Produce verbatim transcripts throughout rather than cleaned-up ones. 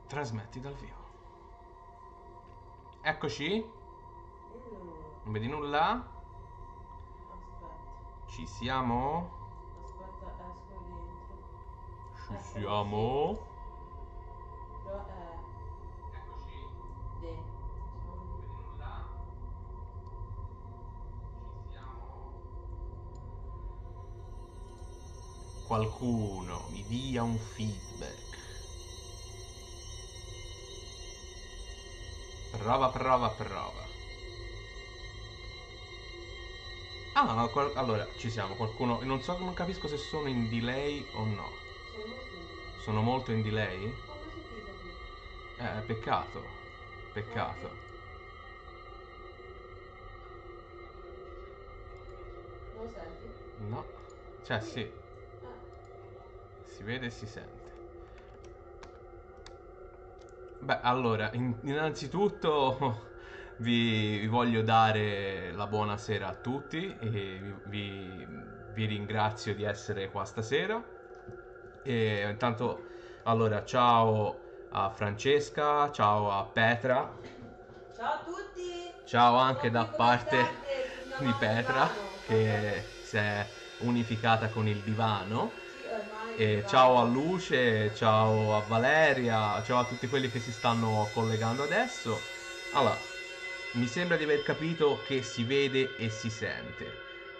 Trasmetti dal vivo. Eccoci. Hello. Non vedi nulla? Aspetta, Ci siamo? aspetta, esco e rientro. Ci Eccolo, sì. siamo? Però è Eccoci. de. Non Ciao. vedi nulla? Ci siamo? Qualcuno mi dia un feedback. Prova, prova, prova. Ah, no, qual- allora, ci siamo. Qualcuno... Non so, non capisco se sono in delay o no. Sei molto in delay. Sono molto in delay? Ho mai sentito qui. Eh, peccato. Senti? Peccato. Non lo senti? No. Cioè, Qui. sì. Ah, Si vede e si sente. Beh, allora, in- innanzitutto vi, vi voglio dare la buonasera a tutti e vi, vi- vi ringrazio di essere qua stasera. E intanto, allora, ciao a Francesca, ciao a Petra, ciao a tutti! ciao anche Sono da qui, come parte state? Sul mio di nuovo Petra divano. che si è unificata con il divano. Sì, ormai il E ciao a divano Luce, è ciao a mio. Valeria, ciao a tutti quelli che si stanno collegando adesso. Allora, mi sembra di aver capito che si vede e si sente.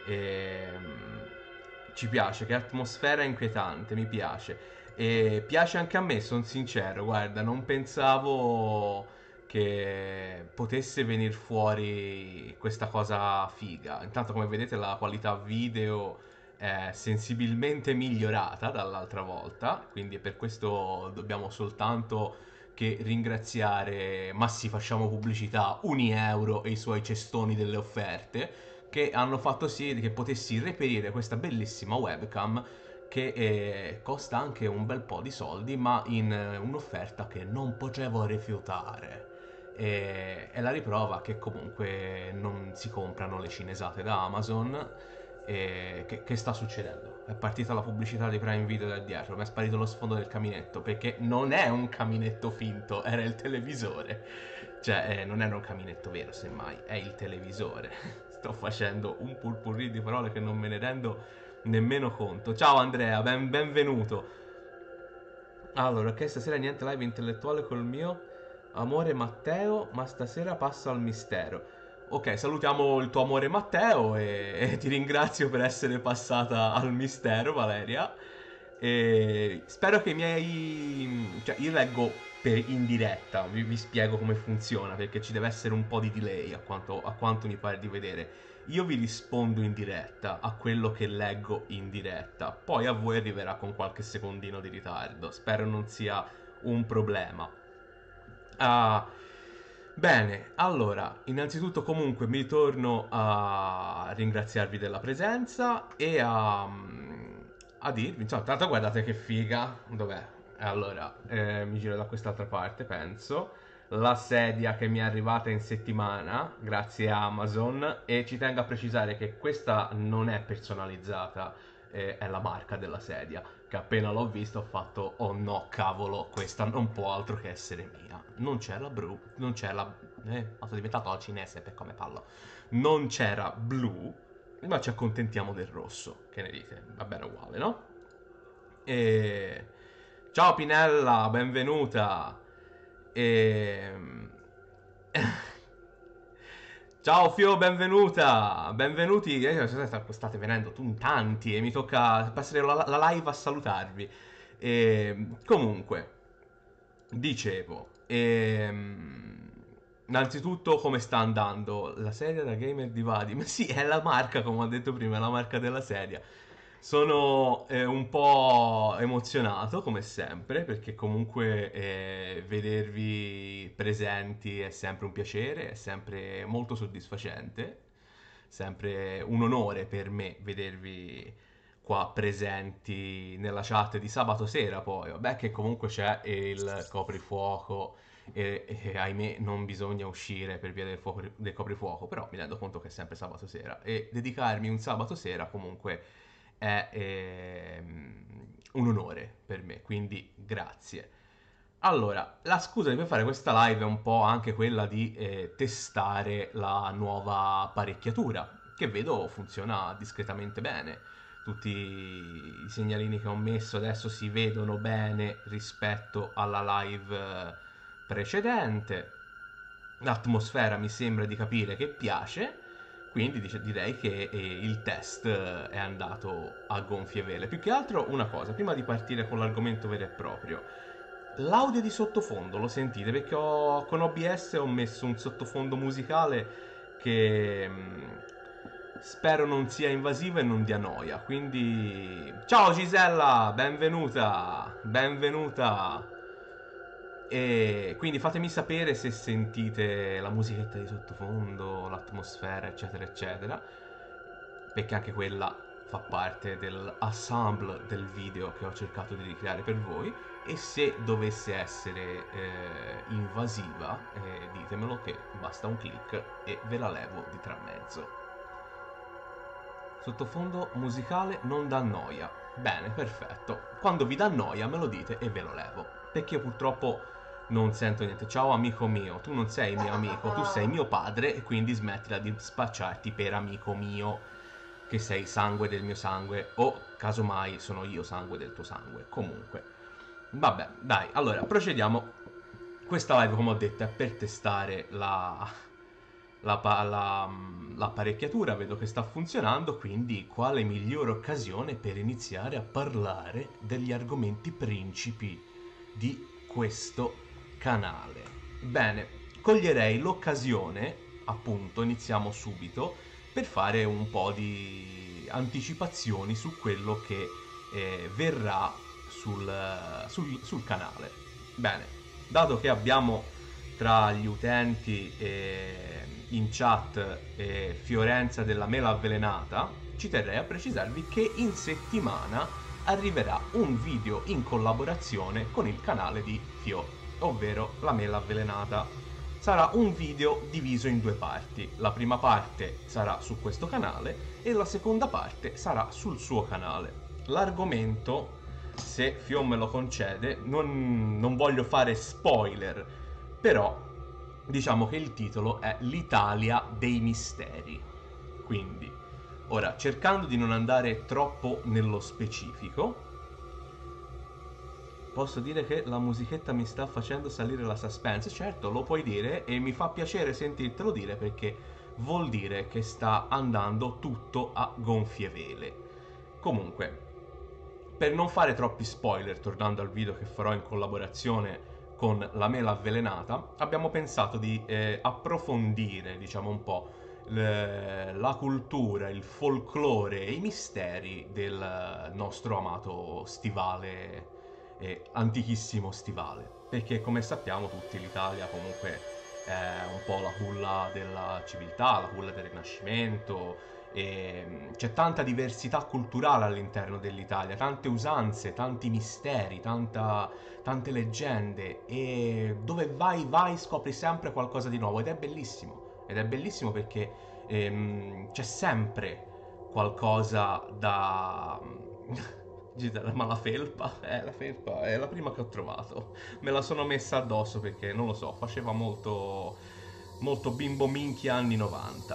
Ehm, ci piace, che atmosfera inquietante, mi piace. E piace anche a me, sono sincero, guarda, non pensavo che potesse venire fuori questa cosa figa. Intanto, come vedete, la qualità video è sensibilmente migliorata dall'altra volta, quindi per questo dobbiamo soltanto che ringraziare, ma sì, facciamo pubblicità, Unieuro e i suoi cestoni delle offerte, che hanno fatto sì che potessi reperire questa bellissima webcam che eh, costa anche un bel po' di soldi, ma in eh, un'offerta che non potevo rifiutare. E, e la riprova che comunque non si comprano le cinesate da Amazon. E che, che sta succedendo? È partita la pubblicità di Prime Video da dietro, mi è sparito lo sfondo del caminetto, perché non è un caminetto finto, era il televisore. Cioè, eh, non era un caminetto vero, semmai, è il televisore. Sto facendo un purpurri di parole che non me ne rendo nemmeno conto. Ciao Andrea, ben- benvenuto. Allora, ok, stasera niente live intellettuale col mio amore Matteo, ma stasera passo al mistero. Ok, salutiamo il tuo amore Matteo e, e ti ringrazio per essere passata al mistero, Valeria. E spero che i miei... cioè, io leggo per in diretta, vi, vi spiego come funziona, perché ci deve essere un po' di delay a quanto, a quanto mi pare di vedere. Io vi rispondo in diretta a quello che leggo in diretta, poi a voi arriverà con qualche secondino di ritardo. Spero non sia un problema. Ah, bene, allora, innanzitutto comunque mi ritorno a ringraziarvi della presenza e a, a dirvi, insomma, tanto guardate che figa, dov'è? Allora, eh, mi giro da quest'altra parte, penso. La sedia che mi è arrivata in settimana, grazie a Amazon, e ci tengo a precisare che questa non è personalizzata, eh, è la marca della sedia che appena l'ho visto ho fatto oh no cavolo questa non può altro che essere mia, non c'è la blu, non c'è la eh, sono diventato al cinese per come parlo, non c'era blu, ma ci accontentiamo del rosso, che ne dite? Va bene uguale, no? E ciao Pinella, benvenuta. E ciao Fio, benvenuta! Benvenuti, eh, state venendo tu in tanti e mi tocca passare la, la live a salutarvi. E, comunque, dicevo, ehm, innanzitutto come sta andando la sedia da Gamer di Vadim? Sì, è la marca, come ho detto prima, è la marca della sedia. Sono eh, un po' emozionato come sempre perché comunque eh, vedervi presenti è sempre un piacere, è sempre molto soddisfacente, sempre un onore per me vedervi qua presenti nella chat di sabato sera poi, vabbè che comunque c'è il coprifuoco e, e ahimè non bisogna uscire per via del, fuoco, del coprifuoco, però mi rendo conto che è sempre sabato sera e dedicarmi un sabato sera comunque è ehm, un onore per me, quindi grazie. Allora, la scusa di per fare questa live è un po' anche quella di eh, testare la nuova apparecchiatura, che vedo funziona discretamente bene. Tutti i segnalini che ho messo adesso si vedono bene rispetto alla live eh, precedente. L'atmosfera mi sembra di capire che piace, quindi dice- direi che eh, il test eh, è andato a gonfie vele. Più che altro una cosa, prima di partire con l'argomento vero e proprio. L'audio di sottofondo lo sentite perché ho, con O B S ho messo un sottofondo musicale che mh, spero non sia invasivo e non dia noia. Quindi ciao Gisella, benvenuta, benvenuta. E quindi fatemi sapere se sentite la musichetta di sottofondo, l'atmosfera, eccetera, eccetera, perché anche quella fa parte dell'ensemble del video che ho cercato di ricreare per voi. E se dovesse essere eh, invasiva, eh, ditemelo che basta un click e ve la levo di tramezzo. Sottofondo musicale non dà noia. Bene, perfetto. Quando vi dà noia me lo dite e ve lo levo. Perché io purtroppo non sento niente. Ciao amico mio, tu non sei mio amico, tu sei mio padre e quindi smettila di spacciarti per amico mio, che sei sangue del mio sangue o casomai sono io sangue del tuo sangue. Comunque, vabbè, dai, allora procediamo. Questa live, come ho detto, è per testare la, la pa- la- l'apparecchiatura, vedo che sta funzionando, quindi quale migliore occasione per iniziare a parlare degli argomenti principi di questo canale. Bene, coglierei l'occasione, appunto, iniziamo subito, per fare un po' di anticipazioni su quello che eh, verrà sul, sul, sul canale. Bene, dato che abbiamo tra gli utenti eh, in chat eh, Fiorenza della Mela Avvelenata, ci terrei a precisarvi che in settimana arriverà un video in collaborazione con il canale di Fio, ovvero la Mela Avvelenata. Sarà un video diviso in due parti. La prima parte sarà su questo canale e la seconda parte sarà sul suo canale. L'argomento, se Fio me lo concede, non, non voglio fare spoiler, però diciamo che il titolo è L'Italia dei misteri. Quindi, ora, cercando di non andare troppo nello specifico, posso dire che la musichetta mi sta facendo salire la suspense. Certo, lo puoi dire e mi fa piacere sentirtelo dire perché vuol dire che sta andando tutto a gonfie vele. Comunque, per non fare troppi spoiler, tornando al video che farò in collaborazione con la Mela Avvelenata, abbiamo pensato di eh, approfondire, diciamo un po', le- la cultura, il folklore e i misteri del nostro amato stivale, eh, antichissimo stivale. Perché come sappiamo tutti l'Italia comunque è un po' la culla della civiltà, la culla del Rinascimento, e c'è tanta diversità culturale all'interno dell'Italia, tante usanze, tanti misteri, tanta, tante leggende e dove vai vai scopri sempre qualcosa di nuovo ed è bellissimo. Ed è bellissimo perché ehm, c'è sempre qualcosa da... Gisela, ma la felpa? Eh, la felpa è la prima che ho trovato. Me la sono messa addosso perché, non lo so, faceva molto, molto bimbo minchia anni novanta.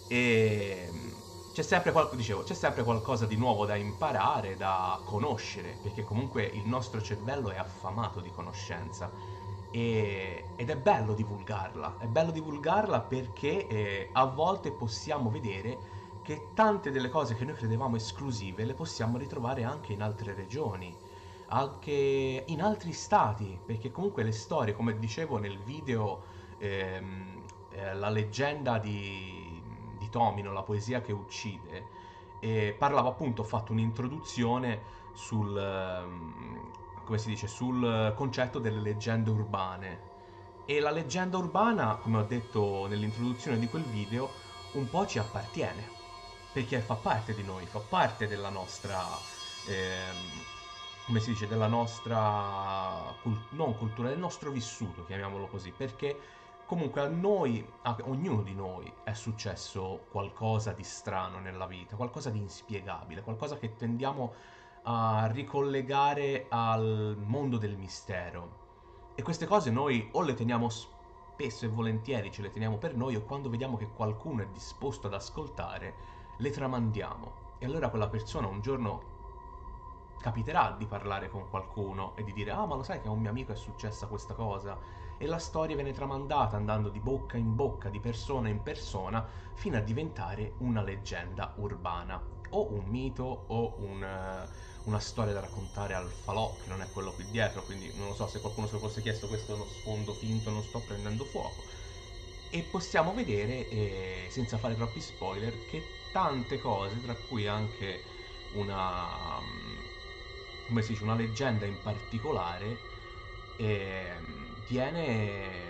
E c'è sempre, qual- dicevo, c'è sempre qualcosa di nuovo da imparare, da conoscere, perché comunque il nostro cervello è affamato di conoscenza. E- ed è bello divulgarla, è bello divulgarla perché eh, a volte possiamo vedere che tante delle cose che noi credevamo esclusive le possiamo ritrovare anche in altre regioni, anche in altri stati, perché comunque le storie, come dicevo nel video, ehm, eh, la leggenda di, di Tomino, la poesia che uccide, e parlava appunto, ho fatto un'introduzione sul, ehm, come si dice, sul concetto delle leggende urbane. E la leggenda urbana, come ho detto nell'introduzione di quel video, un po' ci appartiene, perché fa parte di noi, fa parte della nostra, ehm, come si dice, della nostra, cul- non cultura, del nostro vissuto, chiamiamolo così, perché comunque a noi, a ognuno di noi è successo qualcosa di strano nella vita, qualcosa di inspiegabile, qualcosa che tendiamo a ricollegare al mondo del mistero. E queste cose noi o le teniamo spesso e volentieri, ce le teniamo per noi, o quando vediamo che qualcuno è disposto ad ascoltare, le tramandiamo. E allora quella persona un giorno capiterà di parlare con qualcuno e di dire ah ma lo sai che a un mio amico è successa questa cosa, e la storia viene tramandata andando di bocca in bocca, di persona in persona, fino a diventare una leggenda urbana o un mito o un, eh, una storia da raccontare al falò, che non è quello qui dietro, quindi non lo so, se qualcuno se lo fosse chiesto, questo è uno sfondo finto, non sto prendendo fuoco. E possiamo vedere, eh, senza fare troppi spoiler, che tante cose, tra cui anche una, mm, come si dice, una leggenda in particolare, eh, viene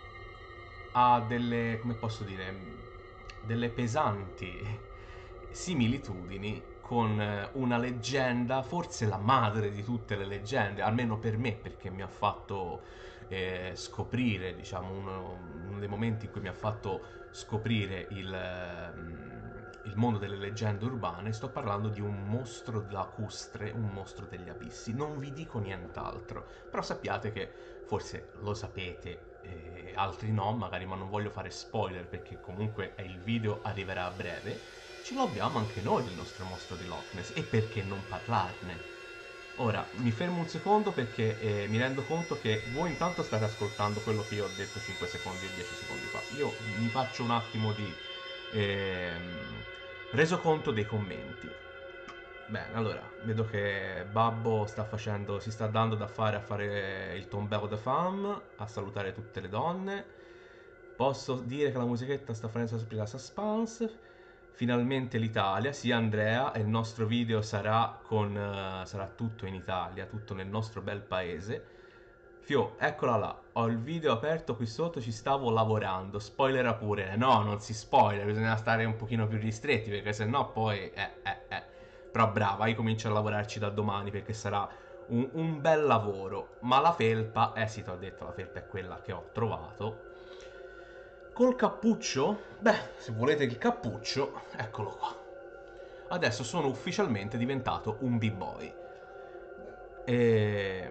a delle, come posso dire, delle pesanti similitudini con eh, una leggenda, forse la madre di tutte le leggende, almeno per me, perché mi ha fatto eh, scoprire, diciamo, uno, uno dei momenti in cui mi ha fatto scoprire il, ehm, il mondo delle leggende urbane. Sto parlando di un mostro lacustre, un mostro degli abissi. Non vi dico nient'altro, però sappiate che forse lo sapete, eh, altri no, magari, ma non voglio fare spoiler perché comunque il video arriverà a breve. Ce l'abbiamo anche noi il nostro mostro di Loch Ness, e perché non parlarne? Ora, mi fermo un secondo perché eh, mi rendo conto che voi intanto state ascoltando quello che io ho detto cinque secondi e dieci secondi fa. Io mi faccio un attimo di ehm, resoconto dei commenti. Bene, allora, vedo che Babbo sta facendo, si sta dando da fare a fare il tombeo de femme, a salutare tutte le donne. Posso dire che la musichetta sta facendo sospirare suspense. Finalmente l'Italia, sì Andrea, e il nostro video sarà con eh, sarà tutto in Italia, tutto nel nostro bel paese. Fio, eccola là, ho il video aperto qui sotto, ci stavo lavorando, spoilera pure. No, non si spoiler, bisogna stare un pochino più ristretti perché sennò poi eh eh eh. Però brava, io comincio a lavorarci da domani perché sarà un, un bel lavoro. Ma la felpa, eh sì, ti ho detto, la felpa è quella che ho trovato. Col cappuccio? Beh, se volete il cappuccio, eccolo qua. Adesso sono ufficialmente diventato un b-boy. E...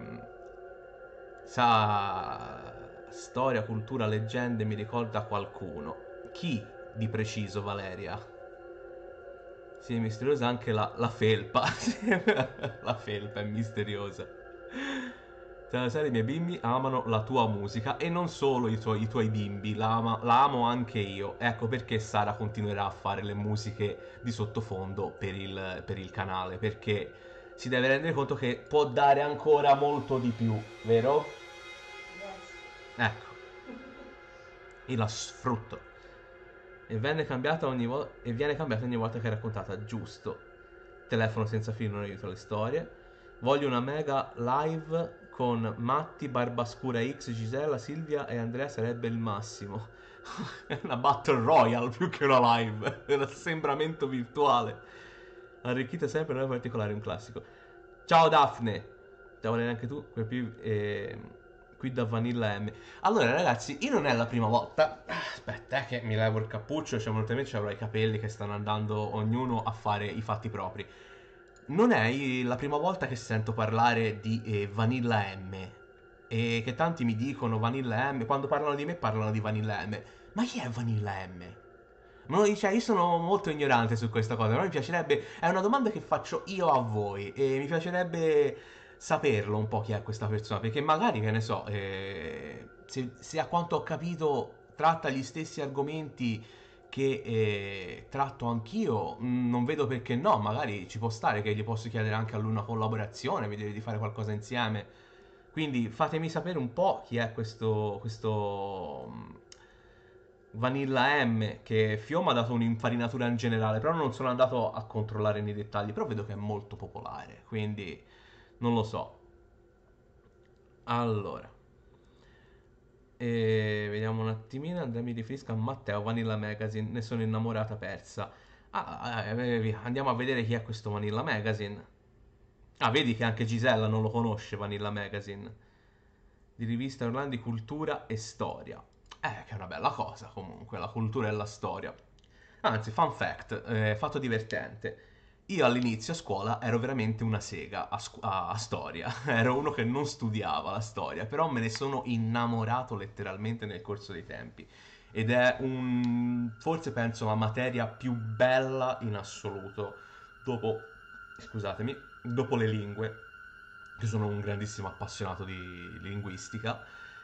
Sa... Storia, cultura, leggende mi ricorda qualcuno. Chi di preciso, Valeria? Sì, è misteriosa anche la, la felpa. La felpa è misteriosa. Cioè, sai, i miei bimbi amano la tua musica e non solo i tuoi, i tuoi bimbi, la, ama- la amo anche io. Ecco perché Sara continuerà a fare le musiche di sottofondo per il, per il canale, perché si deve rendere conto che può dare ancora molto di più, vero? Ecco, io la sfrutto. E viene cambiata ogni volta e viene cambiata ogni volta che è raccontata, giusto. Telefono senza filo non aiuta le storie. Voglio una mega live con Matti, Barbascura X, Gisella, Silvia e Andrea, sarebbe il massimo. È una battle royale più che una live, è un assembramento virtuale. Arricchita sempre in particolare un classico. Ciao Daphne. Ciao Valeria anche tu, qui, più, eh, qui da Vanilla M. Allora ragazzi, io non è la prima volta. Aspetta, eh, che mi levo il cappuccio, cioè venuto avrò i capelli che stanno andando ognuno a fare i fatti propri. Non è la prima volta che sento parlare di eh, Vanilla M. E che tanti mi dicono Vanilla M. Quando parlano di me parlano di Vanilla M. Ma chi è Vanilla M? Ma no, cioè, io sono molto ignorante su questa cosa. Ma mi piacerebbe. È una domanda che faccio io a voi. E mi piacerebbe saperlo un po' chi è questa persona. Perché magari, che ne so, eh, se, se a quanto ho capito tratta gli stessi argomenti che eh, tratto anch'io, mh, non vedo perché no. Magari ci può stare che gli posso chiedere anche a lui una collaborazione, vedere di fare qualcosa insieme. Quindi fatemi sapere un po' chi è questo, questo mh, Vanilla M, che Fioma ha dato un'infarinatura in generale, però non sono andato a controllare nei dettagli, però vedo che è molto popolare, quindi non lo so. Allora, e vediamo un attimino, Andrea mi riferisco a Matteo, Vanilla Magazine, ne sono innamorata persa. Ah, eh, eh, via, andiamo a vedere chi è questo Vanilla Magazine. Ah, vedi che anche Gisella non lo conosce, Vanilla Magazine. Di rivista online di cultura e storia. Eh, che è una bella cosa comunque, la cultura e la storia. Anzi, fun fact, eh, fatto divertente. io all'inizio a scuola ero veramente una sega a, scu- a- a storia, ero uno che non studiava la storia, però me ne sono innamorato letteralmente nel corso dei tempi. Ed è un, forse penso la materia più bella in assoluto, dopo, scusatemi, dopo le lingue. Io sono un grandissimo appassionato di linguistica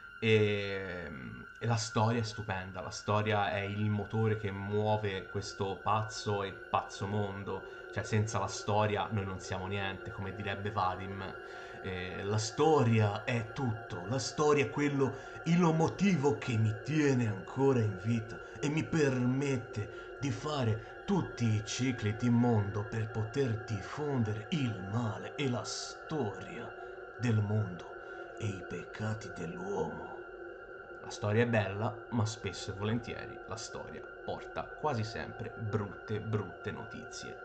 e, e la storia è stupenda, la storia è il motore che muove questo pazzo e pazzo mondo, cioè senza la storia noi non siamo niente, come direbbe Vadim. Eh, la storia è tutto, la storia è quello, il motivo che mi tiene ancora in vita e mi permette di fare tutti i cicli di mondo per poter diffondere il male e la storia del mondo e i peccati dell'uomo. La storia è bella, ma spesso e volentieri la storia porta quasi sempre brutte, brutte notizie.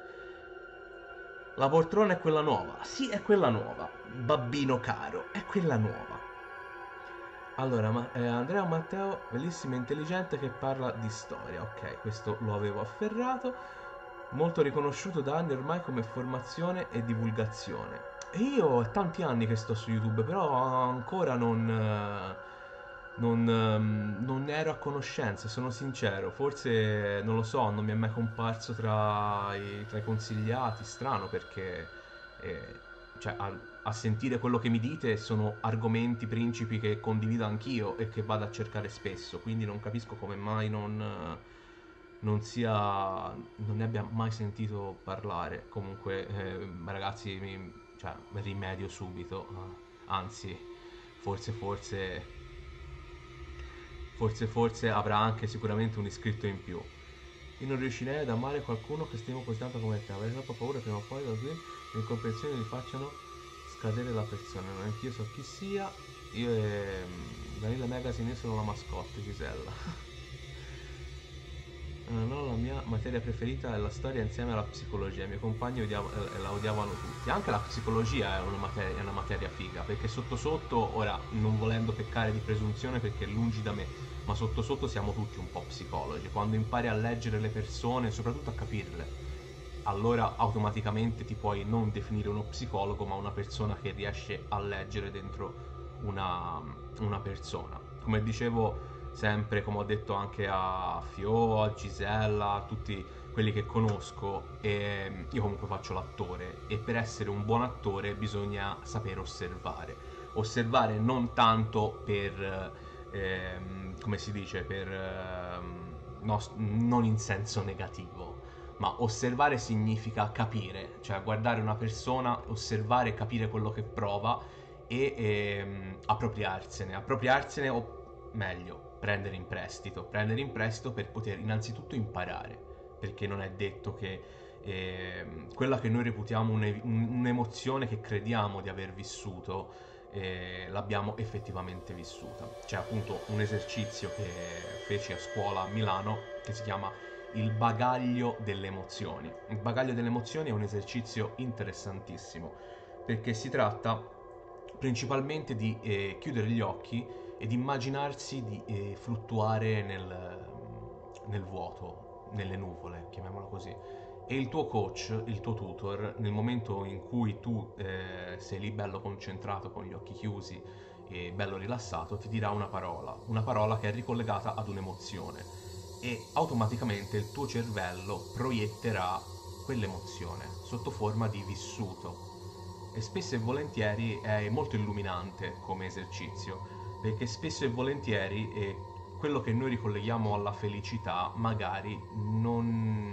La poltrona è quella nuova? Sì, è quella nuova. Babbino caro, è quella nuova. Allora, ma, eh, Andrea Matteo, bellissimo e intelligente che parla di storia. Ok, questo lo avevo afferrato. Molto riconosciuto da anni ormai come formazione e divulgazione. E io è tanti anni che sto su YouTube, però ancora non, eh, non, ehm, non ne ero a conoscenza, sono sincero. Forse, non lo so, non mi è mai comparso tra i, tra i consigliati, strano perché, eh, cioè, a, a sentire quello che mi dite sono argomenti, principi che condivido anch'io e che vado a cercare spesso, quindi non capisco come mai non... eh, non sia non ne abbia mai sentito parlare. Comunque, eh, ragazzi, mi, cioè, rimedio subito. eh, Anzi, forse, forse, forse, forse avrà anche sicuramente un iscritto in più. Io non riuscirei ad amare qualcuno che stimo così tanto come te. Avrei troppa paura prima o poi da qui le incomprensioni mi facciano scadere la persona. Non anch'io so chi sia. Io e mm, Vanilla Magazine, io sono la mascotte, Gisella. Eh, no, la mia materia preferita è la storia insieme alla psicologia. I miei compagni odiav- eh, la odiavano tutti. Anche la psicologia è una, materia, è una materia figa, perché sotto sotto, ora non volendo peccare di presunzione perché è lungi da me, ma sotto sotto siamo tutti un po' psicologi. Quando impari a leggere le persone, soprattutto a capirle, allora automaticamente ti puoi non definire uno psicologo, ma una persona che riesce a leggere dentro una, una persona. Come dicevo sempre, come ho detto anche a Fio, a Gisella, a tutti quelli che conosco, e io comunque faccio l'attore e per essere un buon attore bisogna sapere osservare. Osservare non tanto per, ehm, come si dice, per, ehm, no, non in senso negativo, ma osservare significa capire, cioè guardare una persona, osservare, capire quello che prova e ehm, appropriarsene, appropriarsene o meglio, prendere in prestito, prendere in prestito per poter innanzitutto imparare, perché non è detto che ehm, quella che noi reputiamo un'e- un'emozione che crediamo di aver vissuto, eh, l'abbiamo effettivamente vissuta. C'è appunto un esercizio che feci a scuola a Milano che si chiama il bagaglio delle emozioni. Il bagaglio delle emozioni è un esercizio interessantissimo perché si tratta principalmente di eh, chiudere gli occhi ed immaginarsi di eh, fluttuare nel, nel vuoto, nelle nuvole, chiamiamolo così. E il tuo coach, il tuo tutor, nel momento in cui tu eh, sei lì bello concentrato con gli occhi chiusi e bello rilassato, ti dirà una parola, una parola che è ricollegata ad un'emozione e automaticamente il tuo cervello proietterà quell'emozione sotto forma di vissuto e spesso e volentieri è molto illuminante come esercizio perché spesso e volentieri eh, quello che noi ricolleghiamo alla felicità magari non,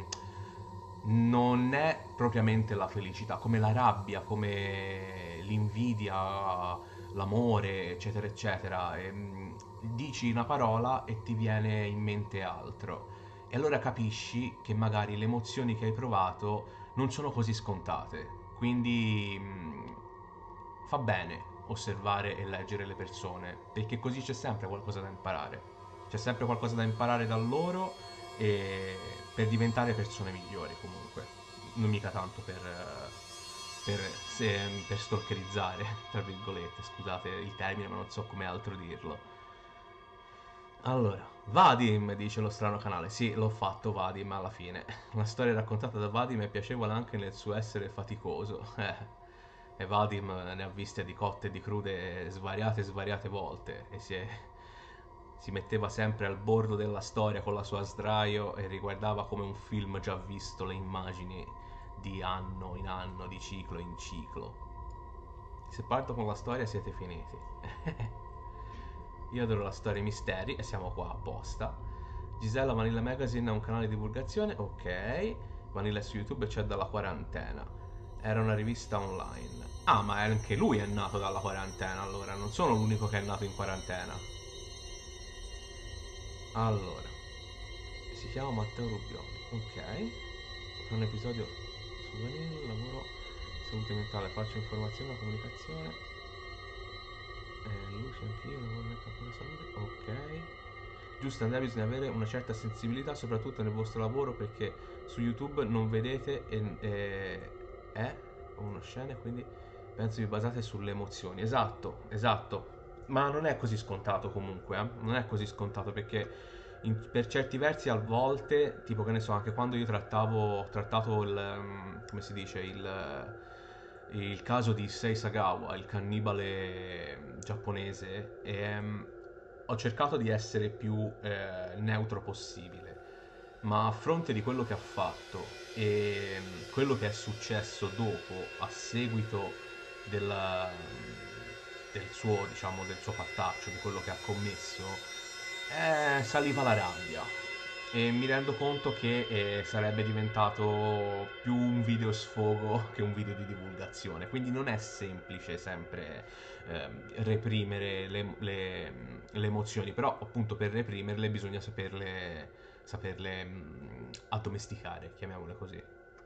non è propriamente la felicità, come la rabbia, come l'invidia, l'amore, eccetera, eccetera. E, mm, dici una parola e ti viene in mente altro. E allora capisci che magari le emozioni che hai provato non sono così scontate. Quindi mh, fa bene osservare e leggere le persone, perché così c'è sempre qualcosa da imparare. C'è sempre qualcosa da imparare da loro e per diventare persone migliori comunque. Non mica tanto per, eh, per, se- per stalkerizzare, tra virgolette, scusate il termine, ma non so come altro dirlo. Allora, Vadim, dice lo strano canale. Sì, l'ho fatto Vadim alla fine. La storia raccontata da Vadim è piacevole anche nel suo essere faticoso. Eh. E Vadim ne ha viste di cotte e di crude svariate e svariate volte e si, è- si metteva sempre al bordo della storia con la sua sdraio e riguardava come un film già visto le immagini di anno in anno, di ciclo in ciclo. Se parto con la storia siete finiti. Io adoro la storia e i misteri e siamo qua apposta. Gisella Vanilla Magazine è un canale di divulgazione, ok. Vanilla è su YouTube e c'è dalla quarantena. Era una rivista online. Ah, ma anche lui è nato dalla quarantena, allora, non sono l'unico che è nato in quarantena. Allora, si chiama Matteo Rubioli, ok. Fa un episodio su Vanilla, lavoro, salute mentale, faccio informazione, comunicazione. Eh, luce anch'io, lavoro nel campo della salute, ok. Giusto, Andrea, bisogna avere una certa sensibilità, soprattutto nel vostro lavoro, perché su YouTube non vedete e, e, è uno scena, quindi penso vi basate sulle emozioni. Esatto, esatto. Ma non è così scontato comunque, eh? Non è così scontato perché in- per certi versi a volte, tipo che ne so, anche quando io trattavo, ho trattato il, um, come si dice, il, il caso di Issei Sagawa, il cannibale giapponese, e, um, ho cercato di essere più eh, neutro possibile, ma a fronte di quello che ha fatto e um, quello che è successo dopo, a seguito della- del suo, diciamo, del suo fattaccio, di quello che ha commesso, eh, saliva la rabbia e mi rendo conto che eh, sarebbe diventato più un video sfogo che un video di divulgazione, quindi non è semplice sempre ehm, reprimere le, le- le emozioni, però appunto per reprimerle bisogna saperle, saperle mh, addomesticare, chiamiamole così.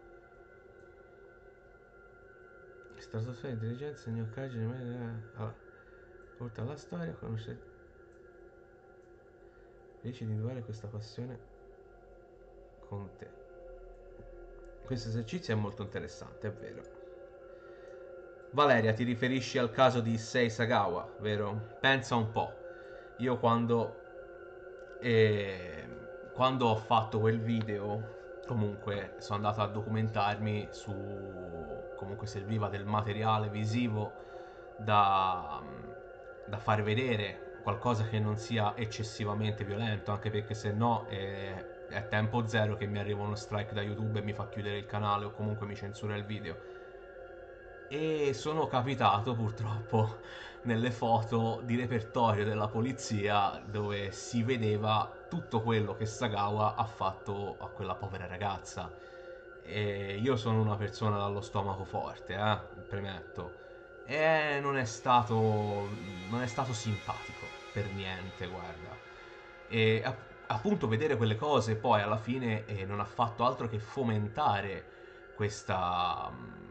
Stratosfera, intelligenza, gnoccaggine, allora, porta alla storia, conoscete, riesci ad individuare questa passione con te. Questo esercizio è molto interessante, è vero. Valeria, ti riferisci al caso di Issei Sagawa, vero? Pensa un po'. Io quando, eh, quando ho fatto quel video, comunque sono andato a documentarmi su, comunque serviva del materiale visivo da, da far vedere, qualcosa che non sia eccessivamente violento, anche perché se no eh, è tempo zero che mi arriva uno strike da YouTube e mi fa chiudere il canale o comunque mi censura il video. E sono capitato purtroppo nelle foto di repertorio della polizia dove si vedeva tutto quello che Sagawa ha fatto a quella povera ragazza. E io sono una persona dallo stomaco forte, eh, premetto. E non è stato, non è stato simpatico per niente, guarda. E app- appunto vedere quelle cose poi alla fine eh, non ha fatto altro che fomentare questa,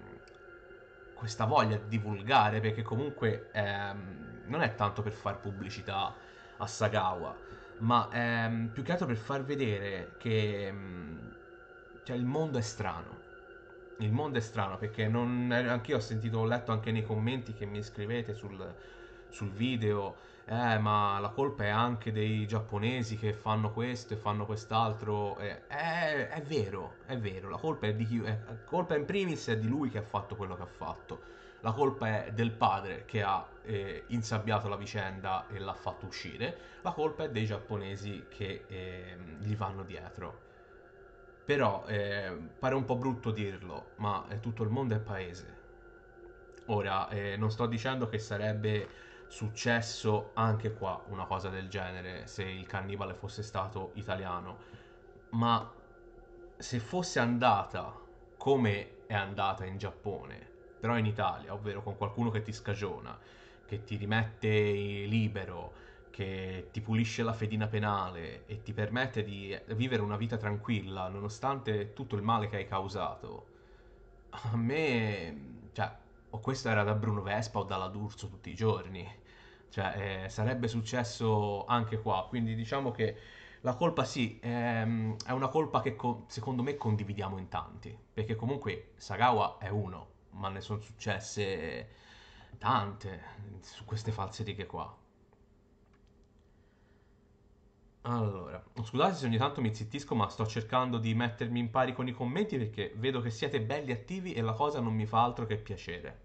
mh, questa voglia di divulgare, perché comunque ehm, non è tanto per far pubblicità a Sagawa, ma ehm, più che altro per far vedere che mh, cioè, il mondo è strano. Il mondo è strano perché non, anch'io ho sentito, ho letto anche nei commenti che mi scrivete sul, sul video, eh, ma la colpa è anche dei giapponesi che fanno questo e fanno quest'altro. Eh, è, è vero, è vero, la colpa è di chi, è, la colpa in primis è di lui che ha fatto quello che ha fatto. La colpa è del padre che ha eh, insabbiato la vicenda e l'ha fatto uscire. La colpa è dei giapponesi che eh, gli vanno dietro. Però eh, pare un po' brutto dirlo, ma eh, tutto il mondo è paese. Ora, eh, non sto dicendo che sarebbe successo anche qua una cosa del genere se il cannibale fosse stato italiano, ma se fosse andata come è andata in Giappone, però in Italia, ovvero con qualcuno che ti scagiona, che ti rimette libero, che ti pulisce la fedina penale e ti permette di vivere una vita tranquilla nonostante tutto il male che hai causato, a me, cioè, o questo era da Bruno Vespa o dalla D'Urso tutti i giorni. Cioè, eh, sarebbe successo anche qua. Quindi diciamo che la colpa sì, ehm, è una colpa che co- secondo me condividiamo in tanti. Perché comunque Sagawa è uno, ma ne sono successe tante su queste false righe qua. Allora, scusate se ogni tanto mi zittisco, ma sto cercando di mettermi in pari con i commenti perché vedo che siete belli attivi e la cosa non mi fa altro che piacere.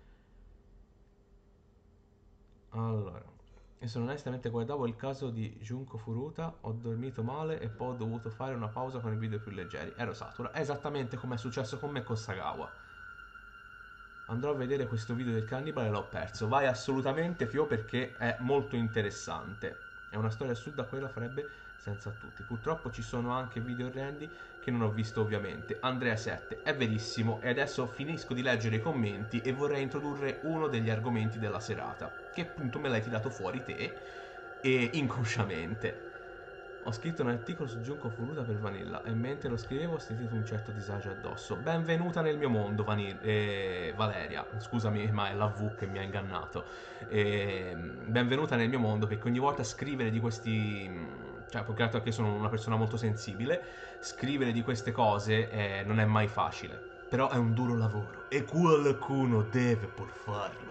Allora, io sono onestamente guardavo il caso di Junko Furuta, ho dormito male e poi ho dovuto fare una pausa con i video più leggeri. Ero satura, è esattamente come è successo con me con Sagawa. Andrò a vedere questo video del cannibale e l'ho perso. Vai assolutamente, Fio, perché è molto interessante. È una storia assurda, quella farebbe senza tutti. Purtroppo ci sono anche video orrendi che non ho visto ovviamente. Andrea sette, è verissimo. E adesso finisco di leggere i commenti e vorrei introdurre uno degli argomenti della serata, che appunto me l'hai tirato fuori te, e inconsciamente. Ho scritto un articolo su Junko Furuta per Vanilla e mentre lo scrivevo ho sentito un certo disagio addosso. Benvenuta nel mio mondo, Vanilla, eh, Valeria. Scusami, ma è la V che mi ha ingannato. Eh, benvenuta nel mio mondo, perché ogni volta scrivere di questi... Cioè, più che altro perché sono una persona molto sensibile, scrivere di queste cose eh, non è mai facile. Però è un duro lavoro e qualcuno deve pur farlo.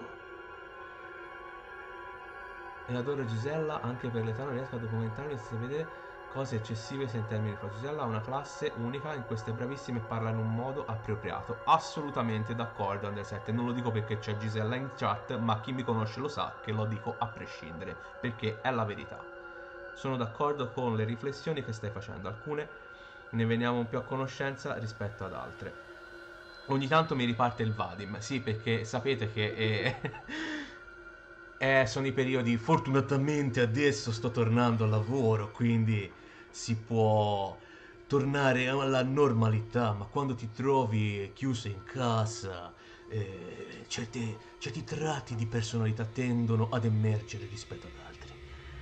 E adoro Gisella, anche per l'età non riesco a documentarmi senza vedere cose eccessive sia in termini di Gisella ha una classe unica in queste bravissime e parla in un modo appropriato. Assolutamente d'accordo, Andrea sette. Non lo dico perché c'è Gisella in chat, ma chi mi conosce lo sa che lo dico a prescindere, perché è la verità. Sono d'accordo con le riflessioni che stai facendo, alcune ne veniamo più a conoscenza rispetto ad altre. Ogni tanto mi riparte il Vadim, sì, perché sapete che... Eh, Eh, sono i periodi, fortunatamente adesso sto tornando al lavoro, quindi si può tornare alla normalità, ma quando ti trovi chiuso in casa, eh, certi, certi tratti di personalità tendono ad emergere rispetto ad altri.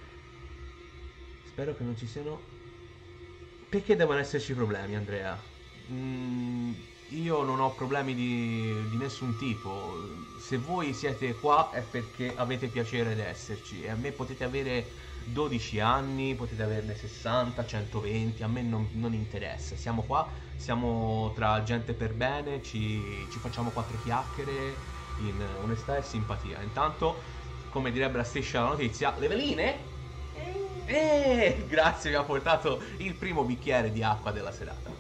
Spero che non ci siano... Perché devono esserci problemi, Andrea? Mm, io non ho problemi di, di nessun tipo. Se voi siete qua è perché avete piacere di esserci. E a me potete avere dodici anni, potete averne sessanta, centoventi, a me non, non interessa. Siamo qua, siamo tra gente per bene, ci, ci facciamo quattro chiacchiere in onestà e simpatia. Intanto, come direbbe la striscia della notizia, le veline? Eh, grazie, mi ha portato il primo bicchiere di acqua della serata.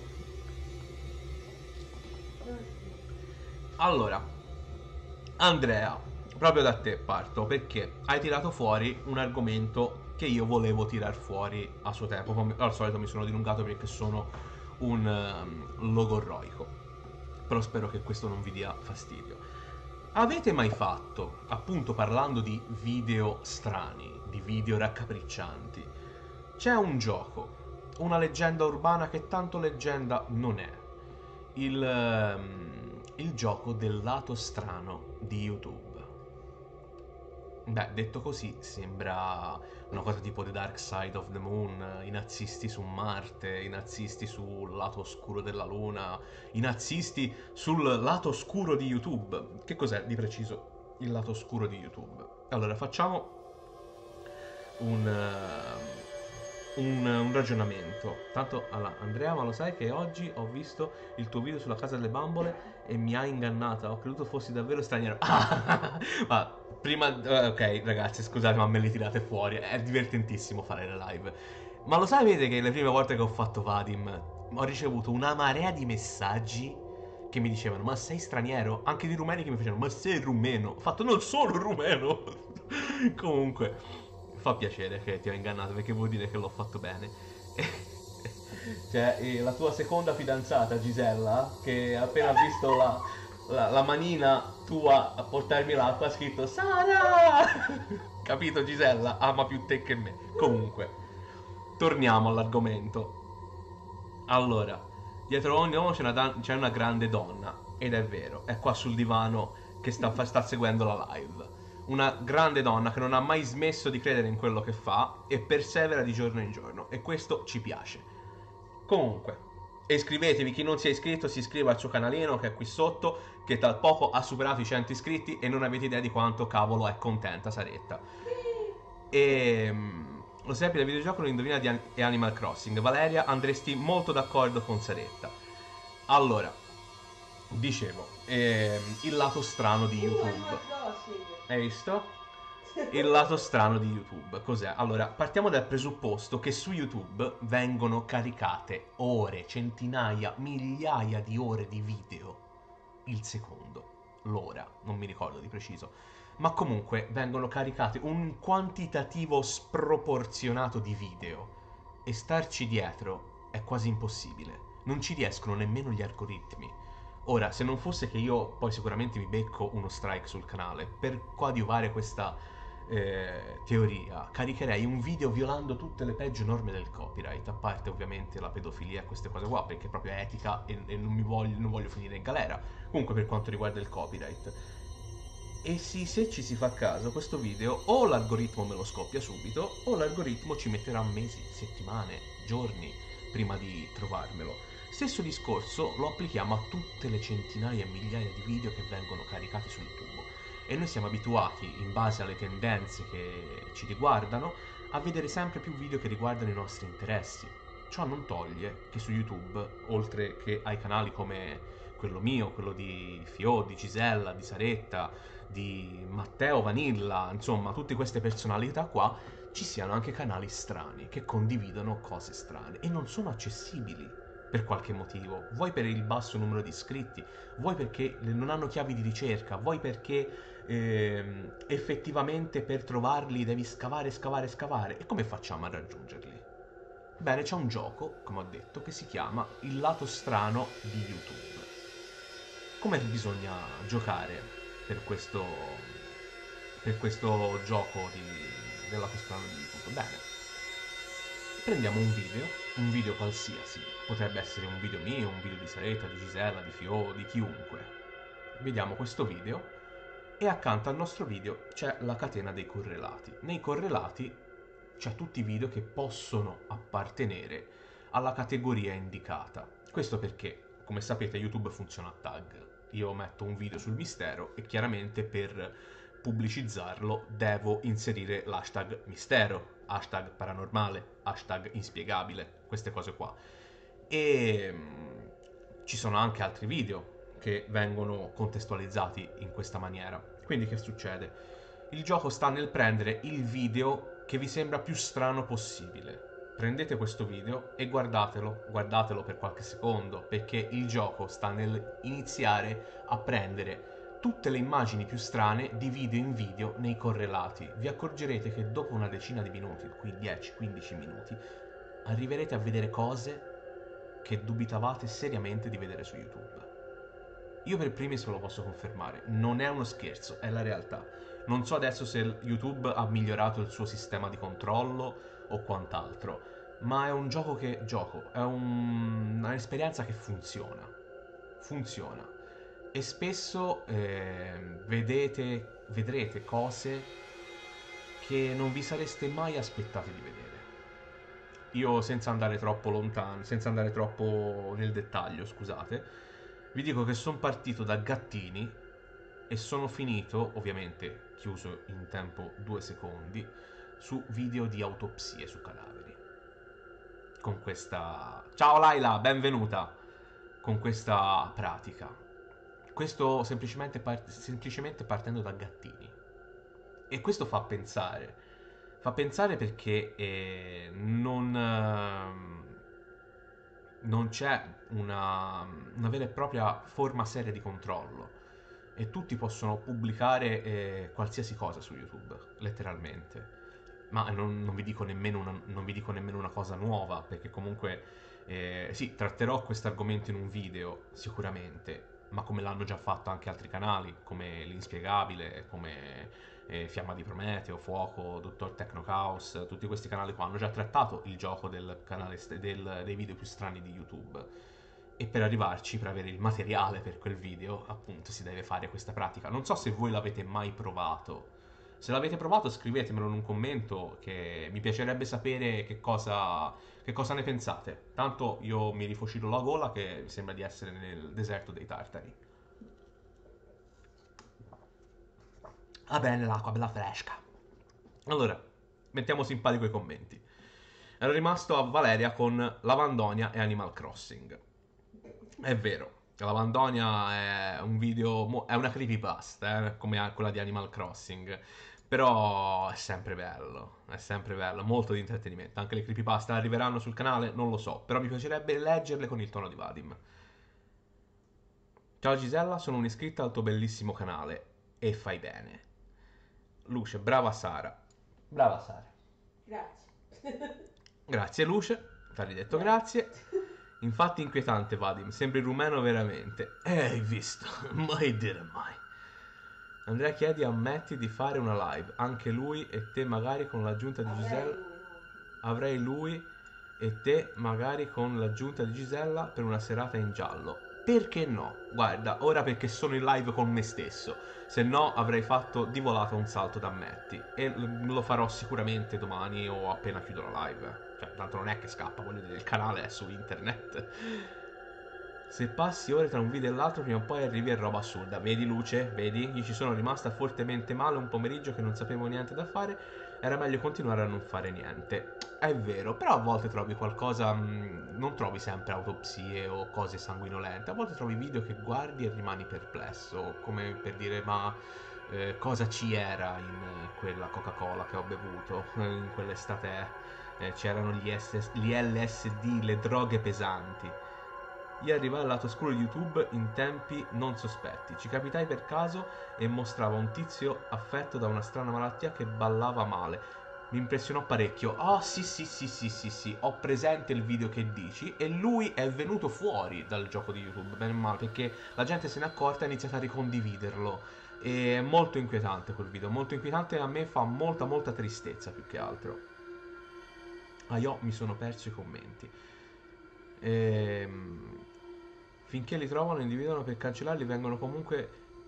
Allora, Andrea, proprio da te parto perché hai tirato fuori un argomento che io volevo tirar fuori a suo tempo. Come al solito mi sono dilungato perché sono un um, logorroico, però spero che questo non vi dia fastidio. Avete mai fatto, appunto parlando di video strani, di video raccapriccianti, c'è un gioco, una leggenda urbana che tanto leggenda non è, il... Um, il gioco del lato strano di YouTube. Beh, detto così sembra una cosa tipo The Dark Side of the Moon, i nazisti su Marte, i nazisti sul lato oscuro della Luna, i nazisti sul lato oscuro di YouTube. Che cos'è di preciso il lato oscuro di YouTube? Allora, facciamo un... Uh, Un, un ragionamento. Tanto, allora, Andrea, ma lo sai che oggi ho visto il tuo video sulla casa delle bambole e mi ha ingannata. Ho creduto fossi davvero straniero. Ah, ma prima, ok, ragazzi, scusate, ma me li tirate fuori. È divertentissimo fare le live. Ma lo sapete che le prime volte che ho fatto Vadim ho ricevuto una marea di messaggi che mi dicevano: ma sei straniero? Anche di rumeni che mi facevano: ma sei rumeno? Ho fatto: non sono rumeno. Comunque fa piacere che ti ho ingannato perché vuol dire che l'ho fatto bene. Cioè, eh, la tua seconda fidanzata, Gisella, che appena ha visto la, la, la manina tua a portarmi l'acqua, ha scritto Sara! Capito, Gisella? Ama più te che me. Comunque, torniamo all'argomento. Allora, dietro ogni uomo c'è una, c'è una grande donna, ed è vero, è qua sul divano che sta, sta seguendo la live. Una grande donna che non ha mai smesso di credere in quello che fa e persevera di giorno in giorno, e questo ci piace. Comunque, iscrivetevi, chi non si è iscritto si iscriva al suo canalino che è qui sotto, che tra poco ha superato i cento iscritti e non avete idea di quanto cavolo è contenta Saretta. E lo sempre del videogioco lo indovina di An- e Animal Crossing. Valeria, andresti molto d'accordo con Saretta. Allora, dicevo, ehm, il lato strano di YouTube. Hai visto? Il lato strano di YouTube, cos'è? Allora, partiamo dal presupposto che su YouTube vengono caricate ore, centinaia, migliaia di ore di video il secondo, l'ora, non mi ricordo di preciso, ma comunque vengono caricati un quantitativo sproporzionato di video e starci dietro è quasi impossibile. Non ci riescono nemmeno gli algoritmi. Ora, se non fosse che io poi sicuramente mi becco uno strike sul canale, per coadiuvare questa eh, teoria, caricherei un video violando tutte le peggio norme del copyright, a parte ovviamente la pedofilia e queste cose qua, perché è proprio etica e, e non mi voglio, non voglio finire in galera. Comunque per quanto riguarda il copyright. E sì, se ci si fa caso, questo video o l'algoritmo me lo scoppia subito, o l'algoritmo ci metterà mesi, settimane, giorni prima di trovarmelo. Stesso discorso lo applichiamo a tutte le centinaia e migliaia di video che vengono caricati su YouTube. E noi siamo abituati, in base alle tendenze che ci riguardano, a vedere sempre più video che riguardano i nostri interessi. Ciò non toglie che su YouTube, oltre che ai canali come quello mio, quello di Fio, di Gisella, di Saretta, di Matteo Vanilla, insomma, tutte queste personalità qua, ci siano anche canali strani che condividono cose strane e non sono accessibili per qualche motivo, vuoi per il basso numero di iscritti, vuoi perché non hanno chiavi di ricerca, vuoi perché ehm, effettivamente per trovarli devi scavare, scavare, scavare. E come facciamo a raggiungerli? Bene, c'è un gioco, come ho detto, che si chiama Il lato strano di YouTube. Come bisogna giocare per questo, per questo gioco di, del lato strano di YouTube? Bene, prendiamo un video, un video qualsiasi, potrebbe essere un video mio, un video di Saretta, di Gisella, di Fio, di chiunque. Vediamo questo video e accanto al nostro video c'è la catena dei correlati. Nei correlati c'è tutti i video che possono appartenere alla categoria indicata. Questo perché, come sapete, YouTube funziona a tag. Io metto un video sul mistero e chiaramente per pubblicizzarlo devo inserire l'hashtag mistero, hashtag paranormale, hashtag inspiegabile, queste cose qua. E mh, ci sono anche altri video che vengono contestualizzati in questa maniera. Quindi che succede? Il gioco sta nel prendere il video che vi sembra più strano possibile. Prendete questo video e guardatelo, guardatelo per qualche secondo, perché il gioco sta nel iniziare a prendere tutte le immagini più strane di video in video nei correlati. Vi accorgerete che dopo una decina di minuti, qui dieci quindici minuti, arriverete a vedere cose che dubitavate seriamente di vedere su YouTube. Io per primis ve lo posso confermare, non è uno scherzo, è la realtà. Non so adesso se YouTube ha migliorato il suo sistema di controllo o quant'altro, ma è un gioco che gioco, è un, un'esperienza che funziona. Funziona. E spesso eh, vedete, vedrete cose che non vi sareste mai aspettati di vedere. Io senza andare troppo lontano, senza andare troppo nel dettaglio, scusate, vi dico che sono partito da gattini e sono finito, ovviamente chiuso in tempo due secondi, su video di autopsie su cadaveri. Con questa... Ciao Laila, benvenuta! Con questa pratica. Questo semplicemente, part... semplicemente partendo da gattini. E questo fa pensare. Fa pensare perché eh, non... Eh, non c'è una, una vera e propria forma seria di controllo e tutti possono pubblicare eh, qualsiasi cosa su YouTube, letteralmente. Ma non, non vi dico nemmeno una, non vi dico nemmeno una cosa nuova, perché comunque eh, sì, tratterò questo argomento in un video sicuramente, ma come l'hanno già fatto anche altri canali, come l'Inspiegabile, come eh, Fiamma di Prometeo, Fuoco, Dottor Tecnocaos, tutti questi canali qua hanno già trattato il gioco del canale st- del, dei video più strani di YouTube. E per arrivarci, per avere il materiale per quel video, appunto, si deve fare questa pratica. Non so se voi l'avete mai provato. Se l'avete provato, scrivetemelo in un commento, che mi piacerebbe sapere che cosa, che cosa ne pensate. Tanto io mi rifocillo la gola, che mi sembra di essere nel deserto dei tartari. Va bene l'acqua, bella fresca. Allora, mettiamo simpatico i commenti. Ero rimasto a Valeria con Lavandonia e Animal Crossing. È vero, Lavandonia è un video, mo- è una creepypasta, eh, come quella di Animal Crossing. Però è sempre bello, è sempre bello, molto di intrattenimento. Anche le creepypasta arriveranno sul canale, non lo so, però mi piacerebbe leggerle con il tono di Vadim. Ciao Gisella, sono un'iscritta al tuo bellissimo canale e fai bene. Luce, brava Sara. Brava Sara. Grazie. Grazie Luce, t'hai detto Grazie. grazie. Infatti inquietante Vadim, sembri rumeno veramente. Eh, hai visto, mai dire mai. Andrea chiedi a Metti di fare una live, anche lui e te magari con l'aggiunta di Avrei Gisella. lui, no? Avrei lui e te magari con l'aggiunta di Gisella per una serata in giallo. Perché no? Guarda, ora perché sono in live con me stesso. Se no avrei fatto di volata un salto da Metti. E l- lo farò sicuramente domani o appena chiudo la live. Cioè, tanto non è che scappa, voglio dire, il canale è su internet. Se passi ore tra un video e l'altro, prima o poi arrivi a roba assurda. Vedi Luce? Vedi? Io ci sono rimasta fortemente male un pomeriggio che non sapevo niente da fare. Era meglio continuare a non fare niente. È vero, però a volte trovi qualcosa. Mh, non trovi sempre autopsie o cose sanguinolente. A volte trovi video che guardi e rimani perplesso. Come per dire, ma eh, cosa ci era in eh, quella Coca-Cola che ho bevuto? eh, In quell'estate eh, c'erano gli, S- gli L S D, le droghe pesanti. Io arrivai al lato oscuro di YouTube in tempi non sospetti. Ci capitai per caso e mostrava un tizio affetto da una strana malattia che ballava male. Mi impressionò parecchio. Oh sì sì sì sì sì sì, ho presente il video che dici. E lui è venuto fuori dal gioco di YouTube, bene o male, perché la gente se n'è accorta e ha iniziato a ricondividerlo. E è molto inquietante quel video, molto inquietante e a me fa molta molta tristezza più che altro. Ah, io mi sono perso i commenti. Ehm... Finché li trovano, individuano per cancellarli, vengono comunque.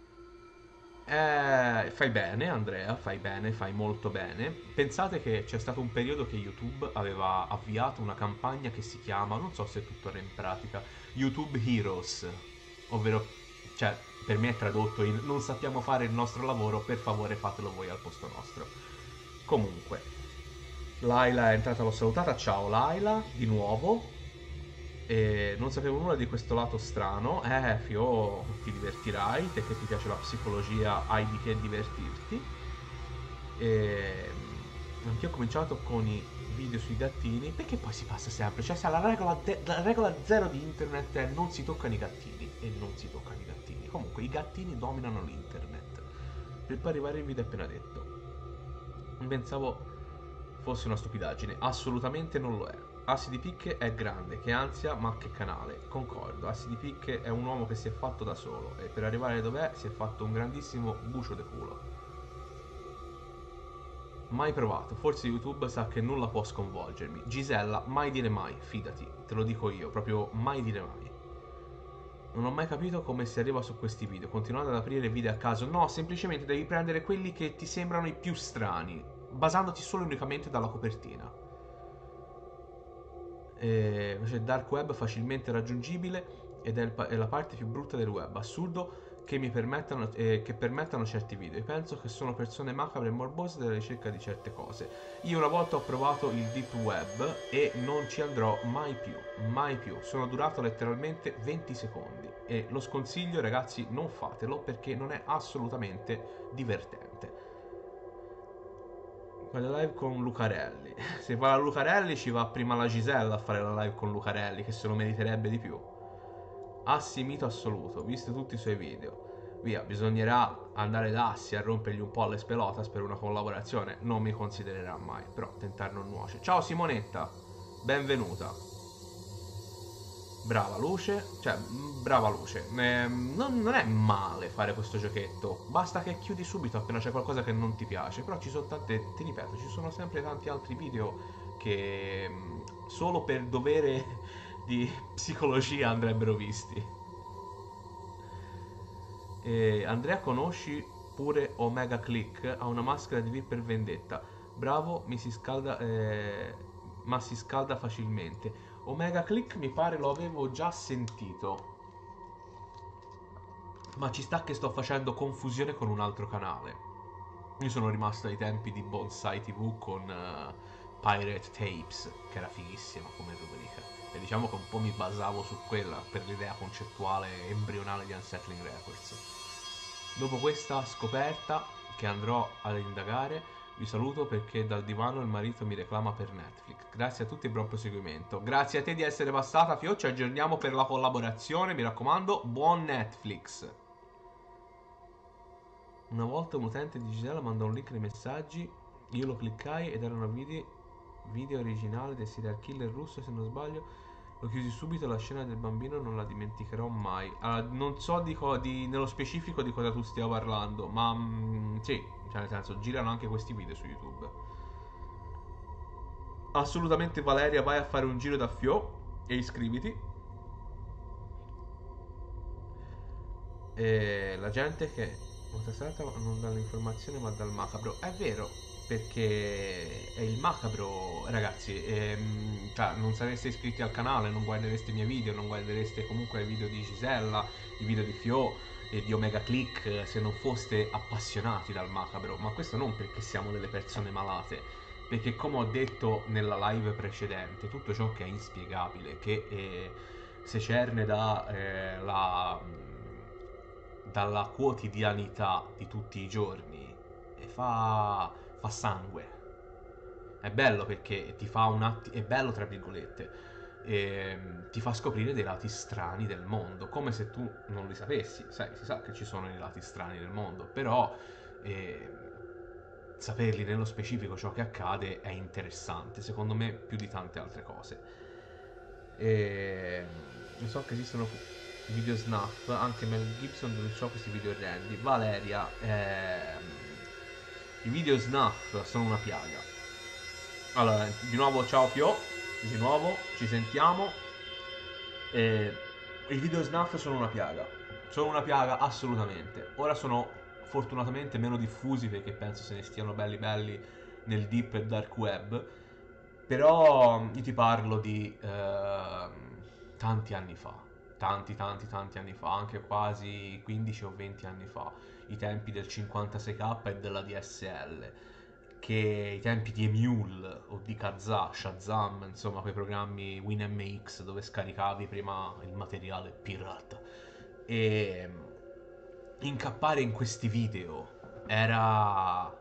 Eh, fai bene, Andrea, fai bene, fai molto bene. Pensate che c'è stato un periodo che YouTube aveva avviato una campagna che si chiama, non so se è tuttora in pratica, YouTube Heroes, ovvero, cioè, per me è tradotto in non sappiamo fare il nostro lavoro, per favore fatelo voi al posto nostro. Comunque, Laila è entrata, l'ho salutata, ciao Laila, di nuovo. E non sapevo nulla di questo lato strano. Eh, Fio, ti divertirai, te che ti piace la psicologia hai di che divertirti. E anch'io ho cominciato con i video sui gattini, perché poi si passa sempre. Cioè, se la regola, de- la regola zero di internet è non si toccano i gattini. E non si toccano i gattini. Comunque, i gattini dominano l'internet. Per poi arrivare il video appena detto. Pensavo fosse una stupidaggine. Assolutamente non lo è. Assi di Picche è grande, che ansia, ma che canale. Concordo, Assi di Picche è un uomo che si è fatto da solo e per arrivare dov'è si è fatto un grandissimo bucio de culo. Mai provato, forse YouTube sa che nulla può sconvolgermi. Gisella, mai dire mai, fidati, te lo dico io, proprio mai dire mai. Non ho mai capito come si arriva su questi video, continuando ad aprire video a caso. No, semplicemente devi prendere quelli che ti sembrano i più strani, basandoti solo e unicamente dalla copertina. E invece dark web facilmente raggiungibile ed è, il pa- è la parte più brutta del web. Assurdo che mi permettano, eh, che permettano certi video. E penso che sono persone macabre e morbose della ricerca di certe cose. Io una volta ho provato il deep web e non ci andrò mai più, mai più. Sono durato letteralmente venti secondi e lo sconsiglio, ragazzi, non fatelo perché non è assolutamente divertente. Fare la live con Lucarelli. Se va la Lucarelli ci va prima la Gisella a fare la live con Lucarelli, che se lo meriterebbe di più. Assi mito assoluto, visto tutti i suoi video. Via, bisognerà andare da Assi a rompergli un po' le spelotas per una collaborazione. Non mi considererà mai, però tentare non nuoce. Ciao Simonetta, benvenuta. Brava Luce, cioè brava Luce, eh, non, non è male fare questo giochetto, basta che chiudi subito appena c'è qualcosa che non ti piace, però ci sono tante, ti ripeto, ci sono sempre tanti altri video che mh, solo per dovere di psicologia andrebbero visti. E Andrea, conosci pure Omega Click, ha una maschera di V per vendetta, bravo, mi si scalda, eh, ma si scalda facilmente. Omega Click mi pare lo avevo già sentito. Ma ci sta che sto facendo confusione con un altro canale. Io sono rimasto ai tempi di Bonsai T V con uh, Pirate Tapes, che era fighissima come rubrica. E diciamo che un po' mi basavo su quella per l'idea concettuale embrionale di Unsettling Records. Dopo questa scoperta che andrò ad indagare. Vi saluto perché dal divano il marito mi reclama per Netflix. Grazie a tutti e buon proseguimento. Grazie a te di essere passata, Fio. Ci aggiorniamo per la collaborazione. Mi raccomando, buon Netflix. Una volta un utente di Gisela mandò un link nei messaggi. Io lo cliccai ed era una video, video originale del serial killer russo, se non sbaglio. Lo chiusi subito, la scena del bambino non la dimenticherò mai. Allora, non so di co- di- nello specifico di cosa tu stia parlando, ma mm, sì, cioè nel senso, girano anche questi video su YouTube. Assolutamente Valeria, vai a fare un giro da Fio e iscriviti. E la gente che Motasata non dall'informazione ma dal macabro. È vero, perché è il macabro, ragazzi. Ehm, cioè, non sareste iscritti al canale, non guardereste i miei video, non guardereste comunque i video di Gisella, i video di Fio e di Omega Click se non foste appassionati dal macabro. Ma questo non perché siamo delle persone malate, perché come ho detto nella live precedente, tutto ciò che è inspiegabile, che eh, secerne da eh, la dalla quotidianità di tutti i giorni e fa, fa sangue. È bello perché ti fa un attimo. È bello, tra virgolette. E, ti fa scoprire dei lati strani del mondo, come se tu non li sapessi. Sai, si sa che ci sono i lati strani del mondo, però eh, saperli nello specifico ciò che accade è interessante, secondo me, più di tante altre cose. E so che esistono video snuff, anche Mel Gibson denunciò questi video orrendi. Valeria, ehm, i video snuff sono una piaga. Allora, di nuovo ciao Pio, di nuovo ci sentiamo. E i video snuff sono una piaga. Sono una piaga assolutamente. Ora sono fortunatamente meno diffusi perché penso se ne stiano belli belli nel deep e dark web. Però io ti parlo di ehm, tanti anni fa, tanti tanti tanti anni fa, anche quasi quindici o venti anni fa, i tempi del cinquantasei K e della D S L, che i tempi di Emule o di Kazaa, Shazam, insomma quei programmi WinMX dove scaricavi prima il materiale pirata. E incappare in questi video era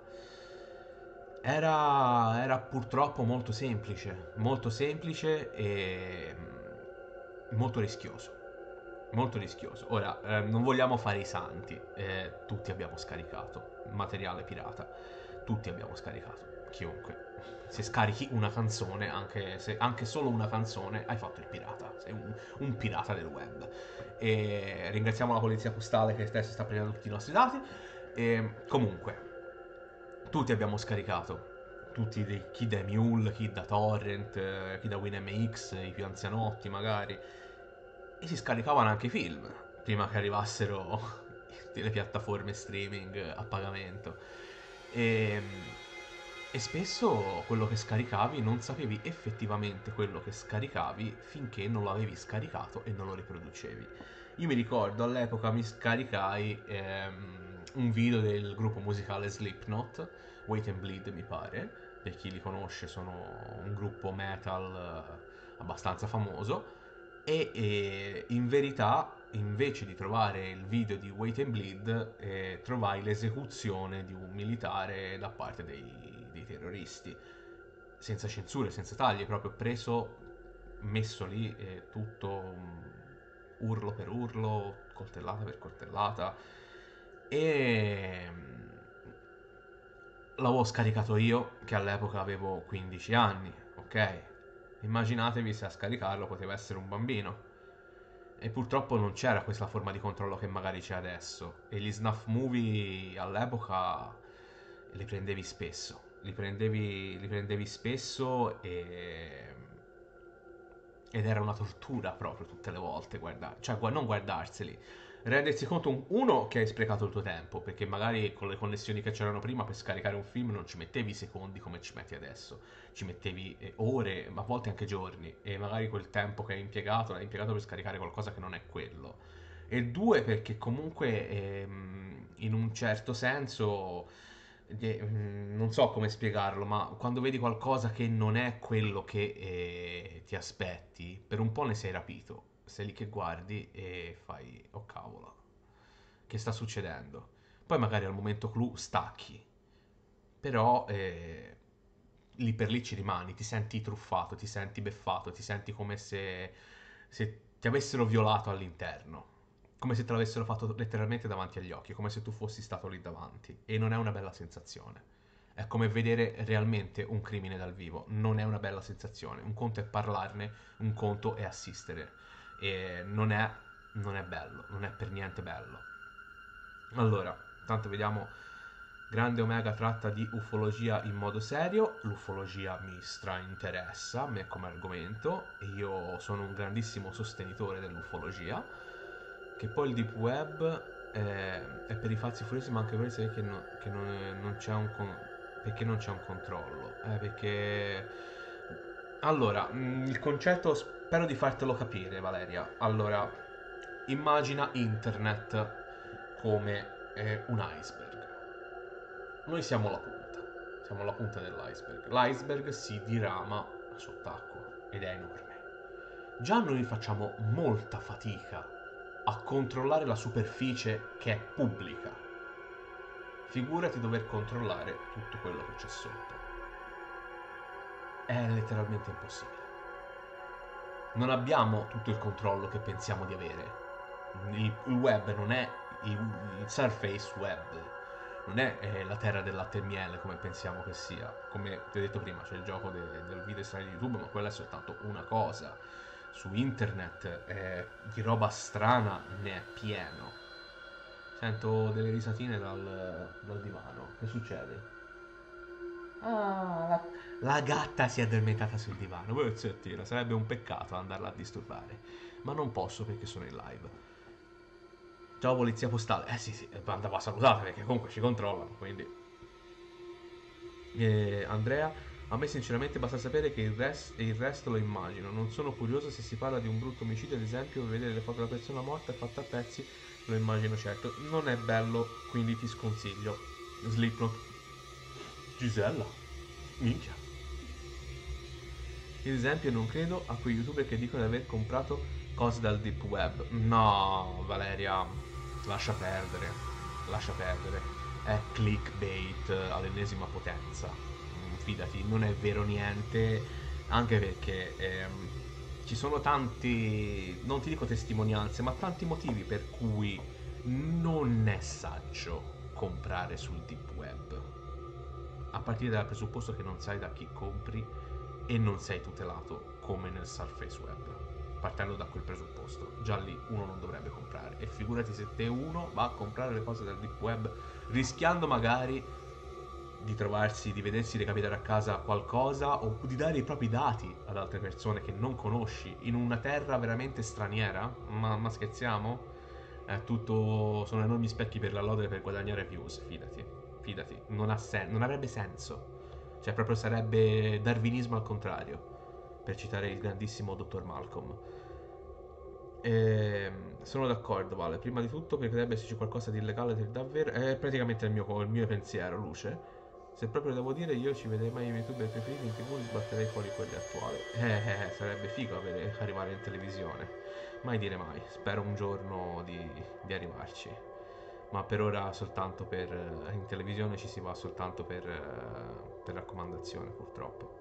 era, era purtroppo molto semplice, molto semplice e mm, molto rischioso. Molto rischioso. Ora, eh, non vogliamo fare i santi, eh, tutti abbiamo scaricato materiale pirata, tutti abbiamo scaricato, chiunque. Se scarichi una canzone, anche, se, anche solo una canzone, hai fatto il pirata, sei un, un pirata del web. E ringraziamo la polizia postale che adesso sta prendendo tutti i nostri dati. E, comunque, tutti abbiamo scaricato. Tutti dei, chi da Mule, chi da Torrent, eh, chi da WinMX, i più anzianotti magari. E si scaricavano anche i film prima che arrivassero le piattaforme streaming a pagamento. E, e spesso quello che scaricavi non sapevi effettivamente quello che scaricavi finché non lo avevi scaricato e non lo riproducevi. Io mi ricordo all'epoca mi scaricai ehm, un video del gruppo musicale Slipknot, Wait and Bleed mi pare, per chi li conosce sono un gruppo metal eh, abbastanza famoso e, e in verità invece di trovare il video di Wait and Bleed eh, trovai l'esecuzione di un militare da parte dei, dei terroristi senza censure, senza tagli, proprio preso, messo lì eh, tutto um, urlo per urlo, coltellata per coltellata e mm, l'avevo scaricato io che all'epoca avevo quindici anni, ok? Immaginatevi se a scaricarlo poteva essere un bambino. E purtroppo non c'era questa forma di controllo che magari c'è adesso. E gli snuff movie all'epoca li prendevi spesso. Li prendevi, li prendevi spesso e... ed era una tortura proprio tutte le volte. Guarda... Cioè, gu- non guardarseli. Rendersi conto, un- uno, che hai sprecato il tuo tempo, perché magari con le connessioni che c'erano prima per scaricare un film non ci mettevi secondi come ci metti adesso, ci mettevi eh, ore, ma a volte anche giorni, e magari quel tempo che hai impiegato l'hai impiegato per scaricare qualcosa che non è quello. E due, perché comunque ehm, in un certo senso, eh, mm, non so come spiegarlo, ma quando vedi qualcosa che non è quello che eh, ti aspetti, per un po' ne sei rapito. Sei lì che guardi e fai, oh cavolo, che sta succedendo? Poi magari al momento clou stacchi, però eh, lì per lì ci rimani, ti senti truffato, ti senti beffato, ti senti come se, se ti avessero violato all'interno, come se te l'avessero fatto letteralmente davanti agli occhi, come se tu fossi stato lì davanti, e non è una bella sensazione. È come vedere realmente un crimine dal vivo, non è una bella sensazione. Un conto è parlarne, un conto è assistere, e non è, non è bello, non è per niente bello. Allora, tanto vediamo. Grande Omega tratta di ufologia in modo serio. L'ufologia mi strainteressa, a me come argomento, e io sono un grandissimo sostenitore dell'ufologia. Che poi il deep web è, è per i falsi furiosi, ma anche per i che, no, che non, non c'è un con, perché non c'è un controllo. Eh, perché allora, mh, il concetto spero di fartelo capire, Valeria. Allora, immagina internet come eh, un iceberg. Noi siamo la punta, siamo la punta dell'iceberg. L'iceberg si dirama sott'acqua ed è enorme. Già noi facciamo molta fatica a controllare la superficie che è pubblica. Figurati dover controllare tutto quello che c'è sotto. È letteralmente impossibile. Non abbiamo tutto il controllo che pensiamo di avere. Il, il web non è il, il surface web. Non è eh, la terra del latte e miele come pensiamo che sia. Come ti ho detto prima, c'è il gioco de- del video strano di YouTube, ma quella è soltanto una cosa. Su internet eh, di roba strana ne è pieno. Sento delle risatine dal, dal divano. Che succede? Ah, la, la gatta si è addormentata sul divano. Voi zittina, sarebbe un peccato andarla a disturbare. Ma non posso perché sono in live. Ciao polizia postale. Eh sì sì, andava salutata perché comunque ci controllano, quindi. Eh, Andrea, a me sinceramente basta sapere che il, res- e il resto lo immagino. Non sono curioso se si parla di un brutto omicidio, ad esempio, vedere le foto della persona morta e fatta a pezzi, lo immagino certo. Non è bello, quindi ti sconsiglio. Slipknot. Gisella. Minchia. Ad esempio, non credo a quei youtuber che dicono di aver comprato cose dal deep web. No, Valeria, lascia perdere, lascia perdere. È clickbait all'ennesima potenza. Fidati, non è vero niente, anche perché ehm, ci sono tanti, non ti dico testimonianze, ma tanti motivi per cui non è saggio comprare sul deep web. A partire dal presupposto che non sai da chi compri e non sei tutelato come nel surface web. Partendo da quel presupposto, già lì uno non dovrebbe comprare. E figurati se te uno va a comprare le cose dal deep web rischiando magari di trovarsi, di vedersi recapitare a casa qualcosa o di dare i propri dati ad altre persone che non conosci in una terra veramente straniera. Ma, ma scherziamo? È tutto, sono enormi specchi per la lode per guadagnare views, fidati, fidati, non ha sen- non avrebbe senso. Cioè proprio sarebbe darwinismo al contrario, per citare il grandissimo dottor Malcolm. E sono d'accordo, Vale. Prima di tutto perché dovrebbe esserci qualcosa di illegale del davvero. È praticamente il mio, il mio pensiero, Luce. Se proprio devo dire, io ci vedrei mai i miei youtuber preferiti in tv, li sbatterei fuori quelli attuali. Eh, eh, sarebbe figo avere, arrivare in televisione. Mai dire mai. Spero un giorno di, di arrivarci. Ma per ora soltanto per... in televisione ci si va soltanto per, per raccomandazione, purtroppo.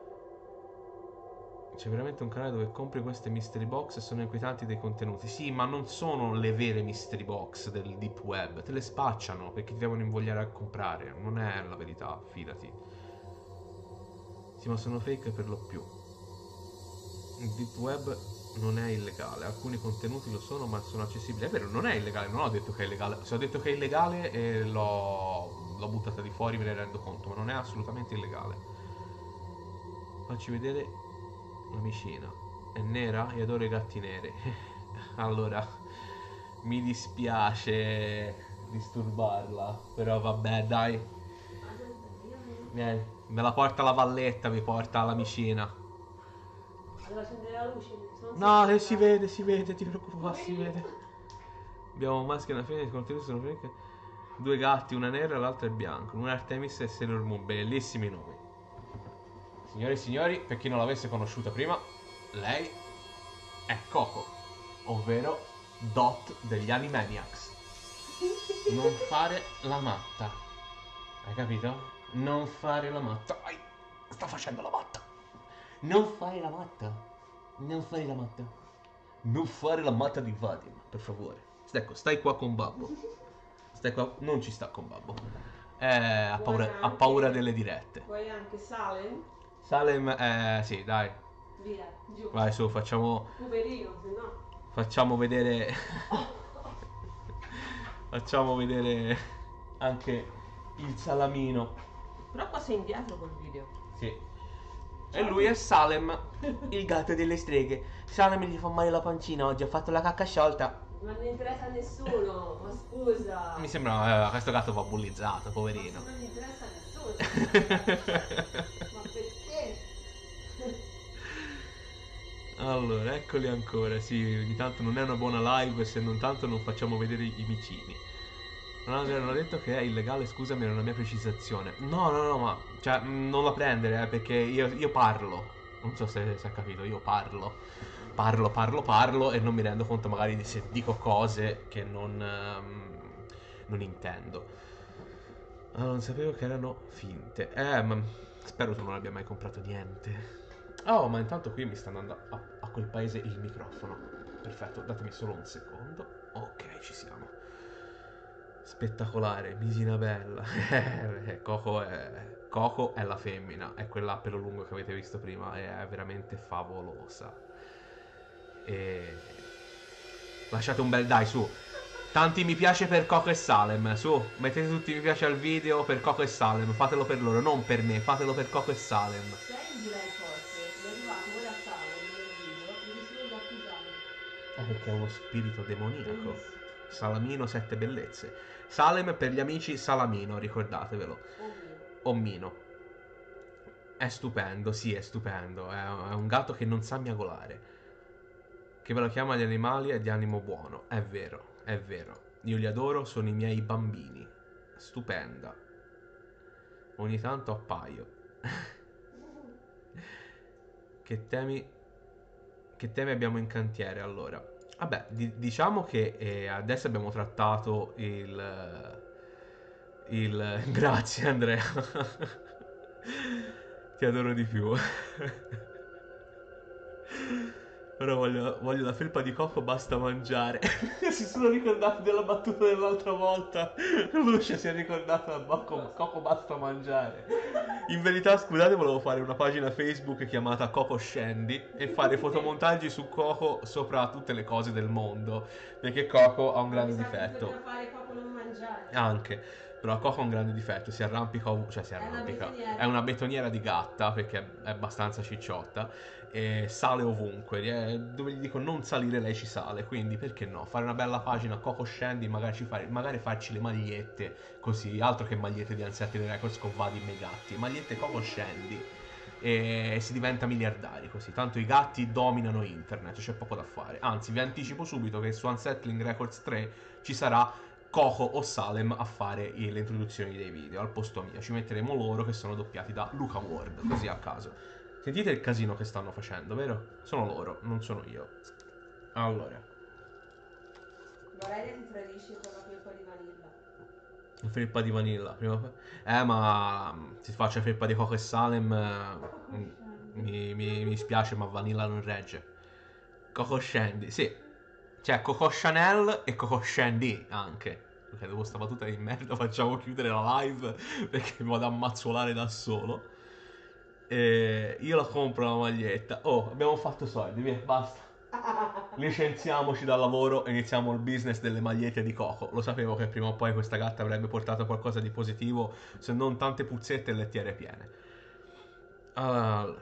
C'è veramente un canale dove compri queste mystery box e sono inquietanti dei contenuti. Sì, ma non sono le vere mystery box del deep web. Te le spacciano perché ti devono invogliare a comprare. Non è la verità, fidati. Sì, ma sono fake per lo più. Il deep web non è illegale. Alcuni contenuti lo sono, ma sono accessibili. È vero, non è illegale. Non ho detto che è illegale. Se ho detto che è illegale e l'ho, l'ho buttata di fuori, me ne rendo conto. Ma non è assolutamente illegale. Facci vedere la micina. È nera e adoro i gatti neri. Allora, mi dispiace disturbarla, però vabbè, dai. Vieni, me la porta la valletta, mi porta la micina. Devo accendere la luce. se non No, si eh, si vede, si vede, ti preoccupare, si vede. Abbiamo un maschio e una femmina, i contenuti sono fake. Due gatti, una nera e l'altra è bianca. Una Artemis e Sailor Moon, bellissimi nomi. Signore e signori, per chi non l'avesse conosciuta prima, lei è Coco, ovvero Dot degli Animaniacs. Non fare la matta. Hai capito? Non fare la matta. Ai, sta facendo la matta. Non fare la matta. Non fare la matta. Non fare la matta di Vadim, per favore. Ecco, stai qua con Babbo. Stai qua. Non ci sta con Babbo. Eh, ha Vuoi paura, ha anche- paura delle dirette. Vuoi anche Salem? Salem, eh, sì, dai. Via, giù. Vai su, facciamo. Poverino, se no. Facciamo vedere. Facciamo vedere anche il salamino. Però qua sei indietro col video. Sì. E lui è Salem, il gatto delle streghe. Salem gli fa male la pancina oggi, ha fatto la cacca sciolta. Ma non interessa a nessuno, ma scusa. Mi sembra, eh, questo gatto va bullizzato, Ma poverino. se non gli interessa a nessuno. Ma perché? Allora, eccoli ancora. Sì, ogni tanto non è una buona live se non tanto non facciamo vedere i micini. Non hanno detto che è illegale, scusami, era una mia precisazione. No, no, no, ma cioè, mh, non la prendere, eh, perché io, io parlo. Non so se si è capito, io parlo. Parlo, parlo, parlo e non mi rendo conto magari di se dico cose che non, ehm, non intendo. Ah, non sapevo che erano finte. Eh, ma spero tu non abbia mai comprato niente. Oh, ma intanto qui mi sta andando a, a quel paese il microfono. Perfetto, datemi solo un secondo. Ok, ci siamo. Spettacolare, misina bella. Eh, Coco è... Coco è la femmina, è quella a pelo lungo che avete visto prima, e è veramente favolosa. E... Lasciate un bel dai, su. Tanti mi piace per Coco e Salem, su. Mettete tutti mi piace al video per Coco e Salem, fatelo per loro, non per me, fatelo per Coco e Salem. Sei direi forse, è arrivato ora a Salem nel video, devi solo accusare. Eh, perché è uno spirito demoniaco. Benissimo. Salamino, sette bellezze. Salem per gli amici Salamino, ricordatevelo. Ovvio. Ommino. È stupendo, sì, è stupendo. È è un gatto che non sa miagolare. Che ve lo chiama gli animali è di animo buono. È vero, è vero. Io li adoro, sono i miei bambini. Stupenda. Ogni tanto appaio. Che temi. Che temi abbiamo in cantiere allora? Vabbè, di- diciamo che eh, adesso abbiamo trattato il. Il. Grazie Andrea. Ti adoro di più. Ora voglio, voglio la felpa di Coco, basta mangiare. Si sono ricordati della battuta dell'altra volta. Lucia si è ricordata del Coco, Coco basta mangiare. In verità, scusate, volevo fare una pagina Facebook chiamata Coco Scendi e fare fotomontaggi su Coco sopra tutte le cose del mondo. Perché Coco ha un grande Mi sa che difetto. bisogna fare Coco non mangiare. Anche. Però Coco ha un grande difetto, si arrampica, ov- cioè si È una arrampica, betoniera. è una betoniera di gatta perché è abbastanza cicciotta e sale ovunque, eh, dove gli dico non salire lei ci sale, quindi perché no, fare una bella pagina Coco Scendi, magari, ci fare, magari farci le magliette così, altro che magliette di Ansetti dei Records con Vadim e gatti, magliette Coco Scendi e si diventa miliardari così, tanto i gatti dominano internet, c'è poco da fare, anzi vi anticipo subito che su Unsettling Records tre ci sarà Coco o Salem a fare i- le introduzioni dei video al posto mio. Ci metteremo loro che sono doppiati da Luca Ward, così a caso. Sentite il casino che stanno facendo, vero? Sono loro, non sono io. Allora, Valeria ti tradisce con la felpa di vanilla. la felpa di vanilla. Prima... Eh, ma mm, se faccio la felpa di Coco e Salem, eh, mm, mi, mi, mi spiace, ma vanilla non regge. Coco Shandy, sì. C'è Coco Chanel e Coco Shandy anche. Ok, dopo sta battuta di merda facciamo chiudere la live perché mi vado a mazzuolare da solo. E io la compro la maglietta. Oh, abbiamo fatto soldi, via, basta. Licenziamoci dal lavoro e iniziamo il business delle magliette di Coco. Lo sapevo che prima o poi questa gatta avrebbe portato qualcosa di positivo, se non tante puzzette e lettiere piene. Allora,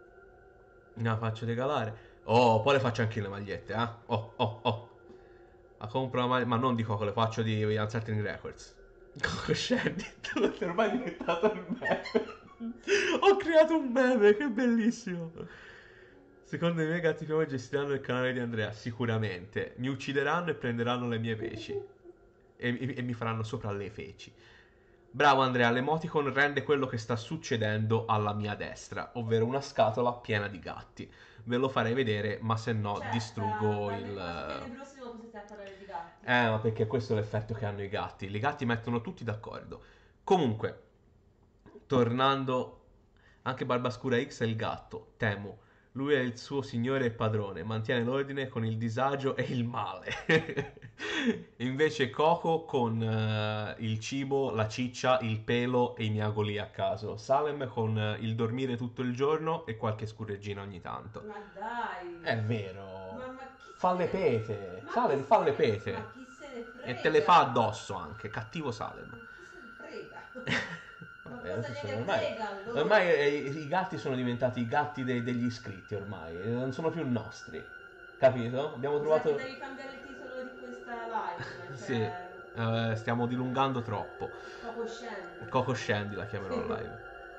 me la faccio regalare. Oh, poi le faccio anche le magliette, eh. Oh, oh, oh. La compro la maglia, ma non di Coco, le faccio di Uncertain Records. Coco Shandy, ormai è diventato il meme. Ho creato un meme, che bellissimo. Secondo i miei gatti più gestiranno il canale di Andrea, sicuramente. Mi uccideranno e prenderanno le mie feci. E, e- e mi faranno sopra le feci. Bravo Andrea, l'emoticon rende quello che sta succedendo alla mia destra, ovvero una scatola piena di gatti. Ve lo farei vedere, ma se no Cioè, distruggo da, dall'episodio il... prossimo possiate a parlare di gatti. Eh, ma perché questo è l'effetto che hanno i gatti. I gatti mettono tutti d'accordo. Comunque, tornando, anche Barbascura X è il gatto, Temu. Lui è il suo signore e padrone, mantiene l'ordine con il disagio e il male. Invece Coco con eh, il cibo, la ciccia, il pelo e i miagoli a caso. Salem con eh, il dormire tutto il giorno e qualche scurreggina ogni tanto. Ma dai! È vero. Ma, ma chi Fa se le ne- pete. Ma Salem chi fa se le ne- pete. Ma chi se ne frega? E te le fa addosso anche. Cattivo Ma Salem. chi se ne frega? Ma Vabbè, cosa adesso gliene ormai, frega allora? ormai eh, i gatti sono diventati i gatti dei- degli iscritti ormai, eh, non sono più nostri, capito? Abbiamo Mi sa trovato... che devi cambiare il titolo di questa live. Sì, Cioè, eh, stiamo dilungando troppo. Coco Scendi. Coco Scendi la chiamerò Sì. live.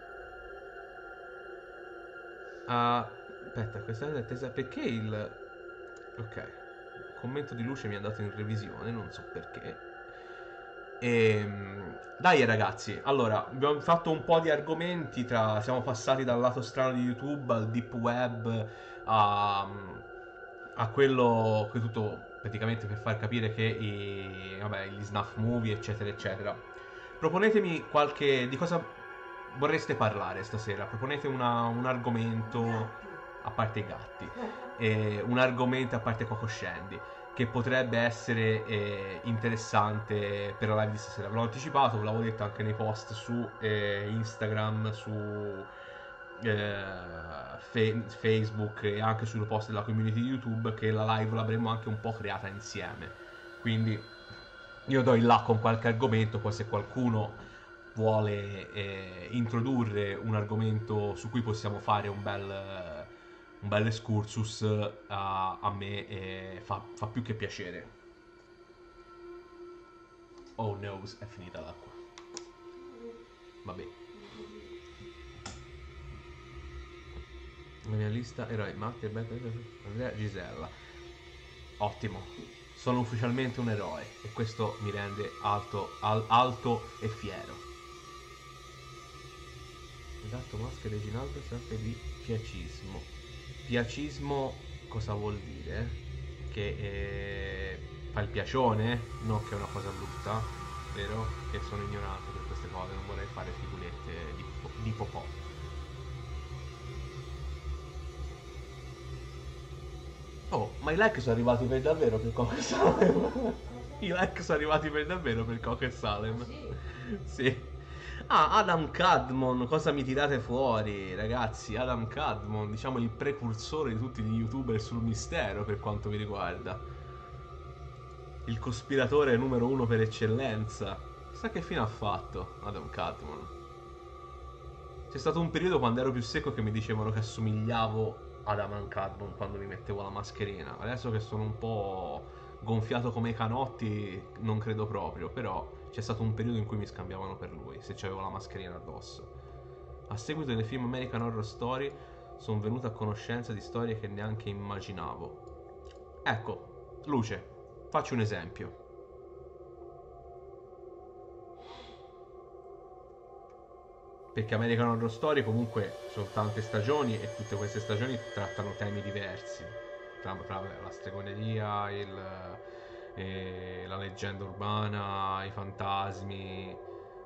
Ah, aspetta, questa è attesa perché il... Ok, il commento di luce mi è andato in revisione, non so perché. Ehm, dai ragazzi, allora abbiamo fatto un po' di argomenti tra, siamo passati dal lato strano di YouTube al deep web a, a quello che tutto praticamente per far capire che i, vabbè, gli snuff movie eccetera eccetera. Proponetemi qualche, di cosa vorreste parlare stasera, proponete una- un argomento a parte i gatti, eh, un argomento a parte Coco Scendi che potrebbe essere eh, interessante per la live di stasera. Ve l'ho anticipato, ve l'avevo detto anche nei post su eh, Instagram, su eh, fe- Facebook e anche sui post della community di YouTube che la live l'avremmo anche un po' creata insieme. Quindi io do il là con qualche argomento, poi se qualcuno vuole eh, introdurre un argomento su cui possiamo fare un bel, eh, un bel excursus, eh, a me eh, fa, fa più che piacere. Oh no, è finita l'acqua. Vabbè. La mia lista eroi Matti, Andrea, Gisella. Ottimo. Sono ufficialmente un eroe e questo mi rende alto, al- alto e fiero. Esatto, maschera Reginaldo sempre di piacismo. Piacismo cosa vuol dire? Che eh, fa il piacione? Non che è una cosa brutta, vero? Che sono ignorante per queste cose, non vorrei fare figurette di, di popò. Oh, ma i like sono arrivati per davvero per Coco e Salem? I like sono arrivati per davvero per Coco e Salem? Sì. Sì. Ah, Adam Cadmon, cosa mi tirate fuori, ragazzi? Adam Cadmon, diciamo il precursore di tutti gli youtuber sul mistero per quanto mi riguarda. Il cospiratore numero uno per eccellenza. Chissà che fine ha fatto Adam Cadmon. C'è stato un periodo quando ero più secco che mi dicevano che assomigliavo ad Adam Cadmon quando mi mettevo la mascherina. Adesso che sono un po' gonfiato come i canotti, non credo proprio, però c'è stato un periodo in cui mi scambiavano per lui, se c'avevo la mascherina addosso. A seguito del film American Horror Story sono venuto a conoscenza di storie che neanche immaginavo. Ecco, Luce, facci un esempio. Perché American Horror Story comunque sono tante stagioni e tutte queste stagioni trattano temi diversi. Tra, tra la stregoneria, il, eh, la leggenda urbana, i fantasmi.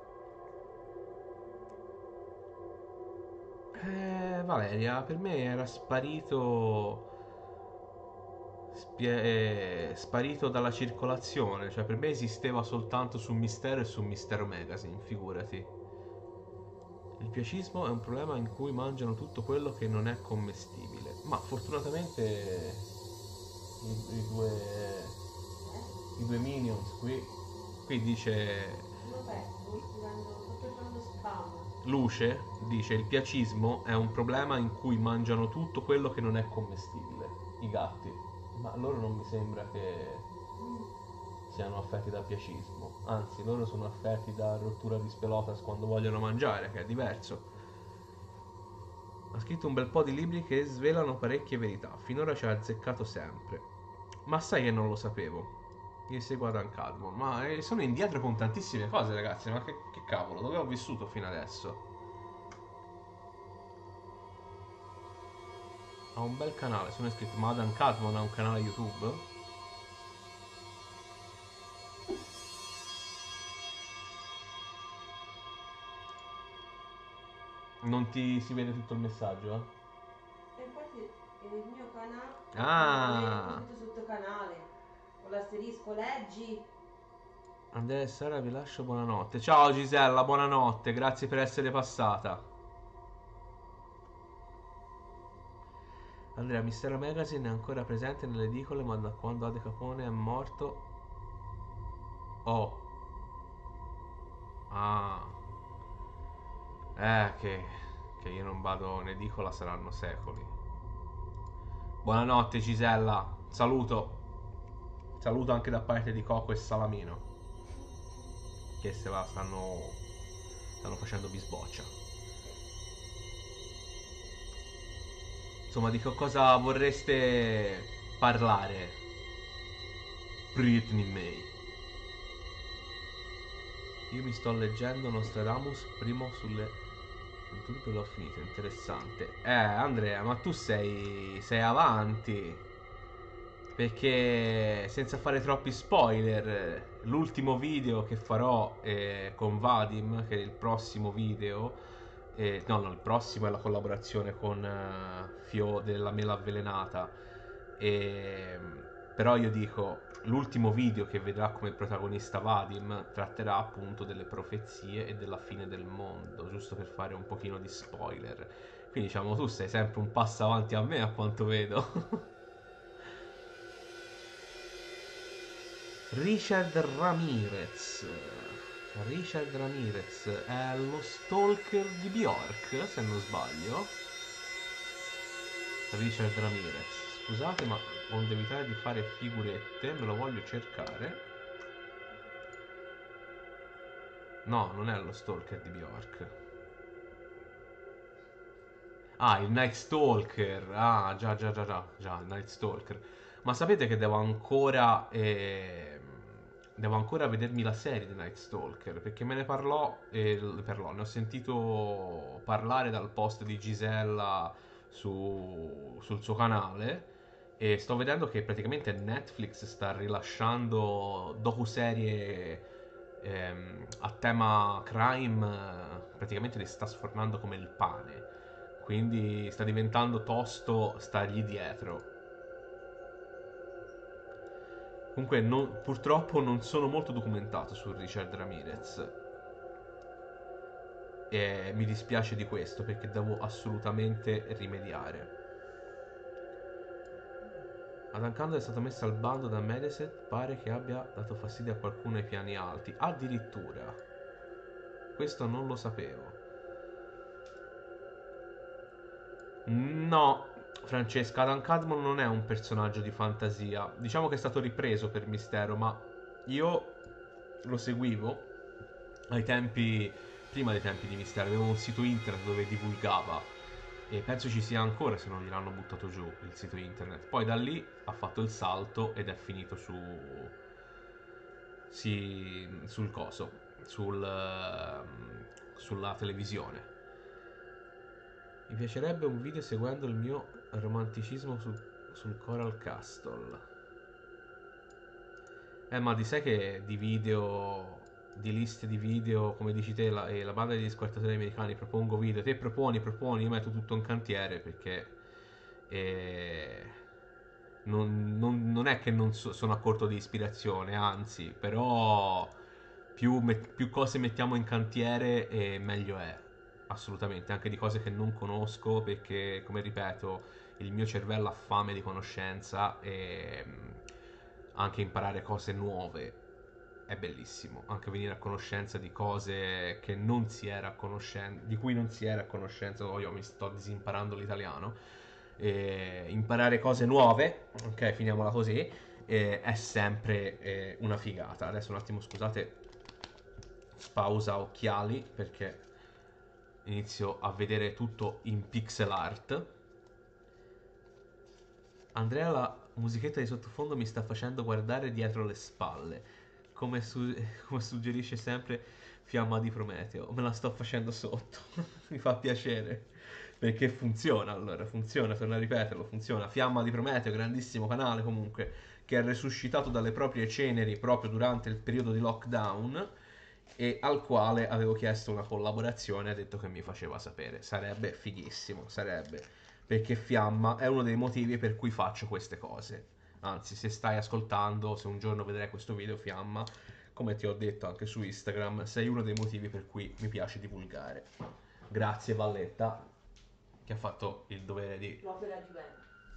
Eh, Valeria, per me era sparito. spie- eh, sparito dalla circolazione. Cioè, per me esisteva soltanto su Mistero e su Mistero Magazine, figurati. Il piacismo è un problema in cui mangiano tutto quello che non è commestibile. Ma fortunatamente i, i due i due minions qui qui dice Lo perdo, sto prendendo- sto preparando spam. Luce dice il piacismo è un problema in cui mangiano tutto quello che non è commestibile. I gatti. Ma loro non mi sembra che siano affetti da piacismo, anzi loro sono affetti da rottura di spelotas quando vogliono mangiare, che è diverso. Ha scritto un bel po' di libri che svelano parecchie verità, finora ci ha azzeccato sempre. Ma sai che non lo sapevo. Io seguo Adam Cadmon, ma eh, sono indietro con tantissime cose, ragazzi. Ma che, che cavolo, dove ho vissuto fino adesso? Ha un bel canale, sono iscritto. Ma Adam Cadmon ha un canale YouTube? Non ti si vede tutto il messaggio, eh? E infatti il mio cana- canale, Ah! tutto sotto canale, con l'asterisco, leggi. Andrea e Sara, vi lascio buonanotte. Ciao Gisella, buonanotte, grazie per essere passata. Andrea, Mistero Magazine è ancora presente nelle edicole, ma da quando Ade Capone è morto... Oh. Ah. Eh, che, che io non vado in edicola saranno secoli. Buonanotte Gisella, saluto. Saluto anche da parte di Coco e Salamino, che se la stanno, stanno facendo bisboccia. Insomma, di che cosa vorreste parlare? Britney May. Io mi sto leggendo Nostradamus primo sulle avventure, l'ho finito, interessante. Eh, Andrea, ma tu sei sei avanti. Perché senza fare troppi spoiler, l'ultimo video che farò eh, con Vadim, che è il prossimo video, eh, no, no, il prossimo è la collaborazione con eh, Fio della Mela Avvelenata. E, però io dico, l'ultimo video che vedrà come protagonista Vadim tratterà appunto delle profezie e della fine del mondo, giusto per fare un pochino di spoiler. Quindi diciamo, tu sei sempre un passo avanti a me a quanto vedo. Richard Ramirez. Richard Ramirez è lo stalker di Bjork, se non sbaglio. Richard Ramirez. Scusate, ma onde evitare di fare figurette, me lo voglio cercare. No, non è lo stalker di Bjork. Ah, il Night Stalker. Ah, già, già, già, già, già, il Night Stalker. Ma sapete che devo ancora... ehm, devo ancora vedermi la serie di Night Stalker, perché me ne parlò, eh, parlò, ne ho sentito parlare dal post di Gisella su- sul suo canale e sto vedendo che praticamente Netflix sta rilasciando docuserie ehm, a tema crime, eh, praticamente le sta sfornando come il pane. Quindi sta diventando tosto stargli dietro. Comunque, non- purtroppo non sono molto documentato su Richard Ramirez. E mi dispiace di questo perché devo assolutamente rimediare. Adam Candle è stato messo al bando da Mediaset, pare che abbia dato fastidio a qualcuno ai piani alti. Addirittura. Questo non lo sapevo. No, Francesca, Adam Cadmon non è un personaggio di fantasia. Diciamo che è stato ripreso per mistero, ma io lo seguivo ai tempi, prima dei tempi di mistero, avevo un sito internet dove divulgava e penso ci sia ancora se non gliel'hanno buttato giù il sito internet. Poi da lì ha fatto il salto ed è finito su sì, sul coso, sul, ehm, sulla televisione. Mi piacerebbe un video seguendo il mio romanticismo sul, sul Coral Castle. Eh, ma di sai che di video, di liste di video, come dici te, la, e la banda degli squartatori americani, propongo video, te proponi, proponi, io metto tutto in cantiere perché eh, non, non- non è che non so- sono a corto di ispirazione, anzi, però più, met- più cose mettiamo in cantiere e meglio è, assolutamente, anche di cose che non conosco perché, come ripeto, il mio cervello ha fame di conoscenza e mm, anche imparare cose nuove è bellissimo, anche venire a conoscenza di cose che non si era a conoscenza, di cui non si era a conoscenza. Oh, io mi sto disimparando l'italiano. E imparare cose nuove, ok, finiamola così, e è sempre eh, una figata. Adesso un attimo, scusate, pausa occhiali perché inizio a vedere tutto in pixel art. Andrea la musichetta di sottofondo mi sta facendo guardare dietro le spalle. Come, su- come suggerisce sempre Fiamma di Prometeo. Me la sto facendo sotto. Mi fa piacere. Perché funziona, allora, funziona, torno a ripeterlo, funziona. Fiamma di Prometeo, grandissimo canale comunque, che è resuscitato dalle proprie ceneri proprio durante il periodo di lockdown e al quale avevo chiesto una collaborazione e ha detto che mi faceva sapere. Sarebbe fighissimo, sarebbe. Perché Fiamma è uno dei motivi per cui faccio queste cose. Anzi, se stai ascoltando, se un giorno vedrai questo video, Fiamma, come ti ho detto anche su Instagram, sei uno dei motivi per cui mi piace divulgare. Grazie Valletta, che ha fatto il dovere di L'opera di bene.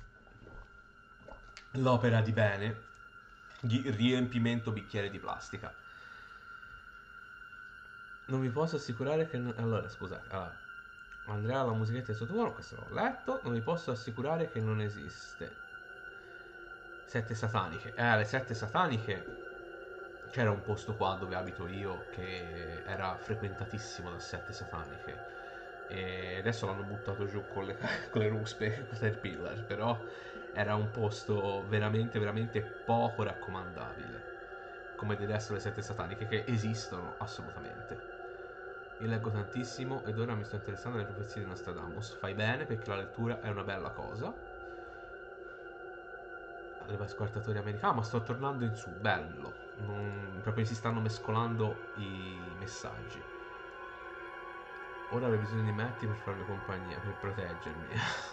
l'opera di bene di riempimento bicchiere di plastica. Non vi posso assicurare che... non- Allora, scusate. Allora, Andrea, la musichetta è sottofondo, questo l'ho letto. Non vi posso assicurare che non esiste. Sette sataniche. Eh, le sette sataniche... C'era un posto qua dove abito io che era frequentatissimo da sette sataniche. E adesso l'hanno buttato giù con le, con le ruspe, con il pillar, però era un posto veramente, veramente poco raccomandabile. Come del resto le sette sataniche che esistono assolutamente. Io leggo tantissimo ed ora mi sto interessando alle profezie di Nostradamus. Fai bene perché la lettura è una bella cosa. Arriva ascoltatori americani, ma sto tornando in su, bello. Non- proprio si stanno mescolando i messaggi. Ora avrei bisogno di Matty per farmi compagnia, per proteggermi.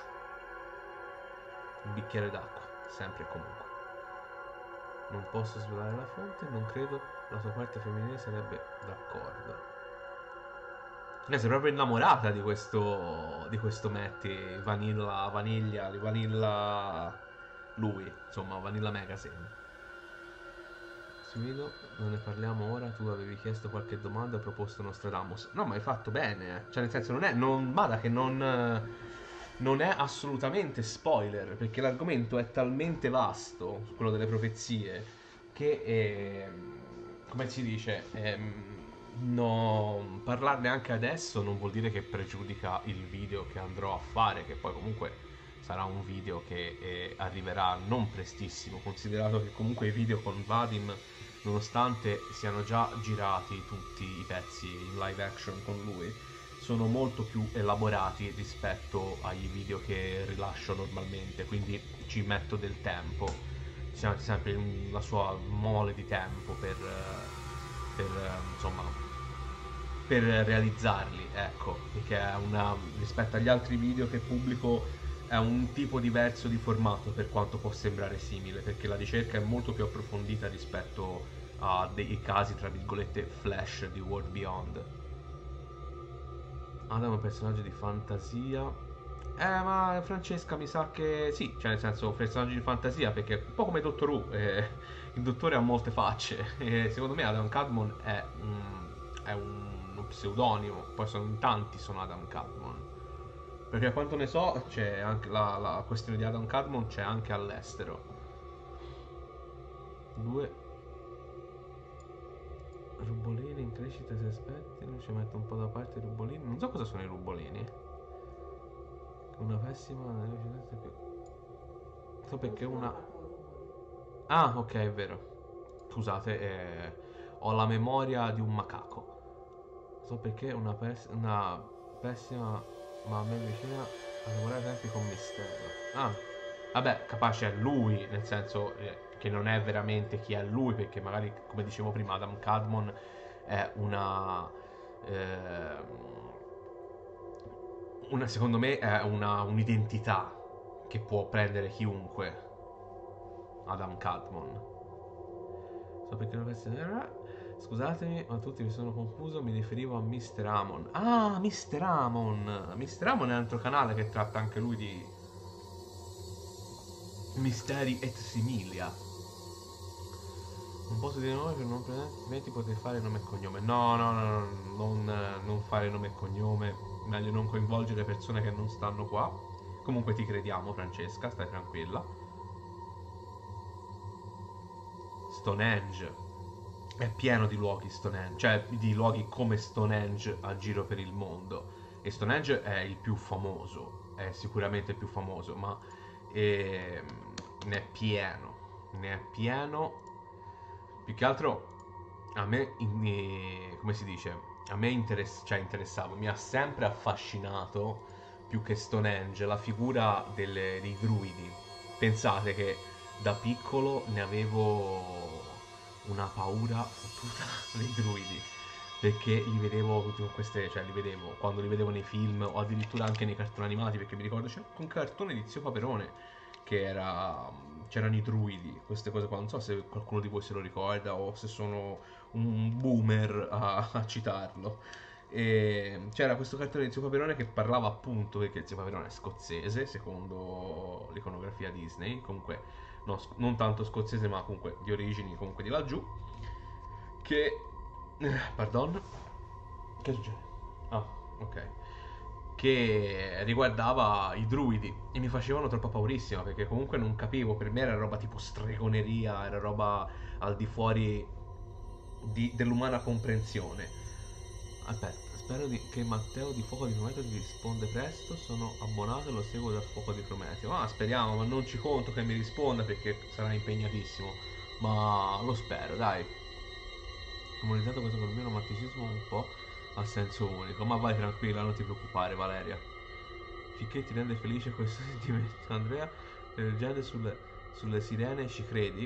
Un bicchiere d'acqua, sempre e comunque. Non posso svelare la fonte, non credo la tua parte femminile sarebbe d'accordo. Eh, sei proprio innamorata di questo, di questo Matty, Vanilla, Vaniglia, di Vanilla lui, insomma, Vanilla Magazine. Simido, non ne parliamo ora, tu avevi chiesto qualche domanda e proposto Nostradamus. No, ma hai fatto bene, eh. Cioè nel senso non è, non, Bada che non, eh, non è assolutamente spoiler, perché l'argomento è talmente vasto, quello delle profezie, che, ehm, come si dice, ehm, no, parlarne anche adesso non vuol dire che pregiudica il video che andrò a fare, che poi comunque sarà un video che eh, arriverà non prestissimo, considerato che comunque i video con Vadim, nonostante siano già girati tutti i pezzi in live action con lui, sono molto più elaborati rispetto ai video che rilascio normalmente, quindi ci metto del tempo, c'è sempre la sua mole di tempo per, per insomma per realizzarli, ecco, perché è una, rispetto agli altri video che pubblico è un tipo diverso di formato per quanto può sembrare simile, perché la ricerca è molto più approfondita rispetto a dei casi tra virgolette flash di World Beyond. Adam è un personaggio di fantasia. Eh, ma Francesca mi sa che sì, cioè nel senso personaggio di fantasia, perché è un po' come Doctor Who, eh, il dottore ha molte facce, e secondo me Adam Cadmon è un, è uno pseudonimo, poi sono in tanti sono Adam Cadmon. Perché a quanto ne so c'è anche la, la questione di Adam Cadmon c'è anche all'estero. Due rubolini in crescita si aspettino, ci metto un po' da parte i rubolini. Non so cosa sono i rubolini. Una pessima. So perché una. Ah, ok, è vero. Scusate, eh, ho la memoria di un macaco. So perché una, pers- una pessima, ma a me vicina a lavorare sempre con mistero. Ah, vabbè, capace è lui, nel senso eh, che non è veramente chi è lui, perché magari, come dicevo prima, Adam Cadmon è una. Eh, una secondo me è una, un'identità che può prendere chiunque. Adam Cadmon. So perché non penso. Scusatemi, ma tutti mi sono confuso, mi riferivo a mister Amon. Ah, mister Amon! mister Amon è un altro canale che tratta anche lui di misteri et similia. Non posso dire nome per non presenti, potrei fare nome e cognome. No, no, no, no non, non fare nome e cognome. Meglio non coinvolgere persone che non stanno qua. Comunque ti crediamo, Francesca, stai tranquilla. Stonehenge è pieno di luoghi Stonehenge, cioè di luoghi come Stonehenge a giro per il mondo. E Stonehenge è il più famoso, è sicuramente il più famoso, ma ehm, ne è pieno, ne è pieno. Più che altro a me, in- eh, come si dice, a me interess- cioè, interessava, mi ha sempre affascinato più che Stonehenge la figura delle- dei druidi. Pensate che da piccolo ne avevo una paura fottuta dei druidi. Perché li vedevo tutti con queste, cioè li vedevo quando li vedevo nei film o addirittura anche nei cartoni animati, perché mi ricordo c'era un cartone di Zio Paperone che era, c'erano i druidi, queste cose qua, non so se qualcuno di voi se lo ricorda o se sono un boomer a, a citarlo. E c'era questo cartone di Zio Paperone che parlava appunto, perché Zio Paperone è scozzese secondo l'iconografia Disney, comunque no, non tanto scozzese ma comunque di origini comunque di laggiù, che eh, pardon. Che succede? Ah, ok. Che riguardava i druidi e mi facevano troppa paurissima perché comunque non capivo, per me era roba tipo stregoneria, era roba al di fuori di- dell'umana comprensione. Aspetta, spero di- che Matteo di Fuoco di Prometeo ti risponde presto, sono abbonato e lo seguo dal Fuoco di Prometeo. Ah, speriamo, ma non ci conto che mi risponda perché sarà impegnatissimo, ma lo spero, dai. Comunizzato questo col mio romanticismo un po' a senso unico. Ma vai tranquilla, non ti preoccupare, Valeria. Finché ti rende felice questo sentimento, Andrea, leggende sulle, sulle sirene ci credi?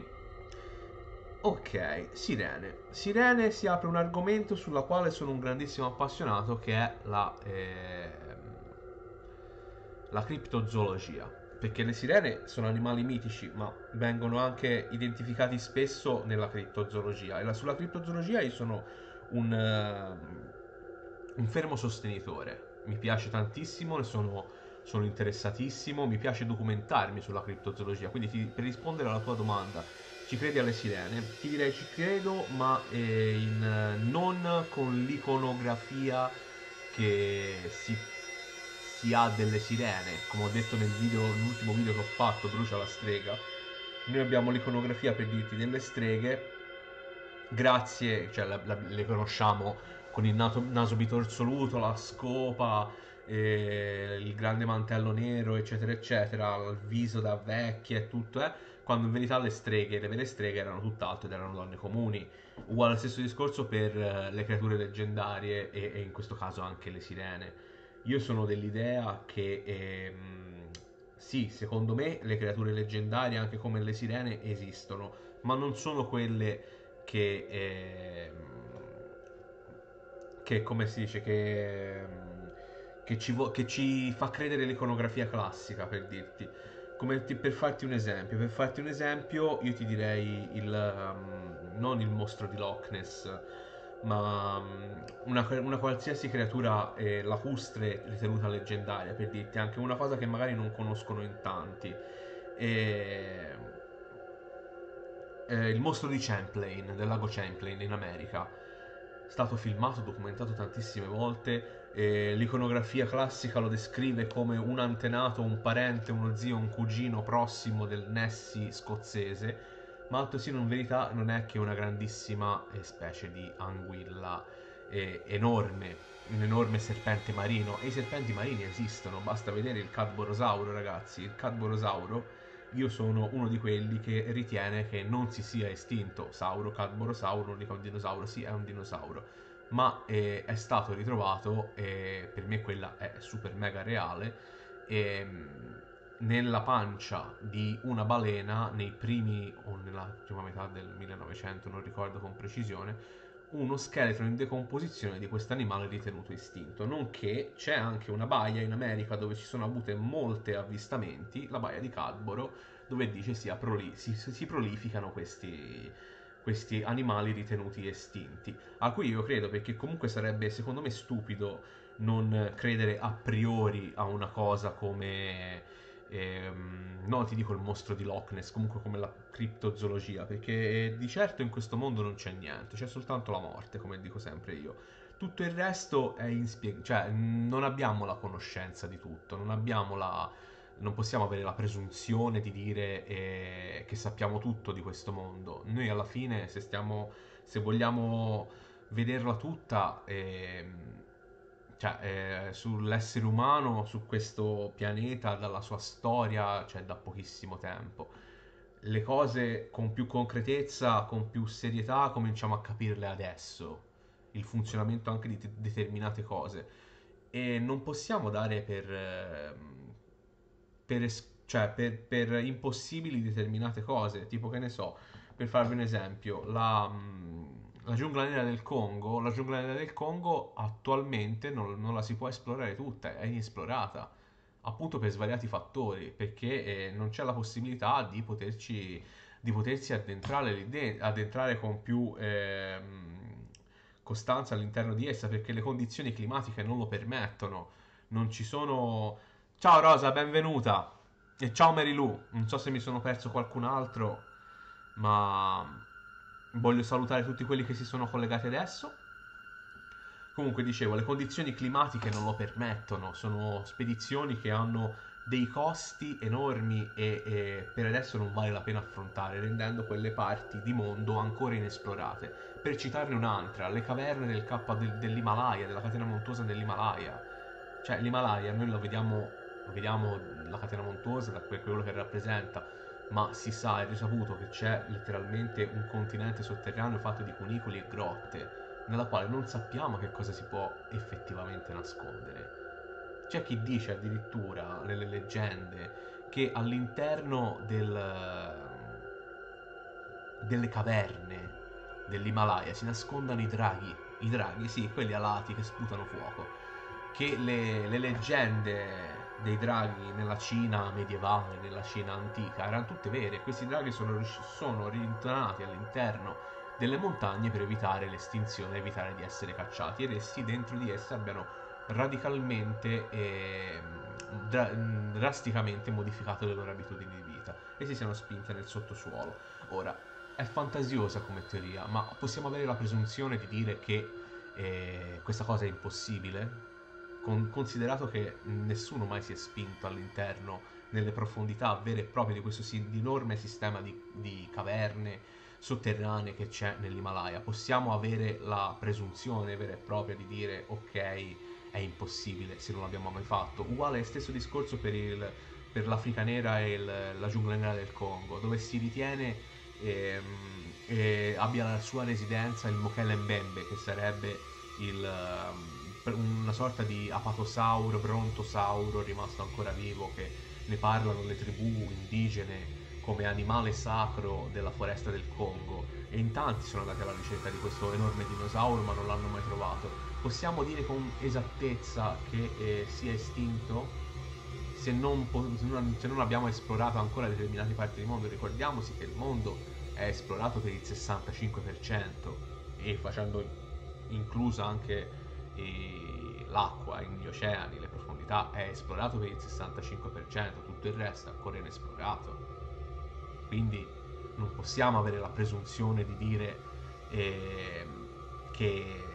Ok, sirene. Sirene si apre un argomento sulla quale sono un grandissimo appassionato che è la, ehm, la criptozoologia. Perché le sirene sono animali mitici, ma vengono anche identificati spesso nella criptozoologia. E la- sulla criptozoologia io sono un, eh, un fermo sostenitore. Mi piace tantissimo, ne sono, sono interessatissimo, mi piace documentarmi sulla criptozoologia. Quindi ti- per rispondere alla tua domanda, ci credi alle sirene? Ti direi ci credo, ma eh, in, eh, non con l'iconografia che si, si ha delle sirene. Come ho detto nel video, nell'ultimo video che ho fatto, Brucia la strega. Noi abbiamo l'iconografia per dirti delle streghe, grazie, cioè la- la- le conosciamo con il nato- naso bitorzoluto, la scopa, eh, il grande mantello nero, eccetera, eccetera, il viso da vecchia e tutto, eh, quando in verità le streghe, le vere streghe erano tutt'altro ed erano donne comuni. Uguale stesso discorso per eh, le creature leggendarie e, e in questo caso anche le sirene. Io sono dell'idea che ehm, sì, secondo me le creature leggendarie, anche come le sirene, esistono, ma non sono quelle che, ehm, che come si dice, che, ehm, che ci, vo- che ci fa credere l'iconografia classica, per dirti. Come ti- per farti un esempio, per farti un esempio, io ti direi il, um, non il mostro di Loch Ness, ma um, una, una qualsiasi creatura eh, lacustre ritenuta leggendaria, per dirti anche una cosa che magari non conoscono in tanti. E, eh, il mostro di Champlain, del lago Champlain in America. È stato filmato, documentato tantissime volte. E l'iconografia classica lo descrive come un antenato, un parente, uno zio, un cugino prossimo del Nessie scozzese, ma altresì in verità non è che una grandissima eh, specie di anguilla eh, enorme, un enorme serpente marino. E i serpenti marini esistono, basta vedere il Cadborosauro, ragazzi. Il Cadborosauro, io sono uno di quelli che ritiene che non si sia estinto Sauro, Cadborosauro, non dico un dinosauro, sì è un dinosauro, ma eh, è stato ritrovato e per me quella è super mega reale ehm, nella pancia di una balena nei primi o nella prima metà del millenovecento, non ricordo con precisione, uno scheletro in decomposizione di questo animale ritenuto estinto, nonché c'è anche una baia in America dove ci sono avute molte avvistamenti, la baia di Cadboro, dove dice sia proli- si, si prolificano questi, questi animali ritenuti estinti, a cui io credo perché comunque sarebbe secondo me stupido non credere a priori a una cosa come ehm, no, ti dico il mostro di Loch Ness, comunque come la criptozoologia, perché di certo in questo mondo non c'è niente, c'è soltanto la morte, come dico sempre io. Tutto il resto è inspiegabile, cioè non abbiamo la conoscenza di tutto, non abbiamo la, non possiamo avere la presunzione di dire eh, che sappiamo tutto di questo mondo. Noi alla fine, se stiamo, se vogliamo vederla tutta, ehm, cioè, eh, sull'essere umano, su questo pianeta, dalla sua storia, cioè da pochissimo tempo. le cose con più concretezza, con più serietà, cominciamo a capirle adesso, il funzionamento anche di te- determinate cose. E non possiamo dare per, ehm, per, es- cioè, per, per impossibili determinate cose, tipo che ne so, per farvi un esempio, la, mh, la giungla nera del Congo, la giungla nera del Congo attualmente non, non la si può esplorare tutta, è inesplorata, appunto per svariati fattori, perché eh, non c'è la possibilità di poterci, di potersi addentrare lì de- addentrare con più ehm, costanza all'interno di essa, perché le condizioni climatiche non lo permettono. Non ci sono. Ciao Rosa, benvenuta. E ciao Marilu. Non so se mi sono perso qualcun altro, ma voglio salutare tutti quelli che si sono collegati adesso. Comunque dicevo, le condizioni climatiche non lo permettono, sono spedizioni che hanno dei costi enormi e, e per adesso non vale la pena affrontare, rendendo quelle parti di mondo ancora inesplorate. Per citarne un'altra, le caverne del K del- dell'Himalaya, della catena montuosa dell'Himalaya. Cioè l'Himalaya noi lo vediamo, lo vediamo la catena montuosa da que- quello che rappresenta, ma si sa, è risaputo che c'è letteralmente un continente sotterraneo fatto di cunicoli e grotte nella quale non sappiamo che cosa si può effettivamente nascondere. C'è chi dice addirittura nelle leggende che all'interno del, delle caverne dell'Himalaya si nascondano i draghi. I draghi, sì, quelli alati che sputano fuoco. Che le, le leggende dei draghi nella Cina medievale, nella Cina antica, erano tutte vere. Questi draghi sono, sono rintanati all'interno delle montagne per evitare l'estinzione, evitare di essere cacciati, ed essi dentro di esse abbiano radicalmente e dra- drasticamente modificato le loro abitudini di vita e si siano spinte nel sottosuolo. Ora, è fantasiosa come teoria, ma possiamo avere la presunzione di dire che eh, questa cosa è impossibile? Con- considerato che nessuno mai si è spinto all'interno, nelle profondità vere e proprie di questo si- di enorme sistema di, di caverne sotterranee che c'è nell'Himalaya, possiamo avere la presunzione vera e propria di dire ok, è impossibile se non l'abbiamo mai fatto. Uguale stesso discorso per, il, per l'Africa nera e il- la giungla nera del Congo, dove si ritiene ehm, eh, abbia la sua residenza il Mokele Mbembe, che sarebbe il, ehm, una sorta di apatosauro, brontosauro rimasto ancora vivo, che ne parlano le tribù indigene come animale sacro della foresta del Congo, e in tanti sono andati alla ricerca di questo enorme dinosauro ma non l'hanno mai trovato. Possiamo dire con esattezza che eh, sia estinto se non, se, non, se non abbiamo esplorato ancora determinate parti del mondo. Ricordiamoci che il mondo è esplorato per il sessantacinque per cento, e facendo inclusa anche eh, l'acqua, gli oceani, le profondità, è esplorato per il sessantacinque per cento, tutto il resto è ancora inesplorato. Quindi non possiamo avere la presunzione di dire eh, che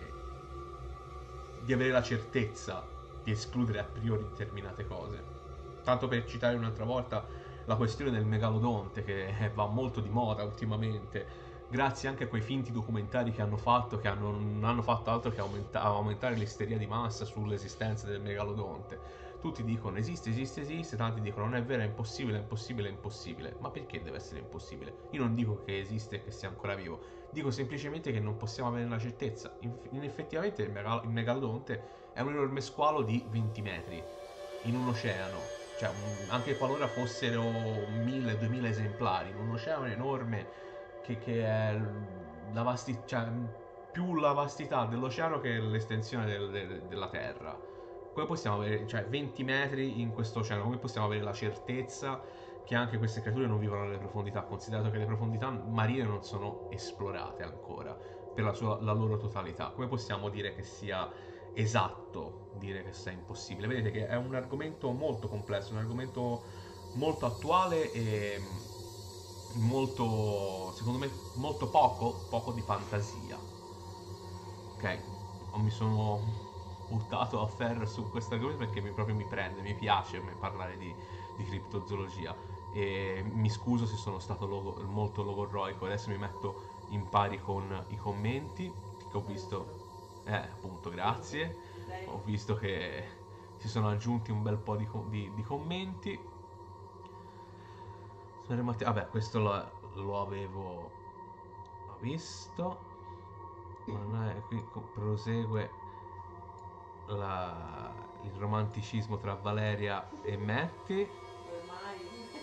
di avere la certezza di escludere a priori determinate cose. Tanto per citare un'altra volta la questione del megalodonte, che va molto di moda ultimamente, grazie anche a quei finti documentari che hanno fatto, che hanno, non hanno fatto altro che aumenta- aumentare l'isteria di massa sull'esistenza del megalodonte. Tutti dicono esiste, esiste, esiste, tanti dicono non è vero, è impossibile, è impossibile, è impossibile. Ma perché deve essere impossibile? Io non dico che esiste e che sia ancora vivo, dico semplicemente che non possiamo avere la certezza. In, in effettivamente il, megal- il megalodonte è un enorme squalo di venti metri in un oceano, cioè un- anche qualora fossero mille duemila esemplari, in un oceano enorme che, che è la vasti- cioè, più la vastità dell'oceano che l'estensione del- del- della Terra. Come possiamo avere, cioè venti metri in questo oceano, come possiamo avere la certezza che anche queste creature non vivono nelle profondità, considerato che le profondità marine non sono esplorate ancora per la, sua- la loro totalità? Come possiamo dire che sia esatto dire che sia impossibile? Vedete che è un argomento molto complesso, un argomento molto attuale e molto, secondo me, molto poco, poco di fantasia. Ok, mi sono buttato a ferro su questo argomento perché mi, proprio mi prende, mi piace a me parlare di, di criptozoologia, e mi scuso se sono stato logo, molto logorroico. Adesso mi metto in pari con i commenti che ho visto. Eh, appunto, grazie. Ho visto che si sono aggiunti un bel po' di, di, di commenti. Vabbè, questo lo, lo avevo visto. Ma non è, qui co- prosegue la- il romanticismo tra Valeria e Matty. Ormai.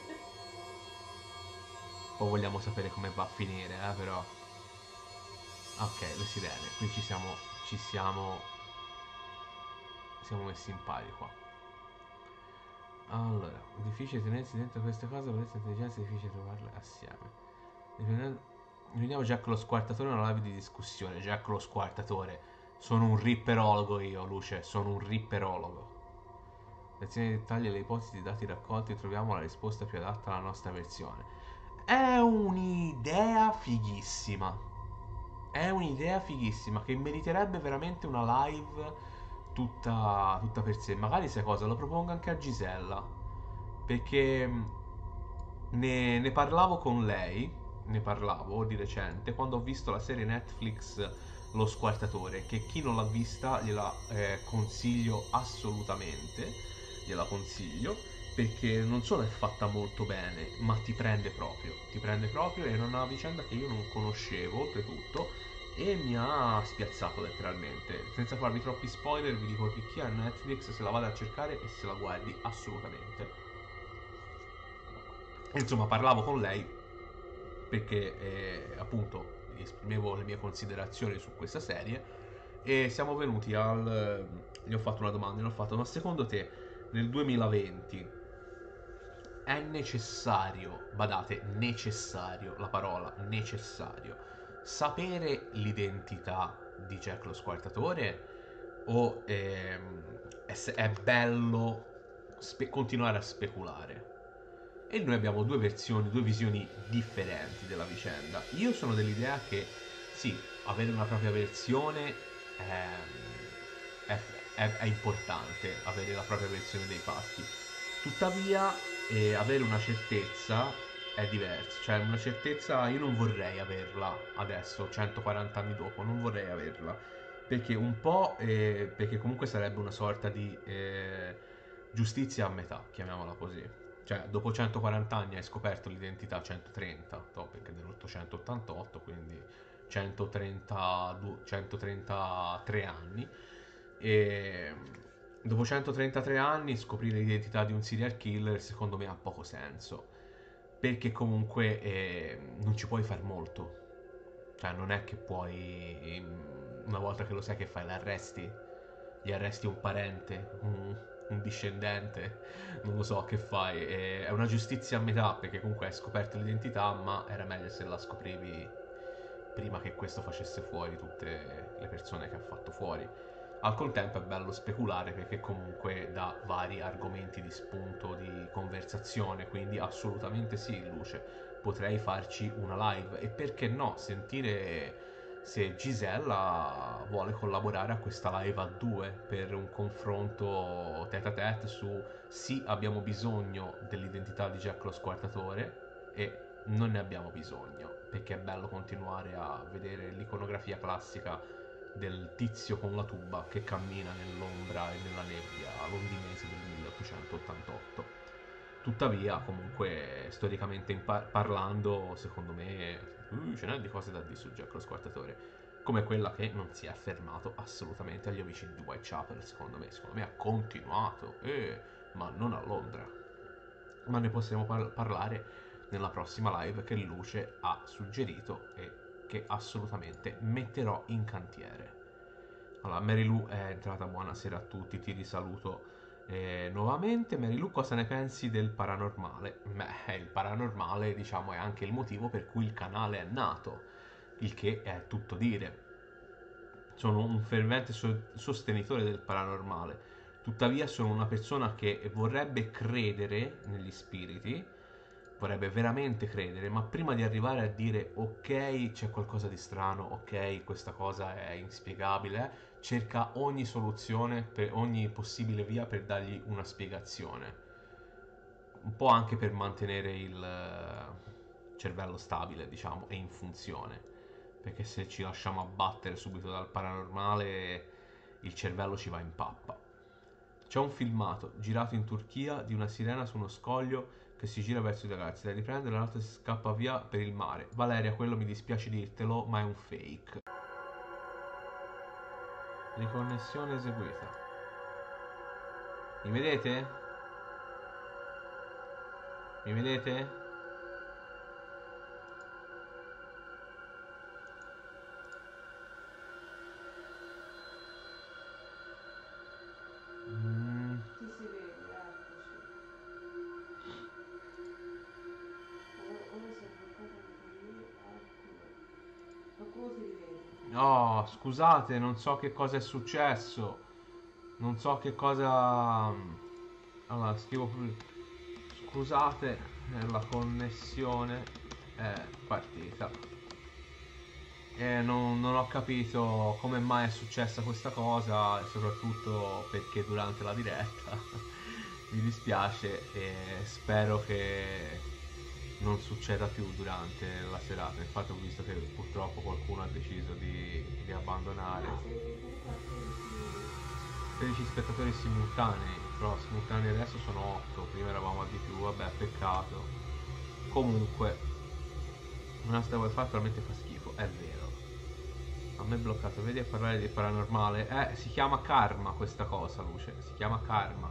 Poi vogliamo sapere come va a finire, eh, però. Ok, le sirene, qui ci siamo, ci siamo, siamo messi in pari qua. Allora, difficile tenersi dentro queste cose, volete intelligenza, è difficile trovarle assieme. Dipendendo- Vediamo Jack lo squartatore, una live di discussione. Jack lo squartatore. Sono un ripperologo io, Luce, sono un ripperologo. Lezioni di dettagli e le ipotesi di dati raccolti troviamo la risposta più adatta alla nostra versione. È un'idea fighissima. È un'idea fighissima che meriterebbe veramente una live tutta, tutta per sé. Magari sai cosa, lo propongo anche a Gisella. Perché mh, ne, ne parlavo con lei, ne parlavo di recente, quando ho visto la serie Netflix Lo Squartatore, che chi non l'ha vista gliela eh, consiglio assolutamente, gliela consiglio, perché non solo è fatta molto bene, ma ti prende proprio, ti prende proprio e è una vicenda che io non conoscevo oltretutto e mi ha spiazzato letteralmente. Senza farvi troppi spoiler vi dico che chi ha Netflix se la vada a cercare e se la guardi assolutamente. Insomma, parlavo con lei perché eh, appunto esprimevo le mie considerazioni su questa serie e siamo venuti al... gli ho fatto una domanda, gli ho fatto, ma secondo te nel duemilaventi è necessario, badate, necessario, la parola necessario, sapere l'identità di Jack lo Squartatore o ehm, è, è bello spe- continuare a speculare? E noi abbiamo due versioni, due visioni differenti della vicenda. Io sono dell'idea che sì, avere una propria versione è, è, è- è importante, avere la propria versione dei fatti. Tuttavia, eh, avere una certezza è diverso. Cioè, una certezza io non vorrei averla adesso, centoquaranta anni dopo, non vorrei averla. Perché un po', eh, perché comunque sarebbe una sorta di eh, giustizia a metà, chiamiamola così. Cioè, dopo centoquaranta anni hai scoperto l'identità centotrenta, no, perché dell'ottocentottantotto, quindi centotrentadue, centotrentatré anni. E dopo centotrentatré anni scoprire l'identità di un serial killer secondo me ha poco senso. Perché comunque eh, non ci puoi fare molto. Cioè, non è che puoi, una volta che lo sai che fai, l'arresti, gli arresti un parente, un, un discendente, non lo so che fai. E è una giustizia a metà perché comunque hai scoperto l'identità, ma era meglio se la scoprivi prima che questo facesse fuori tutte le persone che ha fatto fuori. Al contempo è bello speculare perché comunque dà vari argomenti di spunto di conversazione, quindi assolutamente sì, Luce, potrei farci una live e perché no, sentire se Gisella vuole collaborare a questa live a due per un confronto tête à tête su sì, abbiamo bisogno dell'identità di Jack lo Squartatore e non ne abbiamo bisogno perché è bello continuare a vedere l'iconografia classica del tizio con la tuba che cammina nell'ombra e nella nebbia londinese del milleottocentottantotto. Tuttavia, comunque, storicamente impar- parlando, secondo me uh, ce n'è di cose da dire su Jack lo Squartatore. Come quella che non si è fermato assolutamente agli omicidi di Whitechapel, secondo me. Secondo me ha continuato, eh, ma non a Londra. Ma ne possiamo par- parlare nella prossima live che Luce ha suggerito e che assolutamente metterò in cantiere. Allora, Mary Lou è entrata, buonasera a tutti, ti risaluto eh, nuovamente. Mary Lou, cosa ne pensi del paranormale? Beh, il paranormale, diciamo, è anche il motivo per cui il canale è nato, il che è tutto dire. Sono un fervente so- sostenitore del paranormale, tuttavia sono una persona che vorrebbe credere negli spiriti, vorrebbe veramente credere, ma prima di arrivare a dire ok c'è qualcosa di strano, ok questa cosa è inspiegabile, eh, cerca ogni soluzione, per ogni possibile via per dargli una spiegazione. Un po' anche per mantenere il eh, cervello stabile, diciamo, e in funzione. Perché se ci lasciamo abbattere subito dal paranormale, il cervello ci va in pappa. C'è un filmato girato in Turchia di una sirena su uno scoglio che e si gira verso i ragazzi, la riprende, l'altro si scappa via per il mare. Valeria, quello mi dispiace dirtelo, ma è un fake. Riconnessione eseguita. Mi vedete? Mi vedete? Mm. Ti si vede, eccoci. Ora, ora si è bloccato anche lì, ecco. Qualcuno si rivede. Oh, scusate, non so che cosa è successo. Non so che cosa... Allora, scrivo... Scusate, eh, la connessione è partita. E non, non ho capito come mai è successa questa cosa e soprattutto perché durante la diretta. Mi dispiace e spero che non succeda più durante la serata. Infatti ho visto che purtroppo qualcuno ha deciso di, di abbandonare. No, sei comunque attenti. tredici spettatori simultanei, però simultanei adesso sono otto, prima eravamo a di più, vabbè, peccato. Comunque, una sta wifi veramente fa schifo, è vero. A me è bloccato, vedi a parlare di paranormale? Eh, si chiama karma questa cosa, Luce, si chiama karma.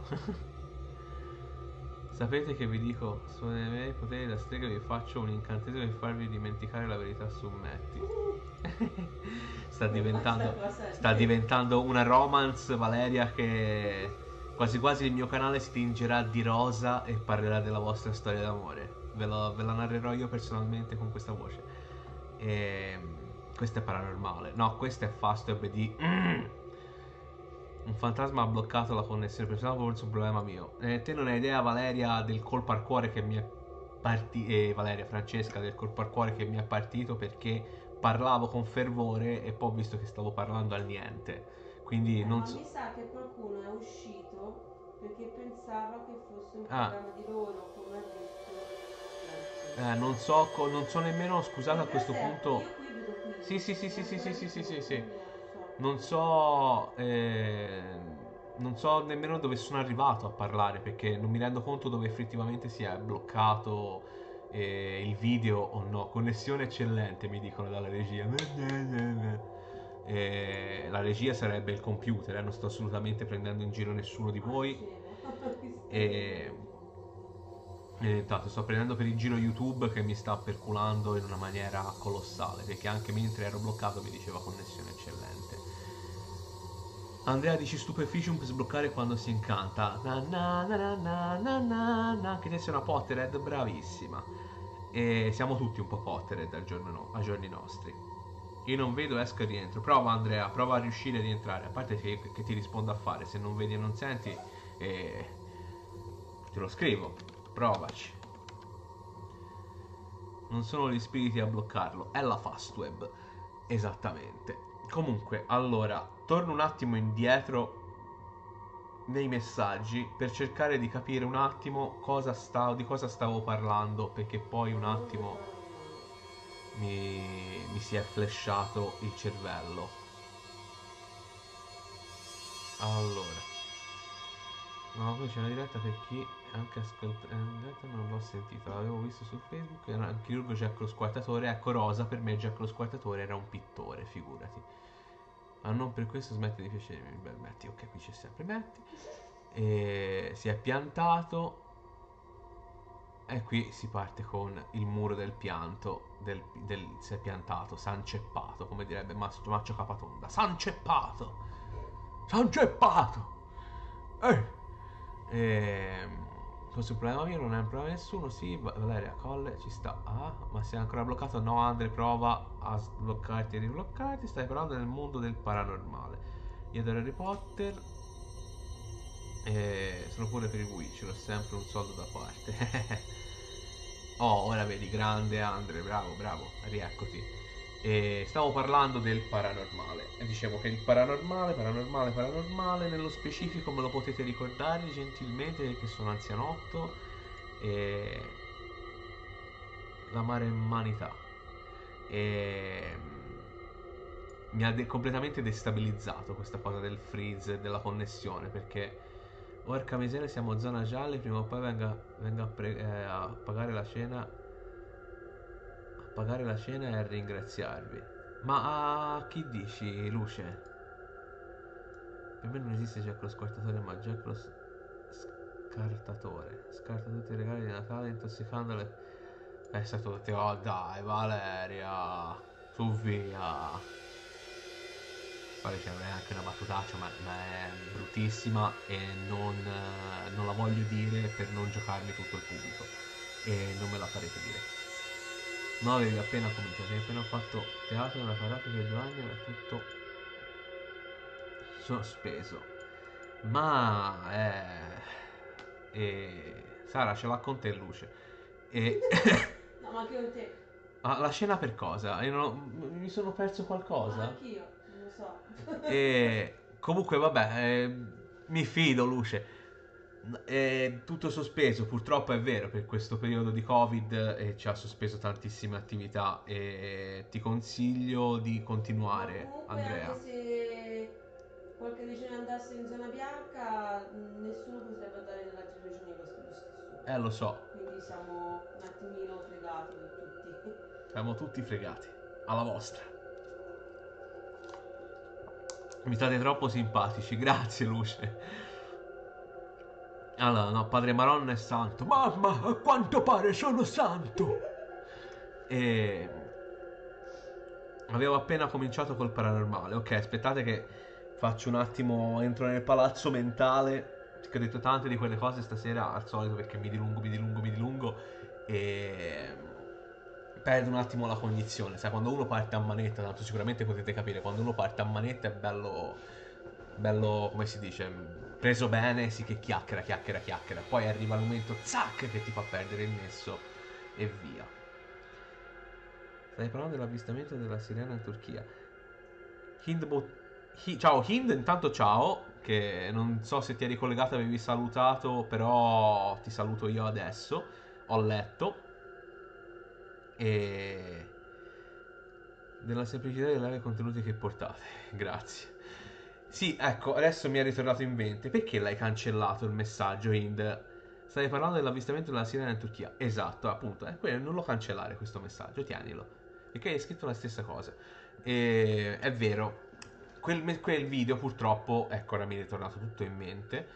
Sapete che vi dico, suoi miei poteri da strega vi faccio un incantesimo per farvi dimenticare la verità su Matty. sta diventando sta diventando una romance, Valeria, che quasi quasi il mio canale si tingerà di rosa e parlerà della vostra storia d'amore. Ve, lo, ve la narrerò io personalmente con questa voce. E questo è paranormale. No, questo è Fast Web di mm. Un fantasma ha bloccato la connessione. Pensavo forse un problema mio. Eh, te non hai idea, Valeria, del colpo al cuore che mi è partito. Eh, Valeria, Francesca, del colpo al cuore che mi è partito perché parlavo con fervore e poi ho visto che stavo parlando al niente. Quindi Eh, non ma so. mi sa che qualcuno è uscito perché pensava che fosse un Ah. programma di loro, come ha detto. Eh, non so, co- non so nemmeno, scusate a Potrebbe questo essere- punto. Io qui vedo qui. Sì, sì, sì, sì, sì, sì, sì, sì, sì, sì. Non so. Non so, eh, non so nemmeno dove sono arrivato a parlare perché non mi rendo conto dove effettivamente si è bloccato eh, il video o no. Connessione eccellente, mi dicono dalla regia. Eh, la regia sarebbe il computer, eh, non sto assolutamente prendendo in giro nessuno di voi. E E intanto sto prendendo per il giro YouTube che mi sta perculando in una maniera colossale, perché anche mentre ero bloccato mi diceva connessione eccellente. Andrea dici Stupeficium per sbloccare quando si incanta. Na na na na na na na na. Che te sei una Potterhead, bravissima. E siamo tutti un po' Potterhead al giorno no, ai giorni nostri. Io non vedo, esco e rientro. Prova Andrea, prova a riuscire a rientrare. A parte che, che ti rispondo a fare, se non vedi e non senti, eh, te lo scrivo. Provaci. Non sono gli spiriti a bloccarlo, è la Fastweb. Esattamente. Comunque, allora, torno un attimo indietro nei messaggi per cercare di capire un attimo cosa stavo, di cosa stavo parlando, perché poi un attimo mi, mi si è flashato il cervello. Allora. No, poi c'è una diretta per chi anche ascolta. In diretta non l'ho sentita, l'avevo visto su Facebook. Era il chirurgo Jack lo squartatore. Ecco, Rosa, per me Jack lo squartatore era un pittore, figurati. Ma non per questo smette di piacermi. Beh, metti, ok, qui c'è sempre metti. E si è piantato. E qui si parte con il muro del pianto. Del, del, si è piantato, sanceppato, come direbbe Maccio, Maccio Capatonda. Sanceppato! Sanceppato! Ehi! E, questo è un problema mio, non è un problema di nessuno. Sì, Valeria Colle ci sta. Ah, ma sei ancora bloccato? No, Andre, prova a sbloccarti e ribloccarti. Stai parlando nel mondo del paranormale. Io adoro Harry Potter. E sono pure per il Witcher, ho sempre un soldo da parte. Oh, ora vedi, grande Andre, bravo, bravo, rieccoti. E stavo parlando del paranormale e dicevo che il paranormale, paranormale, paranormale, nello specifico me lo potete ricordare gentilmente perché sono anzianotto e la maremmanità e mi ha de- completamente destabilizzato questa cosa del freeze e della connessione perché Orca miseria, siamo zona gialla, prima o poi venga, venga a, pre- eh, a pagare la cena. A pagare la cena e a ringraziarvi. Ma a chi dici, Luce? Per me non esiste Jack lo squartatore, ma Jack lo s- scartatore. Scarta tutti i regali di Natale intossicandole. È stato tutti. Oh dai, Valeria. Su via. Poi c'è anche una battutaccia, ma, ma è bruttissima e non, eh, non la voglio dire per non giocarmi tutto il pubblico. E non me la farete dire. No, avevi appena cominciato, avevi appena fatto teatro nella parrocchia per due anni, era tutto sospeso. Ma eh, e Sara ce l'ha con te Luce. E No, ma anche con te. ah, la scena per cosa? Io non ho- mi sono perso Ma qualcosa? anch'io, non lo so. E comunque vabbè, eh, mi fido Luce. È tutto sospeso, purtroppo è vero, per questo periodo di Covid eh, ci ha sospeso tantissime attività e ti consiglio di Ma continuare, comunque anche Andrea. se qualche regione andasse in zona bianca, mh, nessuno potrebbe andare nelle altre regioni lo lo stesso. Eh, lo so, Quindi siamo un attimino fregati per tutti. siamo tutti fregati. Alla vostra. Mi state troppo simpatici, grazie Luce. Allora, no, Padre Maron è santo. Mamma, a quanto pare sono santo. E avevo appena cominciato col paranormale. Ok, aspettate che faccio un attimo, entro nel palazzo mentale. Che ho detto tante di quelle cose stasera al solito perché mi dilungo, mi dilungo, mi dilungo e perdo un attimo la cognizione. Sai, quando uno parte a manetta, tanto sicuramente potete capire, quando uno parte a manetta è bello, bello, come si dice, preso bene, sì che chiacchiera, chiacchiera, chiacchiera. Poi arriva il momento, zac, che ti fa perdere il nesso e via. Stai parlando dell'avvistamento della sirena in Turchia. Hind Bo- Hi- ciao Hind, intanto ciao, che non so se ti eri collegato, avevi salutato, però ti saluto io adesso. Ho letto. E della semplicità dei live contenuti che portate. Grazie. Sì, ecco, adesso mi è ritornato in mente. Perché l'hai cancellato il messaggio, Hind? Stavi parlando dell'avvistamento della sirena in Turchia. Esatto, appunto. Eh, quello non lo cancellare questo messaggio, tienilo. Perché hai scritto la stessa cosa. E è vero. Quel, me- quel video purtroppo, ecco, ora mi è ritornato tutto in mente.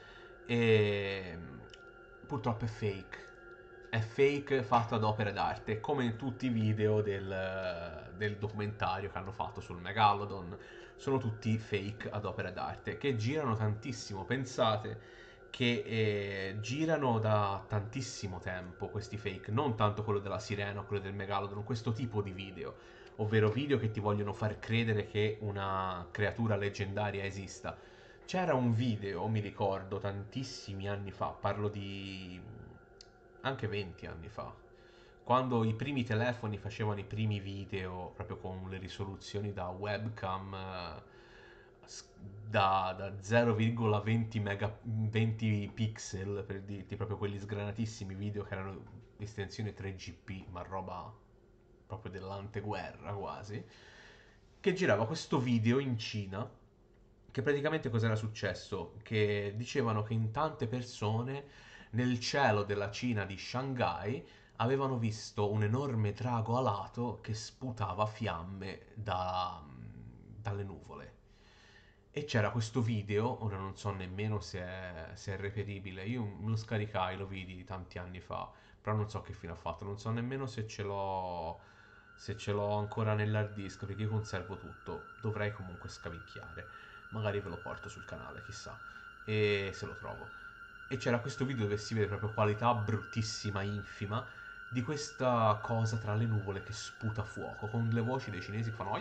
E purtroppo è fake. È fake fatto ad opera d'arte, come in tutti i video del, del documentario che hanno fatto sul Megalodon. Sono tutti fake ad opera d'arte, che girano tantissimo. Pensate che eh, girano da tantissimo tempo questi fake, non tanto quello della sirena o quello del Megalodon, questo tipo di video, ovvero video che ti vogliono far credere che una creatura leggendaria esista. C'era un video, mi ricordo, tantissimi anni fa, parlo di anche venti anni fa, quando i primi telefoni facevano i primi video proprio con le risoluzioni da webcam eh, s- da, da zero virgola venti mega, venti pixel, per dirti, proprio quelli sgranatissimi video che erano estensione tre G P, ma roba proprio dell'anteguerra quasi, che girava questo video in Cina. Che praticamente cos'era successo? Che dicevano che in tante persone nel cielo della Cina di Shanghai avevano visto un enorme drago alato che sputava fiamme da- dalle nuvole. E c'era questo video, ora non so nemmeno se è, se è reperibile, io me lo scaricai, lo vidi tanti anni fa, però non so che fine ha fatto, non so nemmeno se ce l'ho, se ce l'ho ancora nell'hard disk, perché io conservo tutto, dovrei comunque scavicchiare, magari ve lo porto sul canale, chissà, e se lo trovo. E c'era questo video dove si vede proprio qualità bruttissima, infima, di questa cosa tra le nuvole che sputa fuoco, con le voci dei cinesi che fanno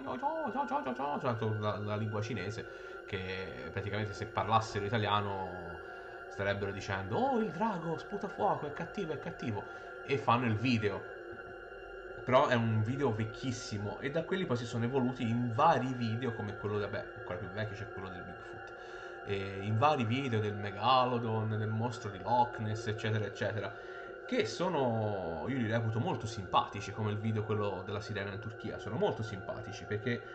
la, la lingua cinese, che praticamente se parlassero italiano starebbero dicendo oh il drago sputa fuoco, è cattivo, è cattivo, e fanno il video. Però è un video vecchissimo e da quelli poi si sono evoluti in vari video come quello, vabbè, ancora più vecchio c'è quello del Bigfoot. E in vari video del Megalodon, del mostro di Loch Ness, eccetera, eccetera, che sono, io li reputo molto simpatici, come il video quello della sirena in Turchia, sono molto simpatici perché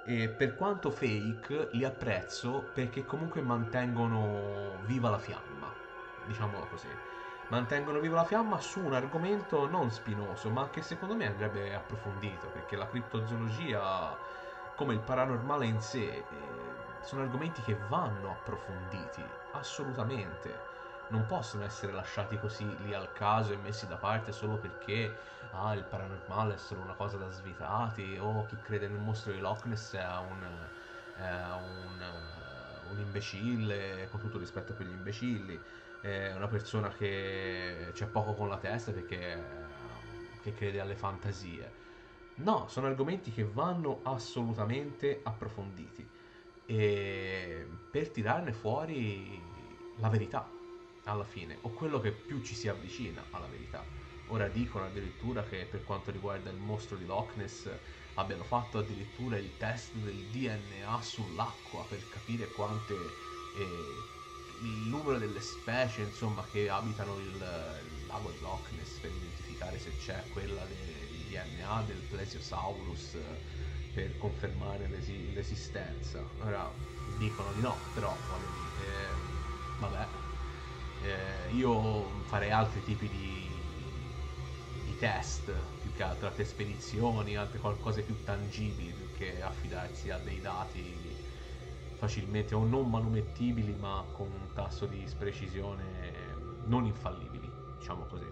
E per quanto fake, li apprezzo perché comunque mantengono viva la fiamma, diciamolo così. Mantengono viva la fiamma su un argomento non spinoso, ma che secondo me andrebbe approfondito, perché la criptozoologia, come il paranormale in sé, eh, sono argomenti che vanno approfonditi, assolutamente. Non possono essere lasciati così lì al caso e messi da parte solo perché ah, il paranormale è solo una cosa da svitati, o chi crede nel mostro di Loch Ness è un, è un, eh, un imbecille, con tutto rispetto per gli imbecilli, è una persona che c'è poco con la testa perché che crede alle fantasie. No, sono argomenti che vanno assolutamente approfonditi e per tirarne fuori la verità alla fine, o quello che più ci si avvicina alla verità. Ora dicono addirittura che per quanto riguarda il mostro di Loch Ness abbiano fatto addirittura il test del D N A sull'acqua per capire quante eh, il numero delle specie insomma che abitano il, il lago di Loch Ness per identificare se c'è quella del D N A del Plesiosaurus per confermare l'esi- l'esistenza. Ora dicono di no, però voglio dire, eh, vabbè, eh, io farei altri tipi di, di test, più che altro altre spedizioni, altre cose più tangibili, più che affidarsi a dei dati facilmente o non manomettibili, ma con un tasso di precisione non infallibili, diciamo così.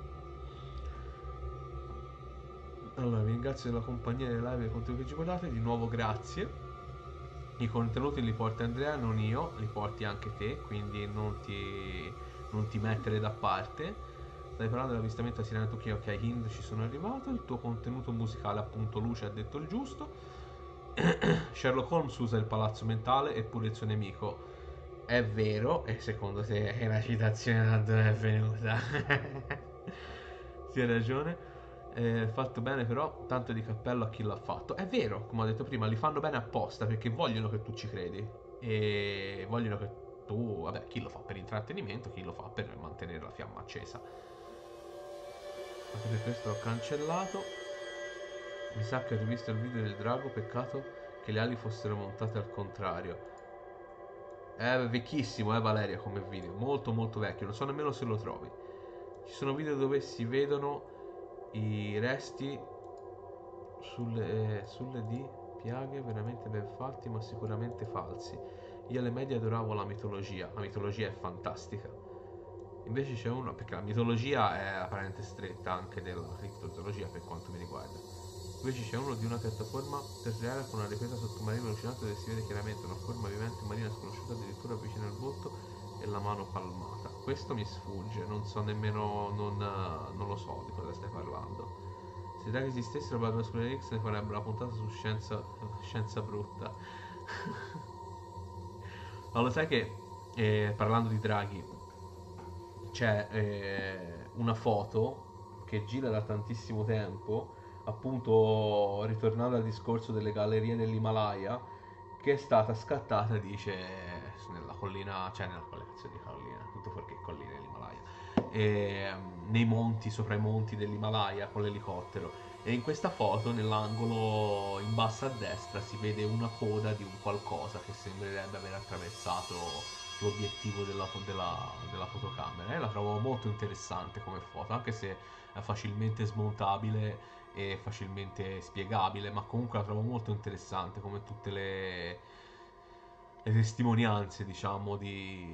Allora, vi ringrazio della compagnia delle live e dei contenuti che ci guardate, di nuovo grazie. I contenuti li porta Andrea, non io, li porti anche te, quindi non ti, non ti mettere da parte. Stai parlando dell'avvistamento a Sirena Tocchino, ok, Hind ci sono arrivato, il tuo contenuto musicale appunto Luce ha detto il giusto. Sherlock Holmes usa il palazzo mentale eppure il suo nemico. È vero, e secondo te è una citazione da dove è venuta? Sì, hai ragione. Eh, fatto bene però, tanto di cappello a chi l'ha fatto. È vero, come ho detto prima, li fanno bene apposta perché vogliono che tu ci credi. E vogliono che tu, vabbè, chi lo fa per intrattenimento, chi lo fa per mantenere la fiamma accesa. Anche per questo ho cancellato. Mi sa che ho rivisto il video del drago, peccato che le ali fossero montate al contrario. È vecchissimo, eh Valeria, come video, molto molto vecchio, non so nemmeno se lo trovi. Ci sono video dove si vedono i resti sulle, eh, sulle di piaghe veramente ben fatti, ma sicuramente falsi. Io alle medie adoravo la mitologia, la mitologia è fantastica. Invece c'è uno, perché la mitologia è la parente stretta anche della criptozoologia per quanto mi riguarda. Invece c'è uno di una piattaforma terrestre con una ripresa sottomarina allucinante dove si vede chiaramente una forma vivente marina sconosciuta addirittura vicino al volto e la mano palmata. Questo mi sfugge, non so nemmeno, non, non lo so di cosa stai parlando. Se i draghi esistessero, Barbara Spinelli X ne farebbero la puntata su scienza, scienza brutta. Ma lo sai che, eh, parlando di draghi, c'è eh, una foto che gira da tantissimo tempo, appunto ritornando al discorso delle gallerie dell'Himalaya, che è stata scattata, dice, nella collina, cioè nella collezione di collina, tutto fuorché collina dell'Himalaya, e, nei monti, sopra i monti dell'Himalaya con l'elicottero. E in questa foto, nell'angolo in basso a destra, si vede una coda di un qualcosa che sembrerebbe aver attraversato l'obiettivo della, della, della fotocamera. E la trovo molto interessante come foto, anche se è facilmente smontabile e facilmente spiegabile, ma comunque la trovo molto interessante come tutte le, le testimonianze, diciamo, di,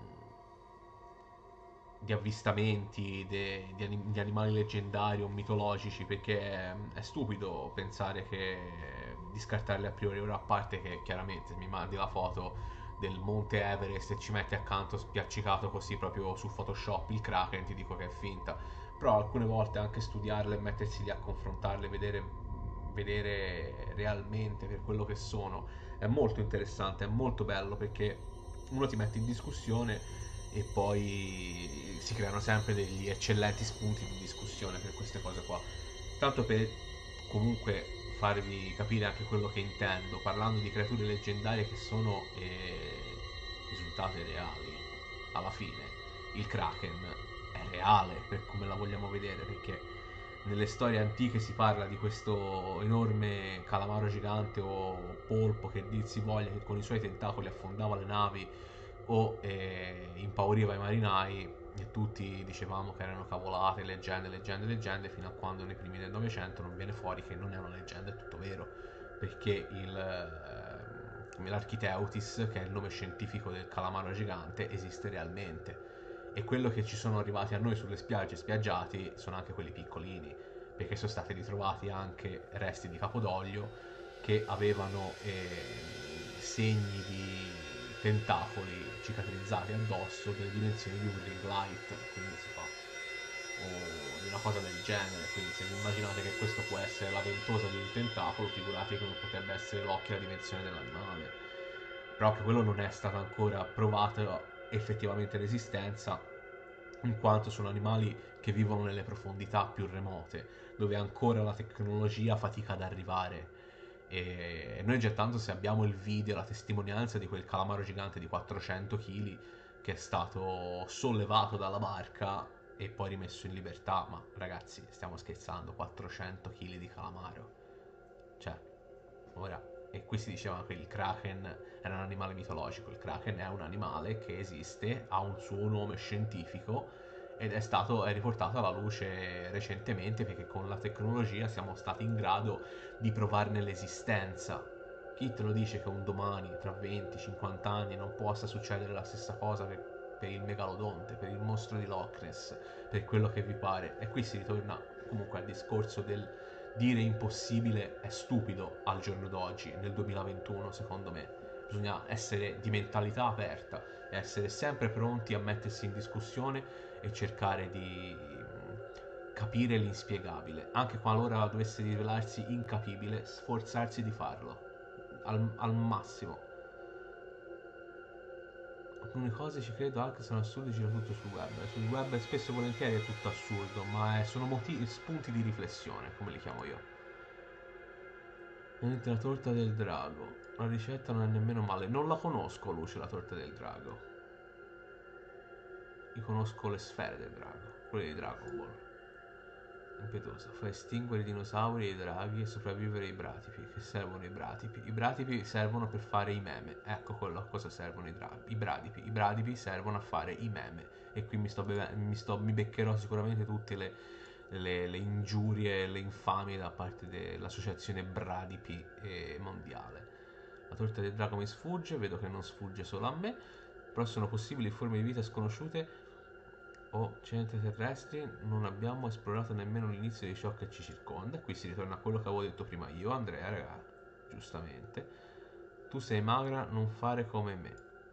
di avvistamenti de- di, anim- di animali leggendari o mitologici, perché è, è stupido pensare che di scartarli a priori. Ora, a parte che chiaramente mi mandi la foto del monte Everest e ci metti accanto spiaccicato così proprio su Photoshop il Kraken, ti dico che è finta. Però alcune volte anche studiarle e mettersi lì a confrontarle, vedere, vedere realmente per quello che sono, è molto interessante, è molto bello perché uno ti mette in discussione e poi si creano sempre degli eccellenti spunti di discussione per queste cose qua. Tanto per comunque farvi capire anche quello che intendo, parlando di creature leggendarie che sono eh, risultate reali alla fine. Il Kraken è reale per come la vogliamo vedere, perché nelle storie antiche si parla di questo enorme calamaro gigante o polpo che dir si voglia, che con i suoi tentacoli affondava le navi o eh, impauriva i marinai, e tutti dicevamo che erano cavolate, leggende, leggende, leggende, fino a quando nei primi del Novecento non viene fuori che non è una leggenda, è tutto vero, perché il, eh, l'Architeutis, che è il nome scientifico del calamaro gigante, esiste realmente. E quello che ci sono arrivati a noi sulle spiagge spiaggiati sono anche quelli piccolini, perché sono stati ritrovati anche resti di capodoglio che avevano eh, segni di tentacoli cicatrizzati addosso delle dimensioni di un ring light, quindi si fa, o di una cosa del genere. Quindi se vi immaginate che questo può essere la ventosa di un tentacolo, figurate come potrebbe essere l'occhio e la dimensione dell'animale. Però che quello non è stato ancora provato effettivamente l'esistenza, in quanto sono animali che vivono nelle profondità più remote, dove ancora la tecnologia fatica ad arrivare. E noi già tanto, se abbiamo il video, la testimonianza di quel calamaro gigante di quattrocento chili che è stato sollevato dalla barca e poi rimesso in libertà, ma ragazzi, stiamo scherzando, quattrocento chili di calamaro. Cioè, ora, e qui si diceva che il kraken era un animale mitologico. Il kraken è un animale che esiste, ha un suo nome scientifico ed è stato è riportato alla luce recentemente, perché con la tecnologia siamo stati in grado di provarne l'esistenza. Chi te lo dice che un domani, tra venti cinquanta anni, non possa succedere la stessa cosa per, per il megalodonte, per il mostro di Loch Ness, per quello che vi pare? E qui si ritorna comunque al discorso del dire impossibile è stupido al giorno d'oggi, nel duemilaventuno, secondo me. Bisogna essere di mentalità aperta e essere sempre pronti a mettersi in discussione e cercare di capire l'inspiegabile. Anche qualora dovesse rivelarsi incapibile, sforzarsi di farlo al, al massimo. Alcune cose ci credo anche sono assurde, gira tutto sul web. Sul web spesso e volentieri è tutto assurdo, ma è, sono motivi, spunti di riflessione, come li chiamo io. Niente, la torta del drago. La ricetta non è nemmeno male. Non la conosco, Luce, la torta del drago. Io conosco le sfere del drago, quelle di Dragon Ball. Impetuosa. Fa estinguere i dinosauri e i draghi e sopravvivere i bratipi. Che servono i bratipi? I bratipi servono per fare i meme. Ecco quello a cosa servono i draghi. I bratipi. I bratipi servono a fare i meme. E qui mi sto, beve- mi, sto mi beccherò sicuramente tutte le, le, le ingiurie e le infamie da parte dell'associazione Bradipi eh, mondiale. La torta del drago mi sfugge, vedo che non sfugge solo a me, però sono possibili forme di vita sconosciute o centri terrestri, non abbiamo esplorato nemmeno l'inizio di ciò che ci circonda. Qui si ritorna a quello che avevo detto prima io, Andrea, raga, giustamente. Tu sei magra, non fare come me.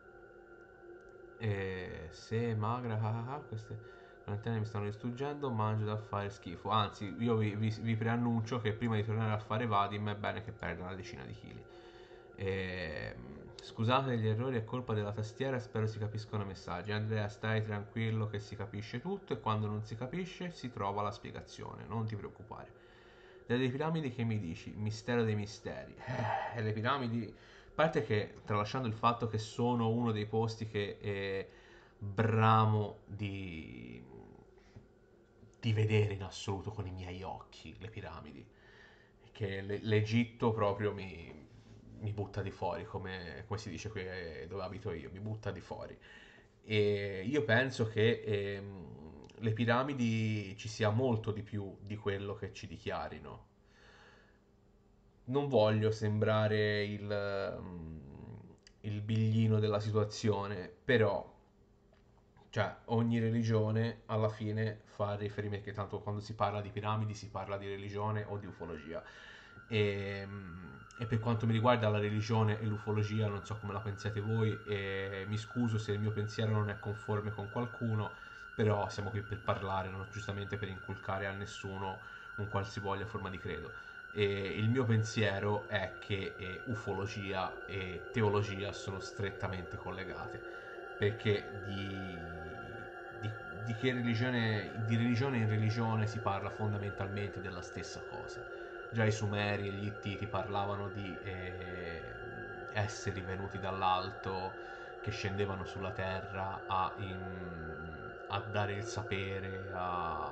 E se è magra, ah ah ah, queste quarantene mi stanno distruggendo, mangio da fare schifo. Anzi, io vi, vi, vi preannuncio che prima di tornare a fare Vadim è bene che perda una decina di chili. E, scusate gli errori, è colpa della tastiera, spero si capiscano i messaggi. Andrea, stai tranquillo che si capisce tutto e quando non si capisce si trova la spiegazione, non ti preoccupare. Delle piramidi che mi dici? Mistero dei misteri. Eh, le piramidi, a parte che, tralasciando il fatto che sono uno dei posti che eh, bramo di, di vedere in assoluto con i miei occhi, le piramidi, che l'Egitto proprio mi, mi butta di fuori, come, come si dice qui eh, dove abito io, mi butta di fuori. E io penso che ehm, le piramidi ci sia molto di più di quello che ci dichiarino. Non voglio sembrare il, mm, il biglino della situazione, però cioè, ogni religione alla fine fa riferimento, che tanto quando si parla di piramidi si parla di religione o di ufologia. E, e per quanto mi riguarda la religione e l'ufologia, non so come la pensiate voi, e mi scuso se il mio pensiero non è conforme con qualcuno, però siamo qui per parlare, non giustamente per inculcare a nessuno un qualsivoglia forma di credo. E il mio pensiero è che eh, ufologia e teologia sono strettamente collegate, perché di, di, di che religione, di religione in religione si parla fondamentalmente della stessa cosa. Già i Sumeri e gli Ittiti parlavano di eh, esseri venuti dall'alto che scendevano sulla terra a, in, a dare il sapere, a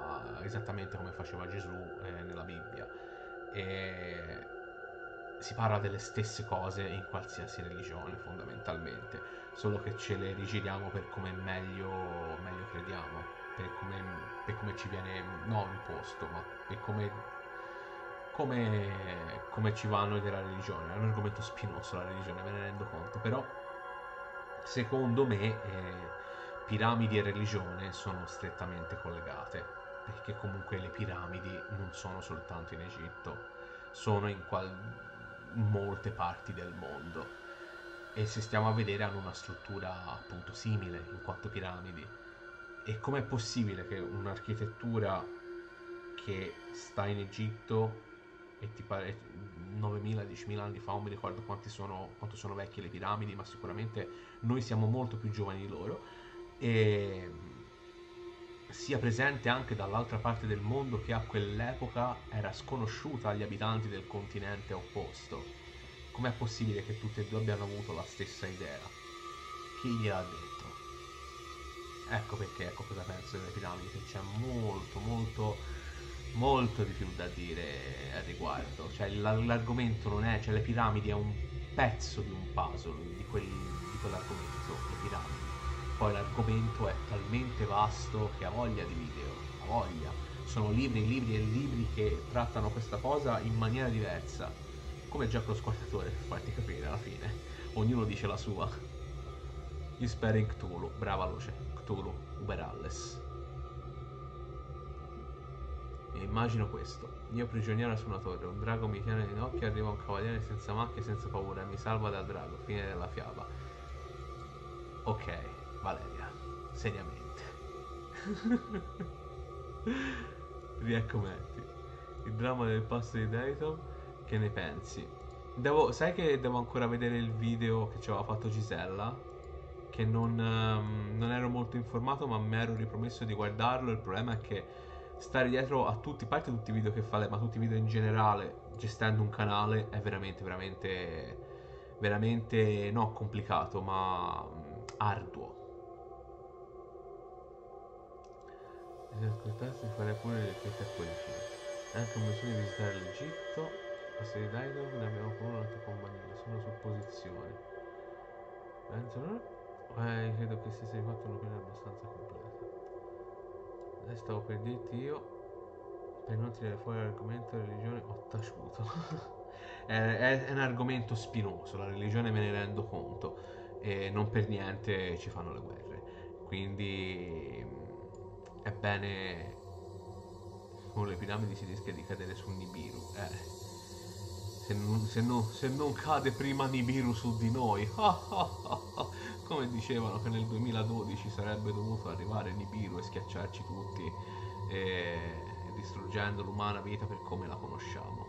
esattamente come faceva Gesù eh, nella Bibbia. E si parla delle stesse cose in qualsiasi religione fondamentalmente, solo che ce le rigiriamo per come meglio, meglio crediamo, per come, per come ci viene non imposto, ma per come, come, come ci va a noi della religione. È un argomento spinoso la religione, me ne rendo conto, però secondo me eh, piramidi e religione sono strettamente collegate, perché comunque le piramidi non sono soltanto in Egitto, sono in qual- molte parti del mondo, e se stiamo a vedere hanno una struttura appunto simile in quanto piramidi. E com'è possibile che un'architettura che sta in Egitto e ti pare novemila diecimila anni fa, non mi ricordo quanti sono, quanto sono vecchie le piramidi, ma sicuramente noi siamo molto più giovani di loro, e sia presente anche dall'altra parte del mondo, che a quell'epoca era sconosciuta agli abitanti del continente opposto. Com'è possibile che tutti e due abbiano avuto la stessa idea? Chi gliel'ha detto? Ecco perché, ecco cosa penso delle piramidi, che c'è molto, molto, molto di più da dire al riguardo. Cioè l- l'argomento non è, cioè le piramidi è un pezzo di un puzzle di, quel, di quell'argomento, le piramidi. Poi l'argomento è talmente vasto che ha voglia di video, ha voglia. Sono libri, libri e libri che trattano questa cosa in maniera diversa, come già con lo squartatore, per farti capire alla fine. Ognuno dice la sua. Gli spera in Cthulhu, brava Luce, Cthulhu, Uber Alles. E immagino questo: io prigioniero su una torre, un drago mi tiene in occhio, arriva un cavaliere senza macchie e senza paura e mi salva dal drago, fine della fiaba. Ok, Valeria, seriamente. Rieccometti. Il dramma del passo di Dayton, che ne pensi? Devo, sai che devo ancora vedere il video che ci aveva fatto Gisella? Che non, ehm, non ero molto informato, ma mi ero ripromesso di guardarlo. Il problema è che stare dietro a tutti, a parte tutti i video che fa lei, ma tutti i video in generale, gestendo un canale, è veramente, veramente, veramente, no, complicato, ma mm, arduo. Se ascoltassi farei pure le fette a cuoricino. È anche un bisogno di visitare l'Egitto. A Seri Daidov ne abbiamo con una tua compagnia, sono supposizioni. Penso no? Eh, credo che si sia fatto un'opinione abbastanza completa. E stavo per dirti io, per non tirare fuori l'argomento religione, ho taciuto. è, è, è un argomento spinoso, la religione me ne rendo conto, e non per niente ci fanno le guerre. Quindi è bene, con le piramidi si rischia di cadere su Nibiru. Eh. Se non, se, no, se non cade prima Nibiru su di noi. Come dicevano che nel duemiladodici sarebbe dovuto arrivare Nibiru e schiacciarci tutti, e, e distruggendo l'umana vita per come la conosciamo.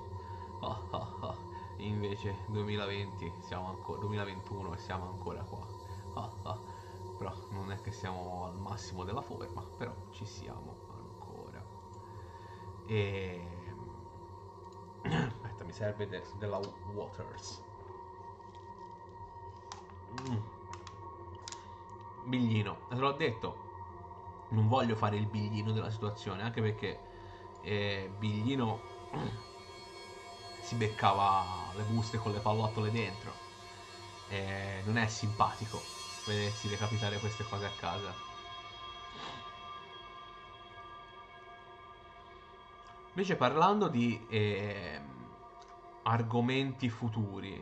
Invece duemilaventi siamo ancora, duemilaventuno e siamo ancora qua. Però non è che siamo al massimo della forma, però ci siamo ancora. E aspetta, mi serve de- della Waters. Mm. Biglino, te l'ho detto, non voglio fare il biglino della situazione, anche perché eh, Biglino si beccava le buste con le pallottole dentro. Eh, non è simpatico vedersi recapitare queste cose a casa. Invece, parlando di eh, argomenti futuri,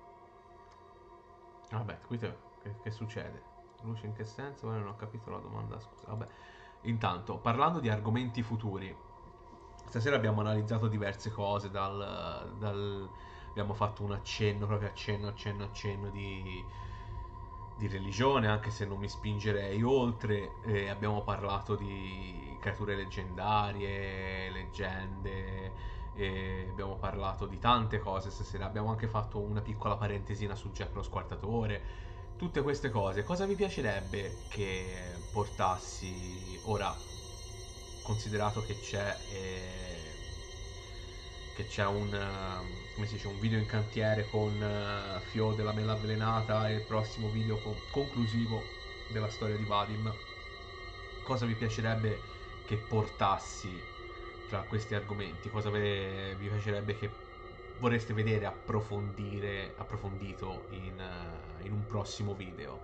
vabbè, qui te, che, che succede? Luce, in che senso? Ora non ho capito la domanda, scusa. Vabbè, intanto, parlando di argomenti futuri, stasera abbiamo analizzato diverse cose, dal, dal abbiamo fatto un accenno, proprio accenno, accenno, accenno di, di religione, anche se non mi spingerei oltre. E abbiamo parlato di creature leggendarie, leggende, e abbiamo parlato di tante cose stasera. Abbiamo anche fatto una piccola parentesina su Jack lo Squartatore. Tutte queste cose, cosa vi piacerebbe che portassi ora, considerato che c'è eh, che c'è un eh, come si dice, un video in cantiere con uh, Fio della mela avvelenata e il prossimo video co- conclusivo della storia di Vadim, cosa vi piacerebbe che portassi tra questi argomenti? Cosa ve- vi piacerebbe che vorreste vedere approfondire, approfondito in, eh, in un prossimo video?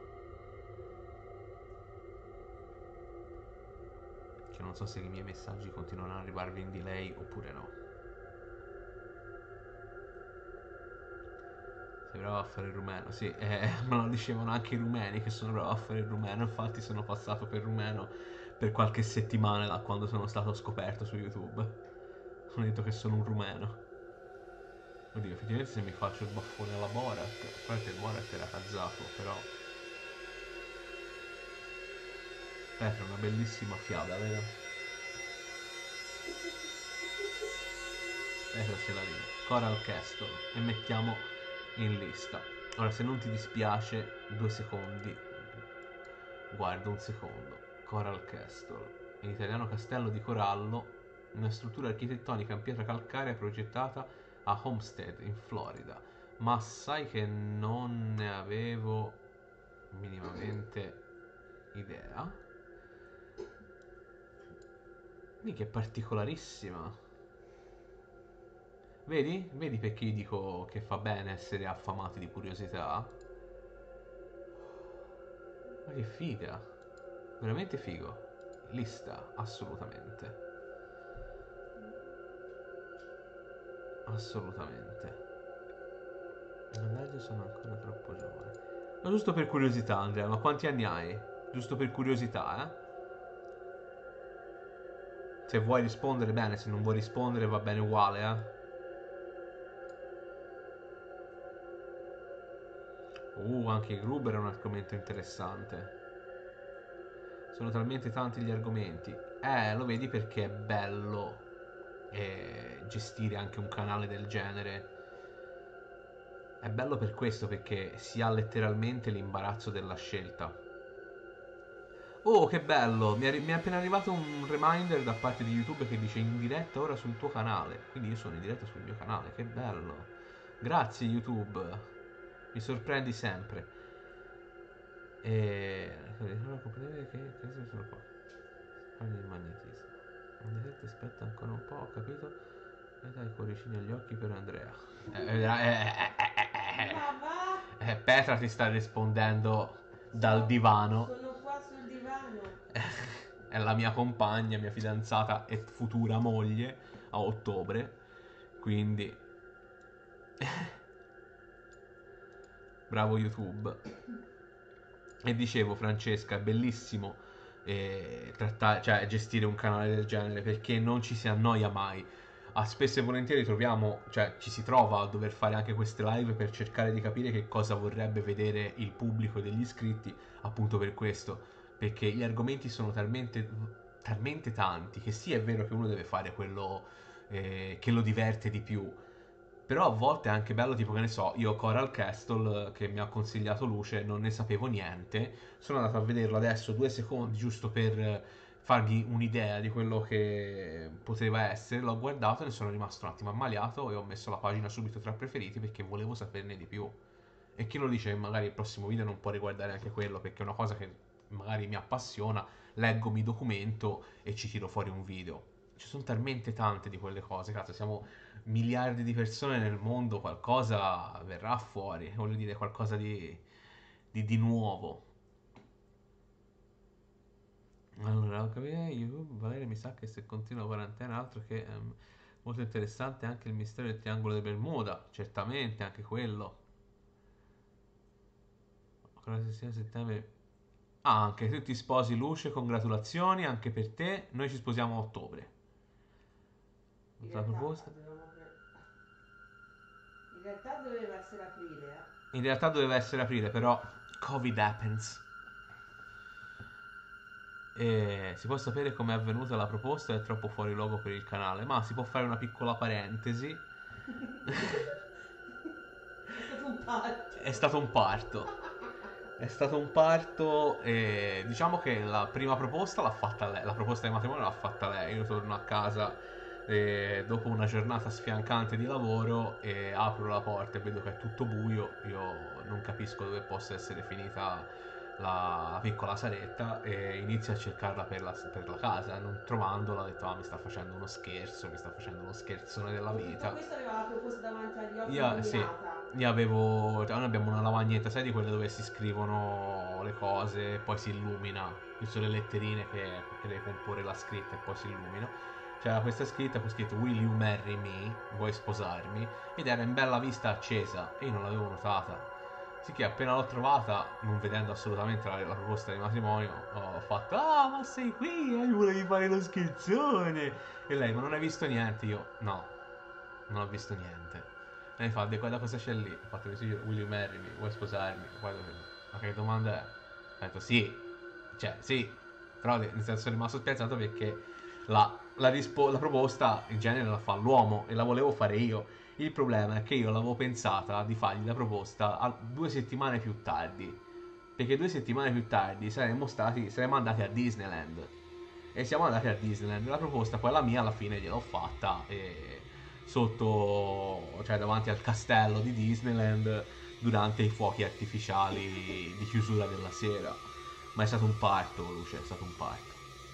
Che non so se i miei messaggi continuano ad arrivarvi in delay oppure no. Sei bravo a fare il rumeno, sì, eh, me lo dicevano anche i rumeni che sono bravo a fare il rumeno, infatti sono passato per rumeno per qualche settimana da quando sono stato scoperto su YouTube. Ho detto che sono un rumeno. Oddio, effettivamente se mi faccio il baffone alla Borat, a parte il Borat era cazzato, però... Petra, una bellissima fiaba, vero? Petra se la ride. Coral Castle, e mettiamo in lista. Ora, se non ti dispiace, due secondi. Guarda un secondo. Coral Castle, in italiano castello di corallo, una struttura architettonica in pietra calcarea progettata a Homestead, in Florida. Ma sai che non ne avevo minimamente idea? Mica è particolarissima. Vedi? Vedi perché io dico che fa bene essere affamati di curiosità? Ma che figa! Veramente figo. Lista, assolutamente. Assolutamente. Mannaggia, sono ancora troppo giovane. Ma giusto per curiosità, Andrea, ma quanti anni hai? Giusto per curiosità, eh? Se vuoi rispondere bene, se non vuoi rispondere va bene uguale, eh? Uh, anche i Gruber è un argomento interessante. Sono talmente tanti gli argomenti. Eh, lo vedi perché è bello eh, gestire anche un canale del genere. È bello per questo, perché si ha letteralmente l'imbarazzo della scelta. Oh, che bello! Mi è, mi è appena arrivato un reminder da parte di YouTube che dice in diretta ora sul tuo canale. Quindi io sono in diretta sul mio canale, che bello! Grazie YouTube, mi sorprendi sempre. E... non comprendere che cosa sono qua. Parli di magnetismo. Un deserto aspetta ancora un po', ho capito. E dai cuoricini agli occhi per Andrea. Eh, eh, eh, eh, Ma va! eh, eh, Petra ti sta rispondendo dal Sono- divano. Sono qua sul divano. È la mia compagna, mia fidanzata e futura moglie a ottobre. Quindi, bravo YouTube. E dicevo, Francesca, è bellissimo eh, trattare, cioè, gestire un canale del genere perché non ci si annoia mai. A spesso e volentieri troviamo, cioè ci si trova a dover fare anche queste live per cercare di capire che cosa vorrebbe vedere il pubblico degli iscritti, appunto per questo, perché gli argomenti sono talmente, talmente tanti che sì, è vero che uno deve fare quello eh, che lo diverte di più, però a volte è anche bello, tipo che ne so, io Coral Castle che mi ha consigliato Luce, non ne sapevo niente, sono andato a vederlo adesso due secondi giusto per fargli un'idea di quello che poteva essere, l'ho guardato e ne sono rimasto un attimo ammaliato e ho messo la pagina subito tra preferiti perché volevo saperne di più. E chi lo dice che magari il prossimo video non può riguardare anche quello perché è una cosa che magari mi appassiona, leggo, mi documento e ci tiro fuori un video. Ci sono talmente tante di quelle cose, cazzo, siamo miliardi di persone nel mondo, qualcosa verrà fuori, voglio dire, qualcosa di, di, di nuovo. Allora, ho capito, YouTube, Valeria mi sa che se continua la quarantena, altro che ehm, molto interessante anche il mistero del triangolo di Bermuda, certamente anche quello. Con la sessione a settembre. Ah, anche tu ti sposi Luce, congratulazioni anche per te, noi ci sposiamo a ottobre. In La realtà, proposta? dovevamo pre- in realtà doveva essere aprile, eh. In realtà doveva essere aprile, però Covid happens. E si può sapere come è avvenuta la proposta? È troppo fuori luogo per il canale, ma si può fare una piccola parentesi. È stato un parto. È stato un parto. È stato un parto e diciamo che la prima proposta l'ha fatta lei, la proposta di matrimonio l'ha fatta lei. Io torno a casa eh, dopo una giornata sfiancante di lavoro e apro la porta e vedo che è tutto buio. Io non capisco dove possa essere finita la, la piccola saletta e inizio a cercarla per la, per la casa. Non trovandola, ho detto: ah, mi sta facendo uno scherzo, mi sta facendo uno scherzone della Con tutto vita. questo aveva la proposta davanti agli occhi Io, sì, illuminata. io avevo. Cioè, noi abbiamo una lavagnetta, sai, di quelle dove si scrivono le cose e poi si illumina. Ci sono le letterine che, che devi comporre la scritta e poi si illumina. C'era questa scritta con scritto Will you marry me? Vuoi sposarmi? Ed era in bella vista accesa e io non l'avevo notata. Sicché appena l'ho trovata, non vedendo assolutamente la, la proposta di matrimonio, ho fatto: ah, ma sei qui? Eh, volevi fare lo scherzone? E lei: ma non hai visto niente? Io: no, non ho visto niente. E lei fa: guarda cosa c'è lì. Ho fatto così: will you marry me? Vuoi sposarmi? Guarda, ma che domanda è? Ho detto: sì, cioè sì, però nel senso sono rimasto spiazzato perché la, la, rispo- la proposta in genere la fa l'uomo e la volevo fare io. Il problema è che io l'avevo pensata di fargli la proposta a due settimane più tardi. Perché due settimane più tardi saremmo stati, saremmo andati a Disneyland. E siamo andati a Disneyland. La proposta, poi la mia, alla fine gliel'ho fatta. E sotto, cioè davanti al castello di Disneyland, durante i fuochi artificiali di chiusura della sera. Ma è stato un parto, Luce, è stato un parto.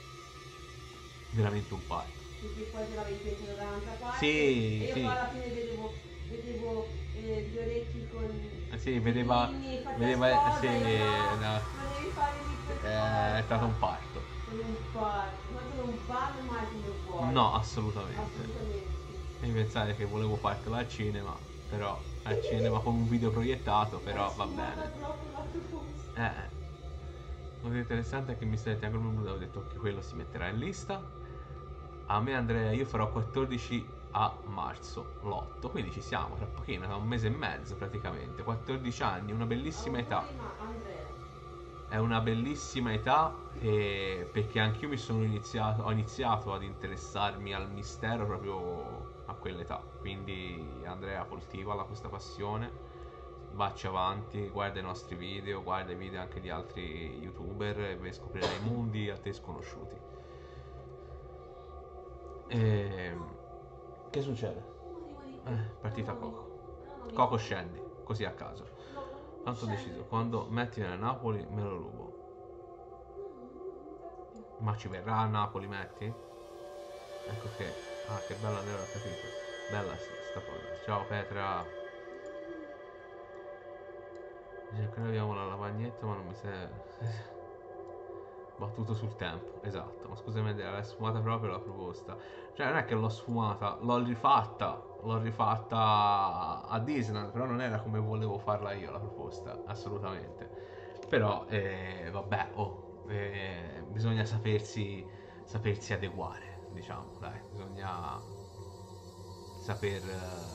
Veramente un parto. Perché poi te l'avevi pensato da un'altra parte. Sì, e io sì. poi alla fine vedevo, vedevo eh, gli orecchi con Eh, sì, vedeva- i pinni fatti vedeva- a sposa, sì, e io, no, no. ma devi fare lì per Eh, è stato un parto. Con un parto, ma tu non parli mai come vuoi. No, assolutamente. Assolutamente. Devi pensare che volevo fartela al cinema, però al cinema con un video proiettato, però È va sfumata bene. proprio la proposta. Eh, eh. La cosa interessante è che mister Triangolo Bermuda ho detto che quello si metterà in lista. A me, Andrea, io farò quattordici a marzo, l'otto, quindi ci siamo, tra pochino, tra un mese e mezzo praticamente. quattordici anni, una bellissima età. Auguri, ma Andrea. È una bellissima età e perché anch'io mi sono iniziato, ho iniziato ad interessarmi al mistero proprio a quell'età. Quindi Andrea, coltivala questa passione, vacci avanti, guarda i nostri video, guarda i video anche di altri youtuber e vai a scoprire i mondi a te sconosciuti. E... che succede? Eh, partita Coco. Coco scendi, così a caso. Tanto ho deciso, quando metti nel Napoli me lo rubo. Ma ci verrà a Napoli, metti? Ecco che... ah, che bella nera, ho capito. Bella sta cosa. Ciao Petra. Dice che noi abbiamo la lavagnetta ma non mi serve. Battuto sul tempo, esatto. Ma scusami, Andrea, l'hai sfumata proprio la proposta. Cioè non è che l'ho sfumata, l'ho rifatta. L'ho rifatta a Disneyland, però non era come volevo farla io la proposta, assolutamente. Però, eh, vabbè, oh, eh, bisogna sapersi, sapersi adeguare, diciamo, dai, bisogna saper, eh,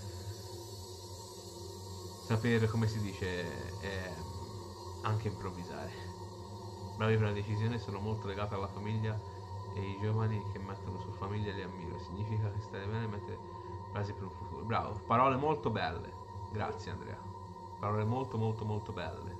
saper, come si dice, eh, anche improvvisare. Bravi per la decisione, sono molto legato alla famiglia e i giovani che mettono su famiglia li ammiro. Significa che stai bene e mettere frasi per un futuro. Bravo, parole molto belle. Grazie Andrea. Parole molto molto molto belle.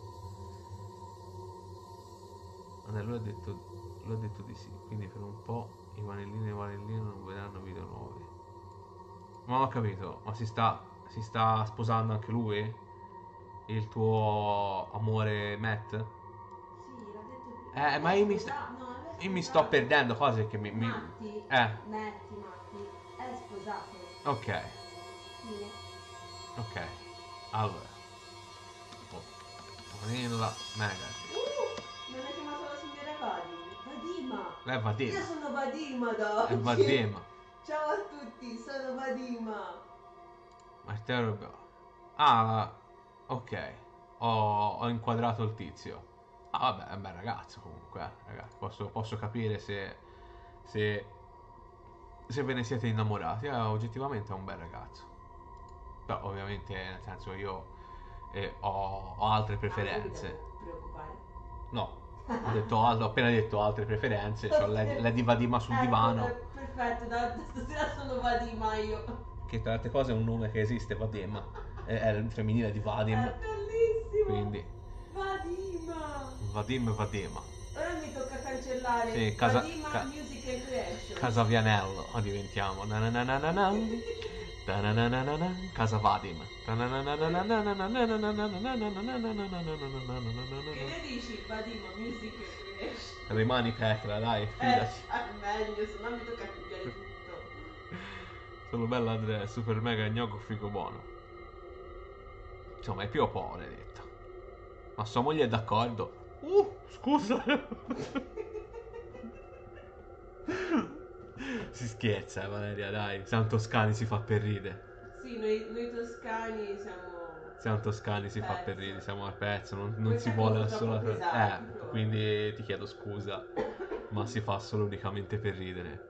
Andrea, lui ha detto, lui ha detto di sì, quindi per un po' i vanellini e i vanellini non vedranno video nuovi. Ma non ho capito, ma si sta, si sta sposando anche lui? Il tuo amore Matt? Sì, l'ha detto. Eh, ma io mi, sto, No, no, è io mi sto sposato. perdendo cose che mi... mi... Matti, Eh, Metti, Matti, è sposato. ok, Fine. ok. Allora. Oh, Vanilla Magazine. Uh, non è chiamato la signora Vadi. Vadima. È Io Vadima. sono Vadima da oggi. È Vadima. Ciao a tutti, sono Vadima. Matteo Robio. Ah, ok. Ho, ho inquadrato il tizio. Ah, vabbè, è un bel ragazzo comunque, eh, ragazzi. Posso, posso capire se, se, se ve ne siete innamorati. Eh, oggettivamente è un bel ragazzo. Però ovviamente, nel senso, io eh, ho, ho altre preferenze. Non mi devo preoccupare. No, ho, detto, ho appena detto altre preferenze. C'ho Lady, Lady Vadima sul Ecco, divano. eh, perfetto, da, da stasera sono Vadima io. Che tra le altre cose è un nome che esiste, Vadim. È, è il femminile di Vadim. È bellissimo. Quindi Vadima. Vadim Vadima. Ora mi tocca cancellare Sì, casa- Vadima ca- Music and Creation. Casavianello diventiamo. Na na na na na na. Ta-na-na-na-na-na, Casa Fatim. Che ne dici, Vadima, Music Creation? Rimani Petra, dai, Eh, fidati. è meglio, se no mi tocca cambiare tutto. Sono bella Andrea, super mega gnocco figo buono. Insomma, è più o po', l'hai detto. Ma sua moglie è d'accordo? Uh, scusa. Si scherza, eh, Valeria, dai. Siamo toscani, si fa per ridere. Sì, noi, noi toscani siamo... Siamo toscani, si fa per Pezzo. ridere, siamo al pezzo, non, non Questa si vuole cosa troppo assolutamente. pesante, Eh, proprio. quindi ti chiedo scusa, ma si fa solo unicamente per ridere.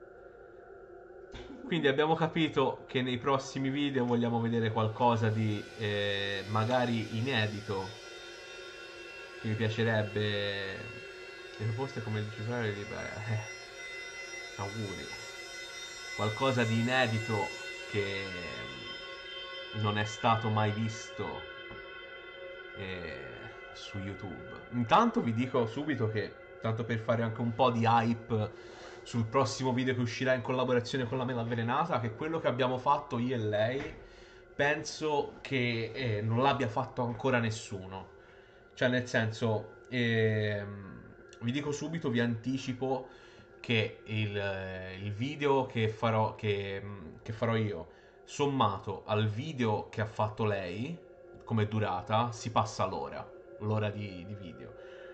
Quindi abbiamo capito che nei prossimi video vogliamo vedere qualcosa di eh, magari inedito, che mi piacerebbe. Le proposte come decifrare di eh, auguri. Qualcosa di inedito che non è stato mai visto eh, su YouTube. Intanto vi dico subito che, tanto per fare anche un po' di hype sul prossimo video che uscirà in collaborazione con la Mela Avvelenata, che quello che abbiamo fatto io e lei penso che eh, non l'abbia fatto ancora nessuno. Cioè, nel senso, ehm, vi dico subito, vi anticipo che il, eh, il video che farò, che, che farò io, sommato al video che ha fatto lei, come durata, si passa l'ora, l'ora di, di video.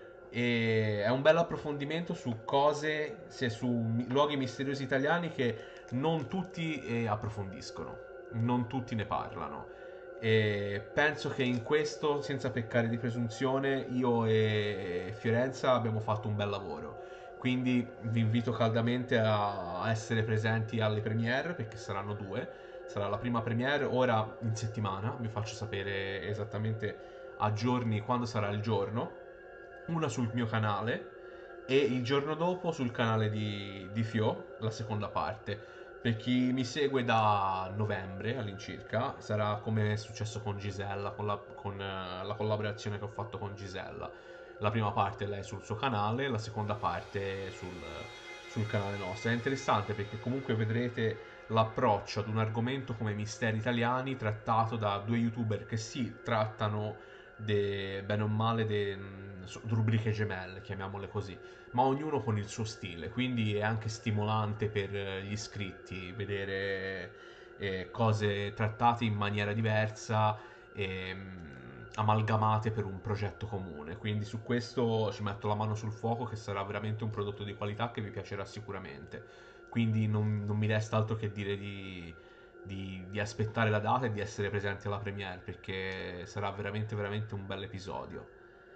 E è un bel approfondimento su cose, se su mi- luoghi misteriosi italiani che non tutti eh, approfondiscono, non tutti ne parlano. E penso che in questo, senza peccare di presunzione, io e Fiorenza abbiamo fatto un bel lavoro. Quindi vi invito caldamente a a essere presenti alle premiere, perché saranno due. Sarà la prima premiere ora in settimana, vi faccio sapere esattamente a giorni quando sarà il giorno. Una sul mio canale e il giorno dopo sul canale di, di Fio, la seconda parte. Per chi mi segue da novembre all'incirca, sarà come è successo con Gisella, con la, con, eh, la collaborazione che ho fatto con Gisella. La prima parte lei sul suo canale, la seconda parte sul, sul canale nostro. È interessante perché comunque vedrete l'approccio ad un argomento come i misteri italiani trattato da due youtuber che si trattano de, bene o male de, mh, so- rubriche gemelle, chiamiamole così, ma ognuno con il suo stile, quindi è anche stimolante per eh, gli iscritti vedere eh, cose trattate in maniera diversa e mh, amalgamate per un progetto comune. Quindi su questo ci metto la mano sul fuoco che sarà veramente un prodotto di qualità che vi piacerà sicuramente. Quindi non, non mi resta altro che dire di, di, di aspettare la data e di essere presenti alla premiere perché sarà veramente veramente un bel episodio.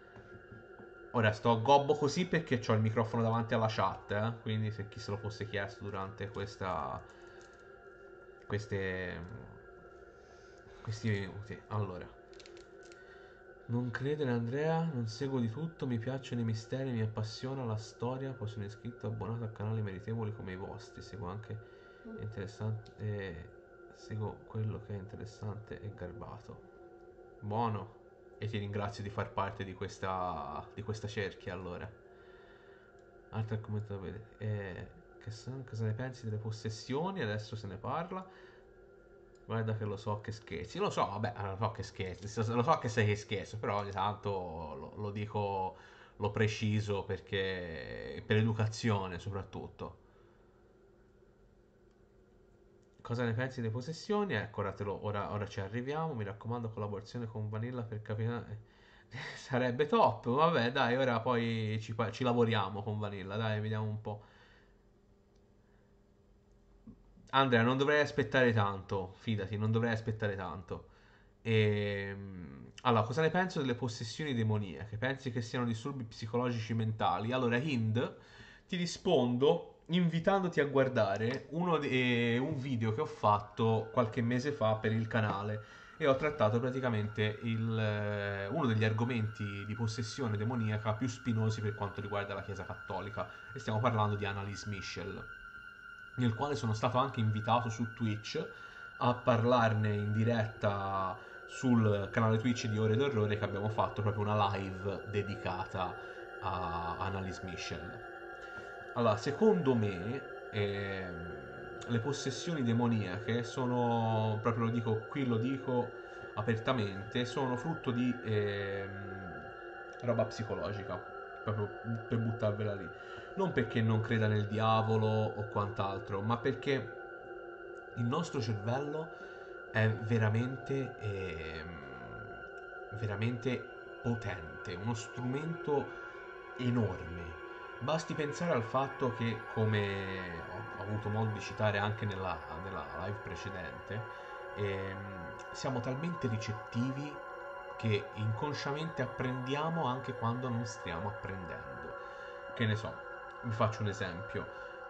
Ora sto a gobbo così perché ho il microfono davanti alla chat, eh? Quindi se chi se lo fosse chiesto durante questa queste questi minuti. Allora, non credere Andrea, non seguo di tutto, mi piacciono i misteri, mi appassiona la storia, poi sono iscritto e abbonato a canali meritevoli come i vostri, seguo anche interessante eh, seguo quello che è interessante e garbato. Buono. E ti ringrazio di far parte di questa di questa cerchia allora. Altro argomento da vedere. Eh, che sono, cosa ne pensi delle possessioni? Adesso se ne parla. Guarda che lo so che scherzi. Lo so, vabbè, lo so che scherzi. Lo so che sei che scherzo, però ogni tanto lo, lo dico, lo preciso perché per educazione soprattutto. Cosa ne pensi delle possessioni? Ecco, ora, te lo- ora, ora ci arriviamo. Mi raccomando, collaborazione con Vanilla per capire. Sarebbe top. Vabbè, dai, ora poi ci, pa- ci lavoriamo con Vanilla. Dai, vediamo un po'. Andrea, non dovrei aspettare tanto. Fidati, non dovrei aspettare tanto. Ehm, Allora, cosa ne penso delle possessioni demoniache? Pensi che siano disturbi psicologici mentali? Allora, Hind, ti rispondo invitandoti a guardare uno de- eh, un video che ho fatto qualche mese fa per il canale e ho trattato praticamente il, eh, uno degli argomenti di possessione demoniaca più spinosi per quanto riguarda la Chiesa Cattolica e stiamo parlando di Annalise Michel, nel quale sono stato anche invitato su Twitch a parlarne in diretta sul canale Twitch di Ore d'Orrore che abbiamo fatto proprio una live dedicata a Annalise Michel. Allora, secondo me, ehm, le possessioni demoniache sono, proprio lo dico, qui lo dico apertamente, sono frutto di ehm, roba psicologica, proprio per buttarvela lì. Non perché non creda nel diavolo o quant'altro, ma perché il nostro cervello è veramente, ehm, veramente potente, uno strumento enorme. Basti pensare al fatto che, come ho, ho avuto modo di citare anche nella, nella live precedente, ehm, siamo talmente ricettivi che inconsciamente apprendiamo anche quando non stiamo apprendendo. Che ne so, vi faccio un esempio.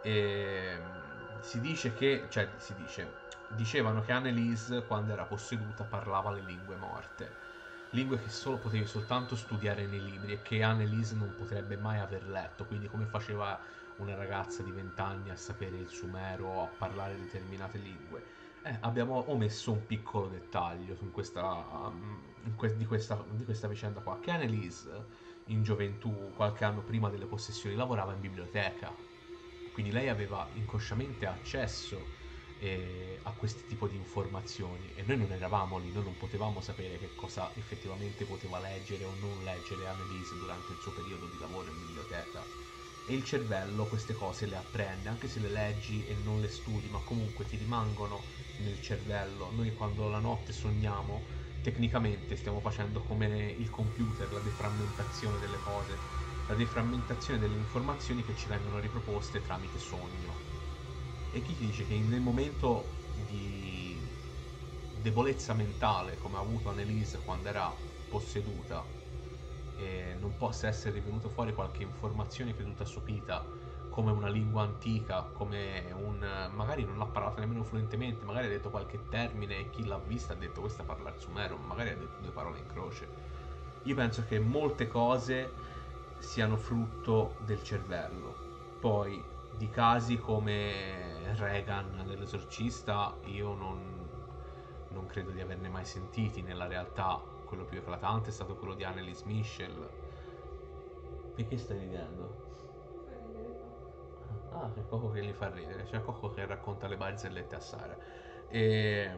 Ehm, si dice che, cioè si dice, dicevano che Annelise quando era posseduta parlava le lingue morte, lingue che solo potevi soltanto studiare nei libri e che Annelise non potrebbe mai aver letto, quindi come faceva una ragazza di venti anni a sapere il sumero o a parlare determinate lingue. Eh, abbiamo omesso un piccolo dettaglio in questa, um, in que- di, questa, di questa vicenda qua, che Annelise in gioventù, qualche anno prima delle possessioni, lavorava in biblioteca, quindi lei aveva inconsciamente accesso eh, a questi tipo di informazioni e noi non eravamo lì, noi non potevamo sapere che cosa effettivamente poteva leggere o non leggere Annelise durante il suo periodo di lavoro in biblioteca. E il cervello queste cose le apprende, anche se le leggi e non le studi, ma comunque ti rimangono nel cervello. Noi quando la notte sogniamo, tecnicamente stiamo facendo come il computer, la deframmentazione delle cose, la deframmentazione delle informazioni che ci vengono riproposte tramite sogno. E chi ti dice che nel momento di debolezza mentale, come ha avuto Annelise quando era posseduta, e non possa essere venuto fuori qualche informazione creduta sopita, come una lingua antica, come un... magari non l'ha parlato nemmeno fluentemente, magari ha detto qualche termine e chi l'ha vista ha detto questa parla il sumero, magari ha detto due parole in croce. Io penso che molte cose siano frutto del cervello. Poi di casi come Reagan dell'esorcista io non, non credo di averne mai sentiti nella realtà. Quello più eclatante è stato quello di Annelies Michel. Perché stai ridendo? Fai ridere Coco. Ah, c'è Coco che li fa ridere, c'è Coco che racconta le barzellette a Sara. E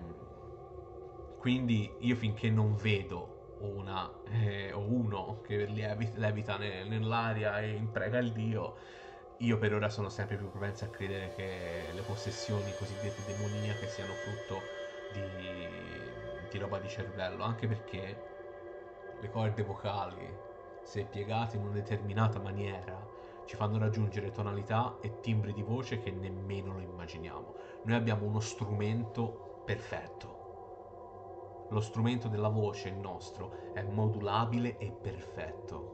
quindi io finché non vedo una eh, o uno che lievi- levita ne- nell'aria e imprega il dio, io per ora sono sempre più propenso a credere che le possessioni cosiddette demoniache siano frutto di, di roba di cervello, anche perché le corde vocali, se piegate in una determinata maniera, ci fanno raggiungere tonalità e timbri di voce che nemmeno lo immaginiamo. Noi abbiamo uno strumento perfetto. Lo strumento della voce, il nostro, è modulabile e perfetto.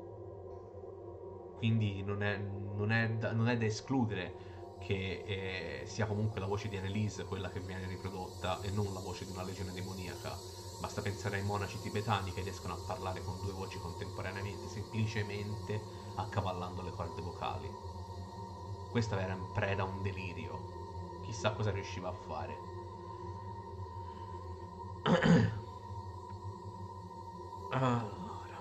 Quindi non è, non è da, non è da escludere che eh, sia comunque la voce di Annelise quella che viene riprodotta e non la voce di una legione demoniaca. Basta pensare ai monaci tibetani che riescono a parlare con due voci contemporaneamente, semplicemente accavallando le corde vocali. Questa era in preda a un delirio. Chissà cosa riusciva a fare. Allora,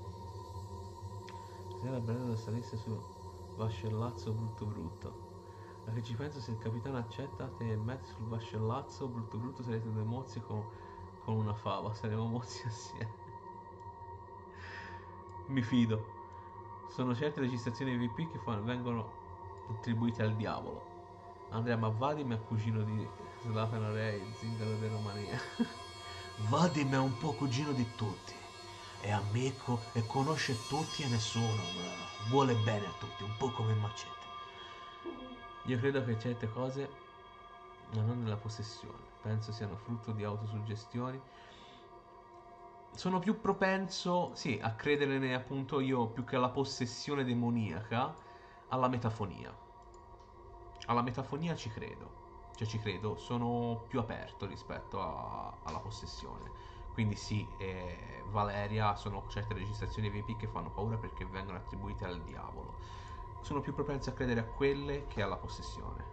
se era bello salisse su vascellazzo brutto brutto. Ma che ci penso, se il capitano accetta te e metti sul vascellazzo brutto brutto sarete due mozzi con, con una fava, saremo mozzi assieme. Mi fido. Sono certe registrazioni V P che fanno, vengono attribuite al diavolo. Andrea, ma Vadim è cugino di Zlatan Rey, zingaro di Romania. Vadim è un po' cugino di tutti. È amico e conosce tutti e nessuno, ma vuole bene a tutti, un po' come Macete. Io credo che certe cose, ma non nella possessione, penso siano frutto di autosuggestioni. Sono più propenso, sì, a credere appunto io più che alla possessione demoniaca, alla metafonia. Alla metafonia ci credo. Cioè ci credo, sono più aperto rispetto a- alla possessione. Quindi sì, eh, Valeria, sono certe registrazioni V P che fanno paura perché vengono attribuite al diavolo. Sono più propenso a credere a quelle che alla possessione.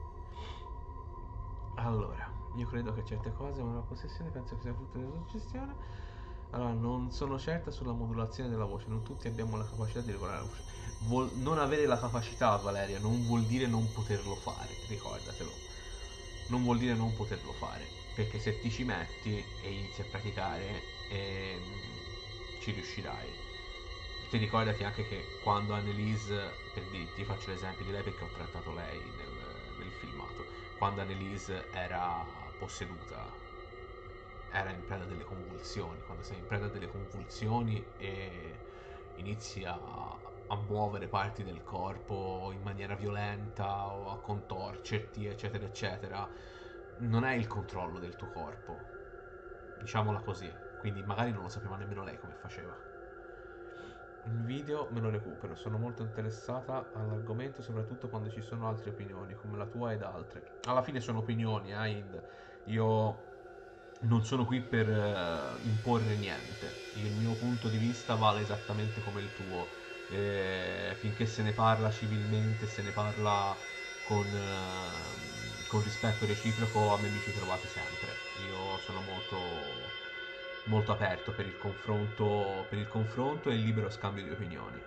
Allora, io credo che certe cose, ma la possessione penso che sia frutto della suggestione. Allora, non sono certa sulla modulazione della voce, non tutti abbiamo la capacità di regolare la voce. Vuol- non avere la capacità, Valeria, non vuol dire non poterlo fare, ricordatelo. non vuol dire non poterlo fare, perché se ti ci metti e inizi a praticare ehm, ci riuscirai. Ti ricordati anche che quando Annelise, per dirti, faccio l'esempio di lei perché ho trattato lei nel, nel filmato, quando Annelise era posseduta, era in preda delle convulsioni. Quando sei in preda delle convulsioni e inizi a, a muovere parti del corpo in maniera violenta o a contorcerti, eccetera, eccetera, non hai il controllo del tuo corpo, diciamola così. Quindi magari non lo sapeva nemmeno lei come faceva. Il video me lo recupero, sono molto interessata all'argomento, soprattutto quando ci sono altre opinioni, come la tua ed altre. Alla fine sono opinioni, eh, Ind. Io non sono qui per eh, imporre niente. Il mio punto di vista vale esattamente come il tuo. E finché se ne parla civilmente, se ne parla con, eh, con rispetto reciproco, a me mi ci trovate sempre. Io sono molto, molto aperto per il confronto, per il confronto e il libero scambio di opinioni.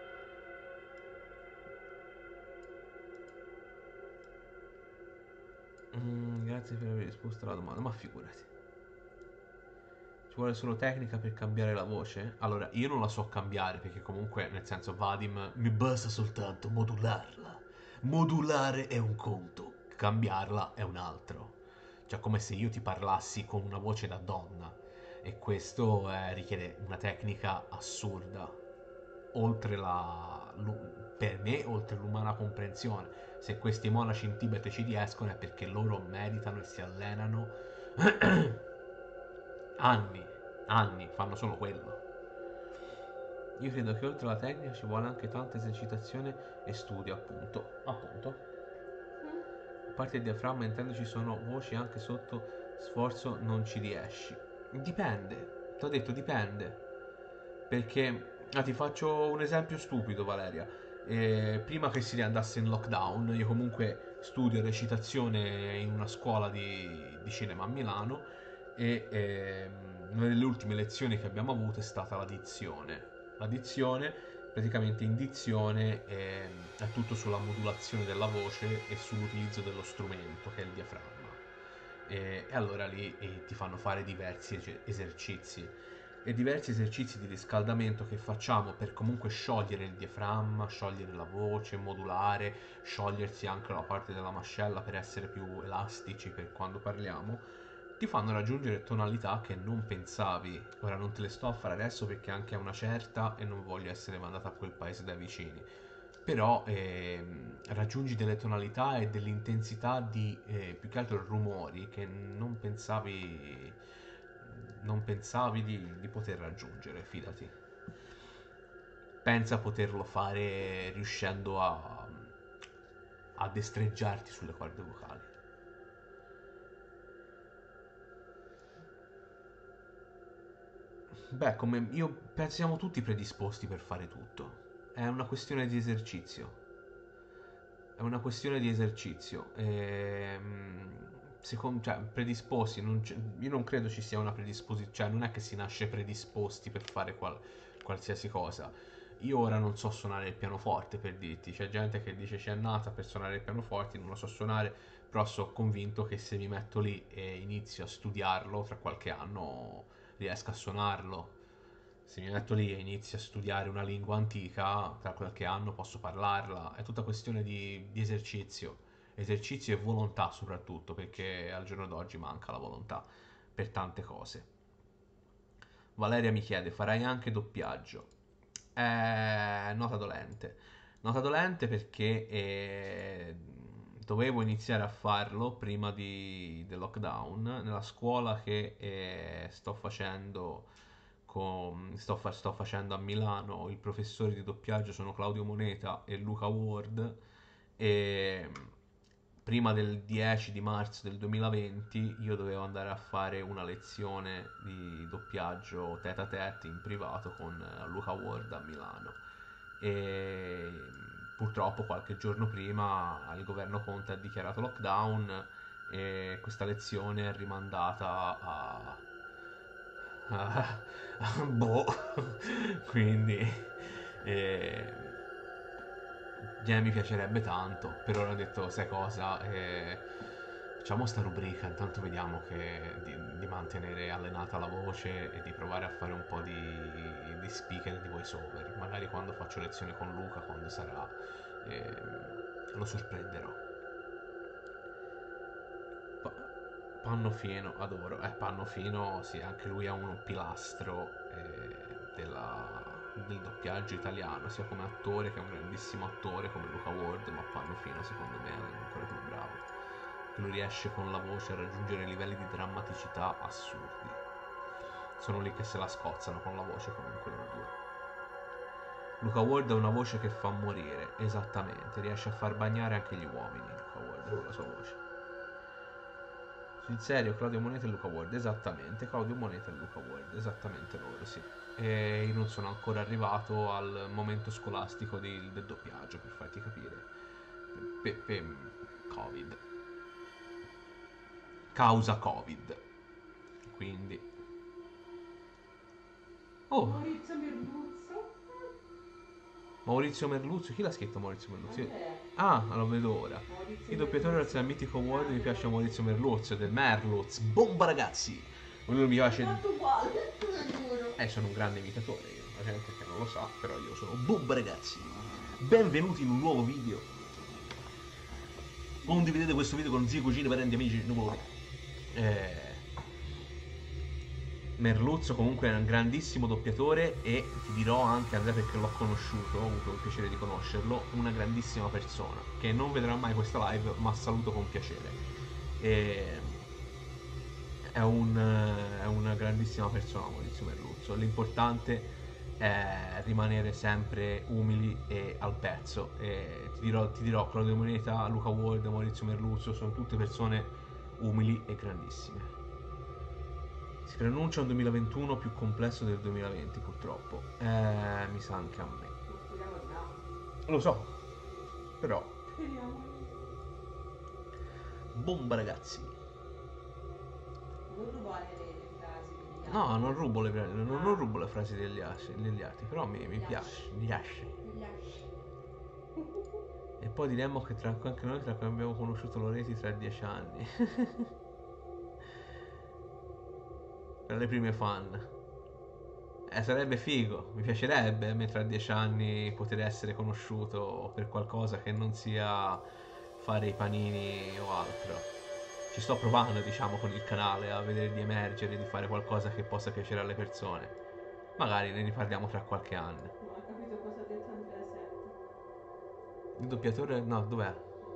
Mm, grazie per aver risposto alla domanda, ma figurati. Ci vuole solo tecnica per cambiare la voce? Allora, io non la so cambiare perché comunque, nel senso, Vadim mi basta soltanto modularla. Modulare è un conto, cambiarla è un altro. Cioè, come se io ti parlassi con una voce da donna. E questo eh, richiede una tecnica assurda. Oltre la... per me, oltre l'umana comprensione. Se questi monaci in Tibet ci riescono è perché loro meditano e si allenano anni, anni, fanno solo quello. Io credo che oltre alla tecnica ci vuole anche tanta esercitazione e studio, appunto. Appunto. A parte il diaframma, intendo ci sono voci anche sotto sforzo non ci riesci. Dipende, ti ho detto dipende. Perché, ah, ti faccio un esempio stupido, Valeria. Eh, prima che si andasse in lockdown, io comunque studio recitazione in una scuola di, di cinema a Milano e ehm, una delle ultime lezioni che abbiamo avuto è stata la dizione. La dizione, praticamente in dizione, ehm, è tutto sulla modulazione della voce e sull'utilizzo dello strumento, che è il diaframma. E, e allora lì eh, ti fanno fare diversi ege- esercizi e diversi esercizi di riscaldamento che facciamo per comunque sciogliere il diaframma, sciogliere la voce, modulare, sciogliersi anche la parte della mascella per essere più elastici per quando parliamo, ti fanno raggiungere tonalità che non pensavi. Ora non te le sto a fare adesso perché anche a una certa e non voglio essere mandato a quel paese dai vicini. Però ehm, raggiungi delle tonalità e dell'intensità di eh, più che altro rumori che non pensavi non pensavi di, di poter raggiungere, fidati. Pensa a poterlo fare riuscendo a, a destreggiarti sulle corde vocali. Beh, come io penso siamo tutti predisposti per fare tutto. È una questione di esercizio. È una questione di esercizio. Ehm, secondo, cioè, predisposti, non c'è- io non credo ci sia una predisposizione, cioè non è che si nasce predisposti per fare qual- qualsiasi cosa. Io ora non so suonare il pianoforte per dirti, c'è gente che dice c'è nata per suonare il pianoforte, non lo so suonare, però sono convinto che se mi metto lì e inizio a studiarlo, tra qualche anno riesco a suonarlo. Se mi metto lì e inizio a studiare una lingua antica, tra qualche anno posso parlarla. È tutta questione di, di esercizio. Esercizio e volontà soprattutto, perché al giorno d'oggi manca la volontà per tante cose. Valeria mi chiede, farai anche doppiaggio? Eh, nota dolente. Nota dolente perché eh, dovevo iniziare a farlo prima di, del lockdown nella scuola che eh, sto facendo con- sto, fa- sto facendo a Milano. I professori di doppiaggio sono Claudio Moneta e Luca Ward e prima del dieci di marzo del duemilaventi io dovevo andare a fare una lezione di doppiaggio tête à tête in privato con eh, Luca Ward a Milano e purtroppo qualche giorno prima il governo Conte ha dichiarato lockdown e questa lezione è rimandata a, a, a boh quindi eh, yeah, mi piacerebbe tanto. Per ora ho detto, sai cosa? Eh, facciamo sta rubrica, intanto vediamo che di, di mantenere allenata la voce e di provare a fare un po' di, di speaker e di voice over. Magari quando faccio lezione con Luca, quando sarà, ehm, lo sorprenderò. Pa- Pannofino, adoro. Eh, Pannofino, sì, anche lui è un pilastro eh, della- del doppiaggio italiano, sia come attore che è un grandissimo attore come Luca Ward, ma Pannofino secondo me è ancora più bravo. Lui riesce con la voce a raggiungere livelli di drammaticità assurdi. Sono lì che se la scozzano con la voce comunque loro due. Luca Ward ha una voce che fa morire, esattamente, riesce a far bagnare anche gli uomini, Luca Ward, con la sua voce. Sul serio, Claudio Moneta e Luca Ward, esattamente, Claudio Moneta e Luca Ward, esattamente loro, sì. E io non sono ancora arrivato al momento scolastico del, del doppiaggio, per farti capire. Per, per Covid. Causa Covid. Quindi... Oh, Maurizio Merluzzo. Maurizio Merluzzo, chi l'ha scritto Maurizio Merluzzo? Andrea. Ah, lo vedo ora. Maurizio Il doppiatore Merluzzo. grazie al mitico Ward mi piace Maurizio Merluzzo, del Merluz. Bomba ragazzi! Lui mi Hai piace... fatto uguale, te lo giuro. Eh, sono un grande imitatore, io. La gente che non lo sa, però io sono Bomba ragazzi. Benvenuti in un nuovo video. Condividete questo video con zii, cugini, parenti, amici, nipoti. Eh... Merluzzo comunque è un grandissimo doppiatore e ti dirò anche, Andrea, perché l'ho conosciuto, ho avuto il piacere di conoscerlo, una grandissima persona che non vedrà mai questa live ma saluto con piacere. E... È, un, è una grandissima persona Maurizio Merluzzo, l'importante è rimanere sempre umili e al pezzo. E ti dirò, ti dirò Claudio Moneta, Luca Ward, Maurizio Merluzzo sono tutte persone umili e grandissime. Si preannuncia un duemilaventuno più complesso del duemilaventi, purtroppo. Eh, mi sa anche a me. Speriamo di no. Lo so, però. Speriamo. Bomba ragazzi. Non rubare le, le frasi degli altri. No, non rubo le, non, non rubo le frasi degli altri, degli altri però mi, mi Gli piace, mi piace. Gli asci. E poi diremmo che tra, anche noi tra abbiamo conosciuto Loreti tra dieci anni. Per le prime fan. Eh, sarebbe figo, mi piacerebbe a me tra dieci anni poter essere conosciuto per qualcosa che non sia fare i panini o altro. Ci sto provando, diciamo, con il canale a vedere di emergere, di fare qualcosa che possa piacere alle persone. Magari ne riparliamo tra qualche anno. Non ho capito cosa ha detto Andrea sette. Il doppiatore... no, dov'è?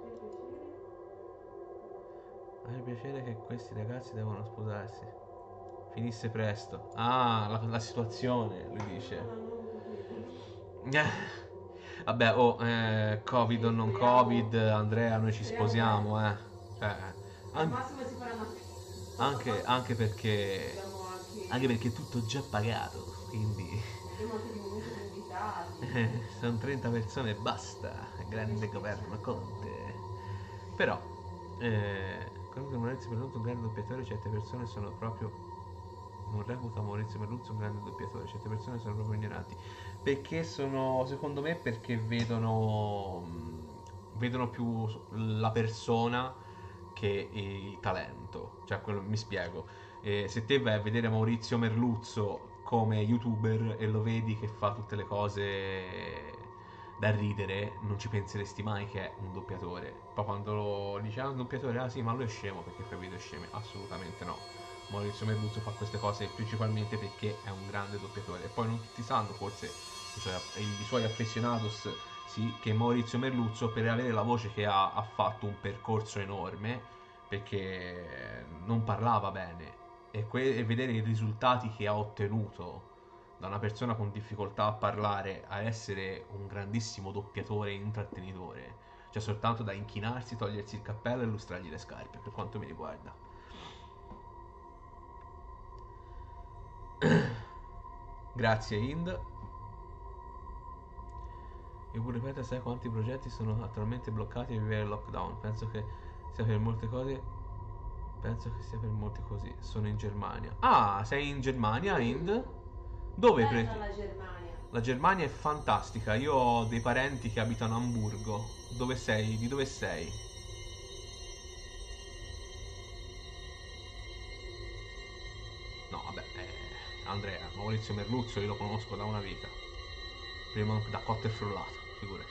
Per piacere. Ha il piacere che questi ragazzi devono sposarsi. Finisse presto. Ah, la, la situazione, lui dice. Non ho capito. Eh, Vabbè, oh, eh, Covid o non Covid, Andrea, noi ci sposiamo, eh. Cioè, Al an- massimo si farà una... anche, anche perché... Abbiamo anche... Anche perché è tutto già pagato, quindi... Abbiamo anche diminuito gli invitati. eh, sono trenta persone e basta. Grande governo Conte. Però, eh, comunque Maurizio Merluzzo è un grande doppiatore, certe persone sono proprio... Non reputa Maurizio Merluzzo un grande doppiatore, certe persone sono proprio ignoranti. Perché sono, secondo me, perché vedono, mh, vedono più la persona che il talento. Cioè, quello, mi spiego. Eh, se te vai a vedere Maurizio Merluzzo come youtuber e lo vedi che fa tutte le cose da ridere, non ci penseresti mai che è un doppiatore. Poi quando lo dice ah, un doppiatore, ah sì, ma lui è scemo perché fa video scemi. Assolutamente no. Maurizio Merluzzo fa queste cose principalmente perché è un grande doppiatore. E poi non tutti sanno, forse i suoi, i suoi affezionados, sì, che Maurizio Merluzzo, per avere la voce che ha, ha fatto un percorso enorme, perché non parlava bene. E, que- e vedere i risultati che ha ottenuto da una persona con difficoltà a parlare a essere un grandissimo doppiatore e intrattenitore, cioè soltanto da inchinarsi, togliersi il cappello e lustrargli le scarpe, per quanto mi riguarda. Grazie Ind. E pure Peter, sai quanti progetti sono attualmente bloccati a vivere il lockdown? Penso che sia per molte cose. Penso che sia per molti così. Sono in Germania. Ah, sei in Germania, Ind? Dove Bella pre- la Germania. La Germania è fantastica. Io ho dei parenti che abitano a Amburgo. Dove sei? Di dove sei? Andrea, Maurizio Merluzzo io lo conosco da una vita. Prima da cotto e frullato, figurati.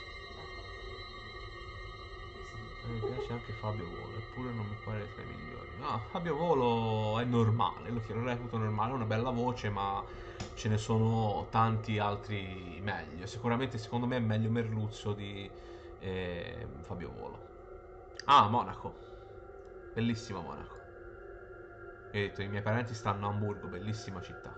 A me piace anche Fabio Volo, eppure non mi pare tra i migliori. No, Fabio Volo è normale, lo lo reputo normale, ha una bella voce, ma ce ne sono tanti altri meglio. Sicuramente secondo me è meglio Merluzzo di eh, Fabio Volo. Ah, Monaco. Bellissima Monaco. E ho detto, i miei parenti stanno a Hamburgo, bellissima città.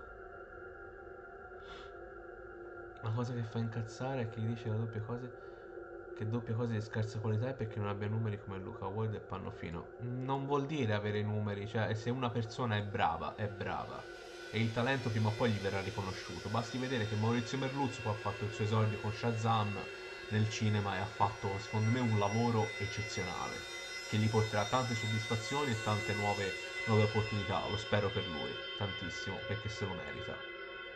La cosa che fa incazzare è che gli dice la doppia cose che doppia cose di scarsa qualità è perché non abbia numeri come Luca Ward e Pannofino. Non vuol dire avere numeri, cioè se una persona è brava, è brava. E il talento prima o poi gli verrà riconosciuto. Basti vedere che Maurizio Merluzzo poi ha fatto il suo esordio con Shazam nel cinema e ha fatto secondo me un lavoro eccezionale che gli porterà tante soddisfazioni e tante nuove, nuove opportunità. Lo spero per lui, tantissimo, perché se lo merita.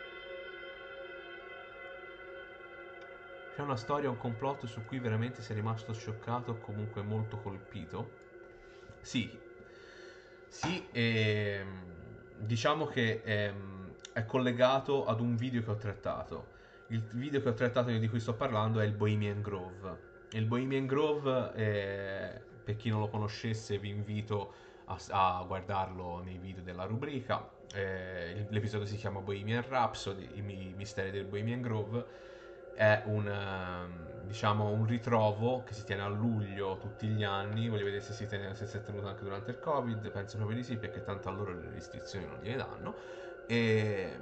C'è una storia, un complotto su cui veramente sei rimasto scioccato o comunque molto colpito? Sì, sì, ehm, diciamo che ehm, è collegato ad un video che ho trattato. Il video che ho trattato di cui sto parlando è il Bohemian Grove. Il Bohemian Grove, eh, per chi non lo conoscesse, vi invito a, a guardarlo nei video della rubrica. Eh, l'episodio si chiama Bohemian Rhapsody, i mi- misteri del Bohemian Grove. È un, ehm, diciamo, un ritrovo che si tiene a luglio tutti gli anni. Voglio vedere se si, tiene, se si è tenuto anche durante il Covid. Penso proprio di sì, perché tanto a loro le restrizioni non gliene danno. E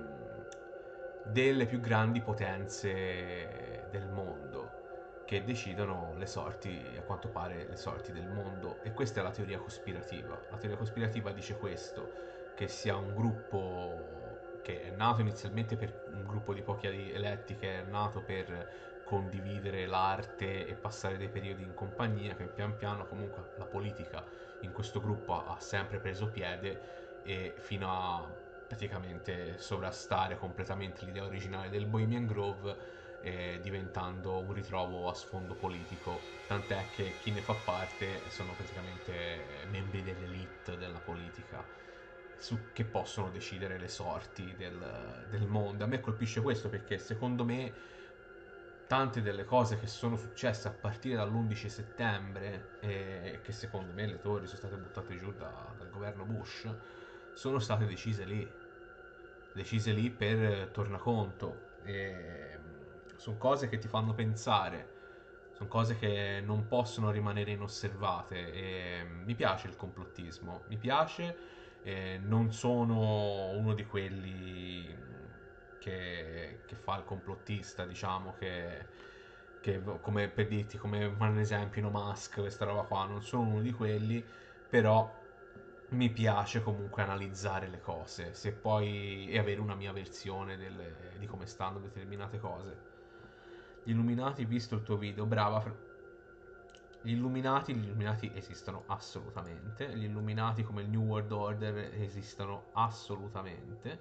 delle più grandi potenze del mondo che decidono le sorti, a quanto pare, le sorti del mondo. E questa è la teoria cospirativa. La teoria cospirativa dice questo, che sia un gruppo che è nato inizialmente per un gruppo di pochi eletti, che è nato per condividere l'arte e passare dei periodi in compagnia, che pian piano comunque la politica in questo gruppo ha sempre preso piede e fino a praticamente sovrastare completamente l'idea originale del Bohemian Grove, eh, diventando un ritrovo a sfondo politico, tant'è che chi ne fa parte sono praticamente membri dell'elite della politica su, che possono decidere le sorti del, del mondo. A me colpisce questo perché secondo me tante delle cose che sono successe a partire dall'undici settembre e che secondo me le torri sono state buttate giù da, dal governo Bush sono state decise lì, decise lì per tornaconto. E sono cose che ti fanno pensare, sono cose che non possono rimanere inosservate. E mi piace il complottismo, mi piace. Eh, non sono uno di quelli che, che fa il complottista, diciamo che, che come per dirti, come un esempio, no, Musk, questa roba qua, non sono uno di quelli, però mi piace comunque analizzare le cose, se poi e avere una mia versione delle- di come stanno determinate cose. Gli Illuminati, visto il tuo video, brava. Fra- Gli Illuminati, gli Illuminati esistono assolutamente. Gli Illuminati come il New World Order esistono assolutamente.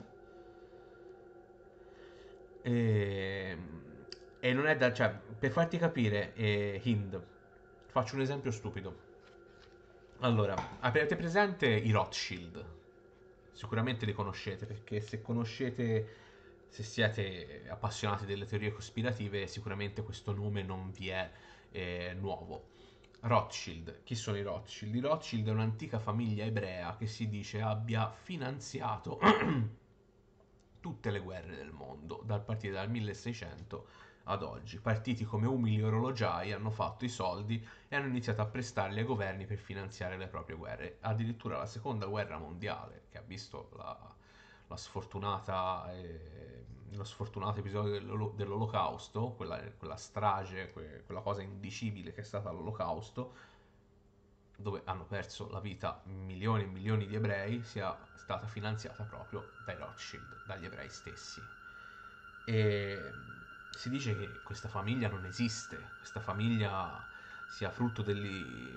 E, e non è da. Cioè, per farti capire, eh, Hind, faccio un esempio stupido. Allora, avete presente i Rothschild? Sicuramente li conoscete perché se conoscete, se siete appassionati delle teorie cospirative, sicuramente questo nome non vi è eh, nuovo. Rothschild, chi sono i Rothschild? I Rothschild è un'antica famiglia ebrea che si dice abbia finanziato tutte le guerre del mondo, dal partire dal milleseicento ad oggi. Partiti come umili orologiai hanno fatto i soldi e hanno iniziato a prestarli ai governi per finanziare le proprie guerre. Addirittura la seconda guerra mondiale, che ha visto la, la sfortunata, eh, lo sfortunato episodio dell'olo- dell'Olocausto, quella, quella strage, que- quella cosa indicibile che è stata l'Olocausto, dove hanno perso la vita milioni e milioni di ebrei, sia stata finanziata proprio dai Rothschild, dagli ebrei stessi. E si dice che questa famiglia non esiste, questa famiglia sia frutto degli,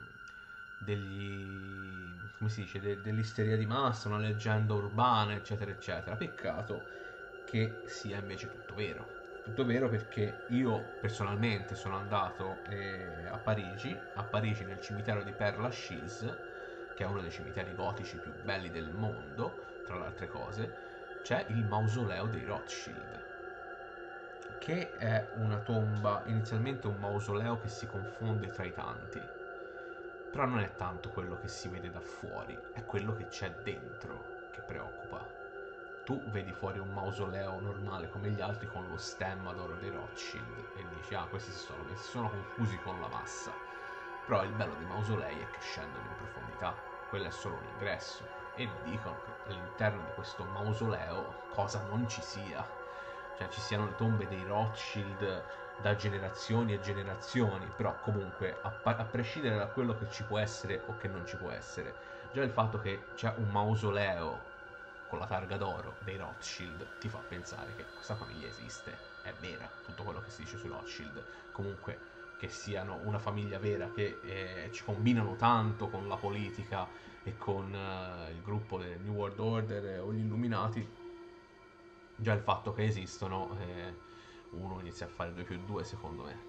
degli come si dice, de- dell'isteria di massa, una leggenda urbana, eccetera, eccetera. Peccato che sia invece tutto vero. Tutto vero perché io personalmente sono andato eh, a Parigi, a Parigi nel cimitero di Père Lachaise, che è uno dei cimiteri gotici più belli del mondo, tra le altre cose. c'è il mausoleo dei Rothschild, che è una tomba, inizialmente un mausoleo che si confonde tra i tanti, però non è tanto quello che si vede da fuori, è quello che c'è dentro che preoccupa. Tu vedi fuori un mausoleo normale come gli altri con lo stemma d'oro dei Rothschild e dici ah, questi si sono, si sono confusi con la massa, però il bello dei mausolei è che scendono in profondità, quello è solo un ingresso, e dicono che all'interno di questo mausoleo cosa non ci sia, cioè ci siano le tombe dei Rothschild da generazioni e generazioni, però comunque a, a prescindere da quello che ci può essere o che non ci può essere, già il fatto che c'è un mausoleo con la targa d'oro dei Rothschild ti fa pensare che questa famiglia esiste, è vera, tutto quello che si dice sui Rothschild, comunque che siano una famiglia vera, che eh, ci combinano tanto con la politica e con eh, il gruppo del New World Order o gli Illuminati, già il fatto che esistono, eh, uno inizia a fare due più due secondo me.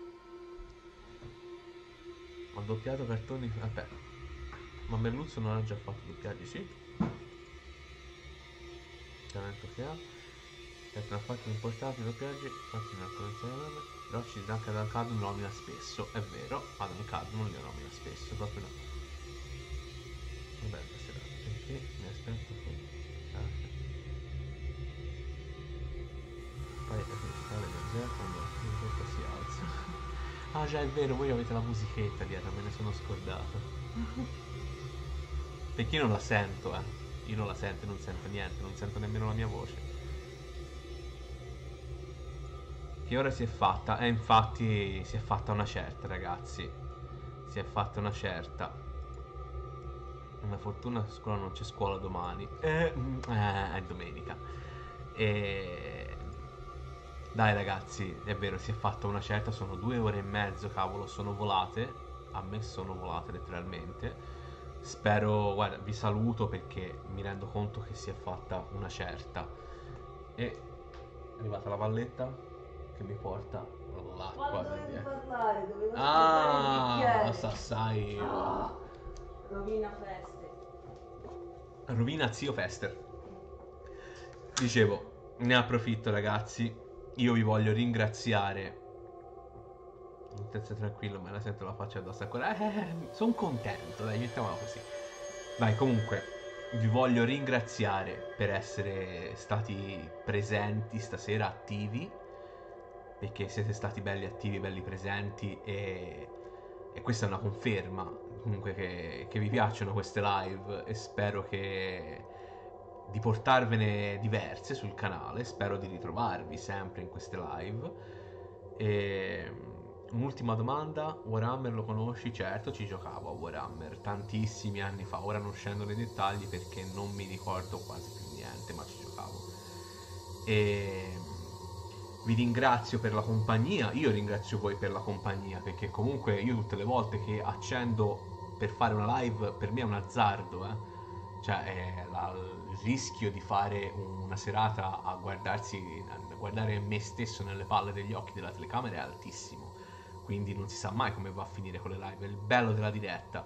Ho doppiato cartoni, aspetta, ma Merluzzo non ha già fatto doppiaggi, sì? Talento che ha, che ha fatto importanti doppiaggi, infatti nella convenzione Rothschild anche Adam Cadden lo nomina spesso, è vero, Adam Cadden non li nomina spesso, proprio no. Vabbè, passerà, perché mi aspetto che ah. Poi è principale del zero quando la si alza. Ah già, è vero, voi avete la musichetta dietro, me ne sono scordato. Perché io non la sento, eh. Io non la sento, non sento niente, non sento nemmeno la mia voce. Che ora si è fatta? Eh, infatti si è fatta una certa, ragazzi. Si è fatta una certa. Una fortuna a scuola non c'è scuola domani. Eh, eh, è domenica. E... Dai ragazzi, è vero, si è fatta una certa, sono due ore e mezzo, cavolo, sono volate. A me sono volate letteralmente. Spero, guarda, vi saluto perché mi rendo conto che si è fatta una certa. E è arrivata la valletta che mi porta l'acqua. Ma dovevi parlare, dovevo Ah, aspettare il sa, sai. ah, rovina feste. Rovina zio Fester. Dicevo, ne approfitto ragazzi, io vi voglio ringraziare. Stai tranquillo, me la sento la faccia addosso ancora. Eh, sono contento, dai, mettiamola così. Dai, comunque, vi voglio ringraziare per essere stati presenti stasera, attivi, perché siete stati belli attivi, belli presenti e, e questa è una conferma comunque che, che vi piacciono queste live e spero che di portarvene diverse sul canale, spero di ritrovarvi sempre in queste live. E un'ultima domanda, Warhammer lo conosci? Certo, ci giocavo a Warhammer tantissimi anni fa, ora non scendo nei dettagli perché non mi ricordo quasi più niente, ma ci giocavo. E vi ringrazio per la compagnia, io ringrazio voi per la compagnia, perché comunque io tutte le volte che accendo per fare una live, per me è un azzardo, eh. Cioè è la, il rischio di fare una serata a guardarsi, a guardare me stesso nelle palle degli occhi della telecamera è altissimo, quindi non si sa mai come va a finire con le live, è il bello della diretta.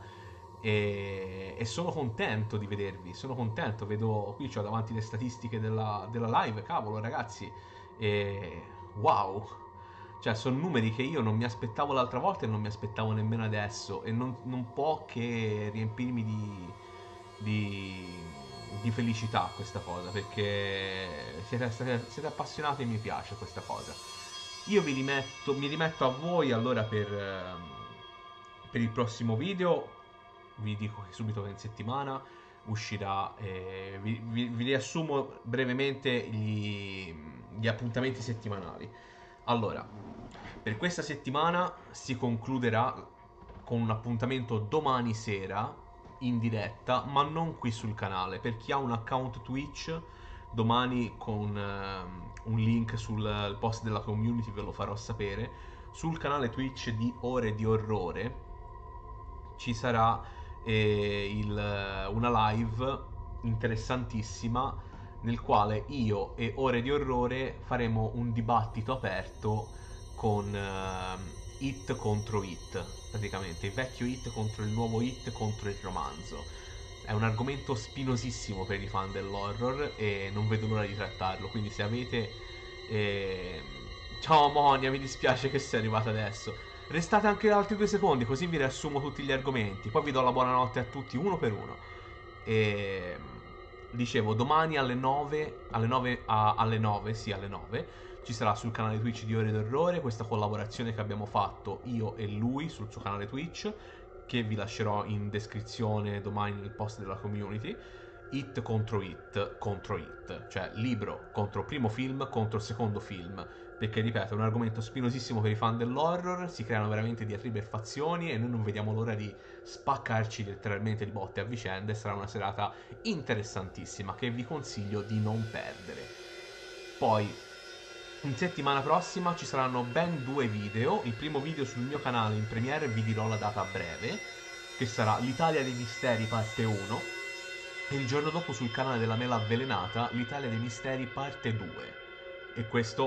E, e sono contento di vedervi, sono contento, vedo qui c'ho davanti le statistiche della, della live, cavolo ragazzi, e wow, cioè sono numeri che io non mi aspettavo l'altra volta e non mi aspettavo nemmeno adesso, e non, non può che riempirmi di, di, di felicità questa cosa, perché siete, siete appassionati e mi piace questa cosa. Io vi rimetto, mi rimetto a voi allora per, per il prossimo video. Vi dico che subito che in settimana uscirà, eh, vi, vi, vi riassumo brevemente gli, gli appuntamenti settimanali. Allora, per questa settimana si concluderà con un appuntamento domani sera in diretta, ma non qui sul canale. Per chi ha un account Twitch, domani con uh, un link sul post della community ve lo farò sapere. Sul canale Twitch di Ore di Orrore ci sarà eh, il, una live interessantissima nel quale io e Ore di Orrore faremo un dibattito aperto con uh, It contro It, praticamente il vecchio It contro il nuovo It contro il romanzo. è un argomento spinosissimo per i fan dell'horror e non vedo l'ora di trattarlo, quindi se avete... Eh... Ciao Monia, mi dispiace che sei arrivata adesso. Restate anche altri due secondi, così vi riassumo tutti gli argomenti, poi vi do la buonanotte a tutti uno per uno. E... Dicevo, domani alle nove, alle nove, a, alle nove, sì alle nove, ci sarà sul canale Twitch di Ore d'Orrore questa collaborazione che abbiamo fatto io e lui sul suo canale Twitch, che vi lascerò in descrizione domani nel post della community. It contro It contro It, cioè libro contro primo film contro secondo film, perché ripeto è un argomento spinosissimo per i fan dell'horror, si creano veramente diatribe e fazioni e noi non vediamo l'ora di spaccarci letteralmente di botte a vicenda e sarà una serata interessantissima che vi consiglio di non perdere. Poi in settimana prossima ci saranno ben due video. Il primo video sul mio canale in premiere, vi dirò la data a breve, che sarà l'Italia dei Misteri parte uno, e il giorno dopo sul canale della Mela Avvelenata l'Italia dei Misteri parte due. E questo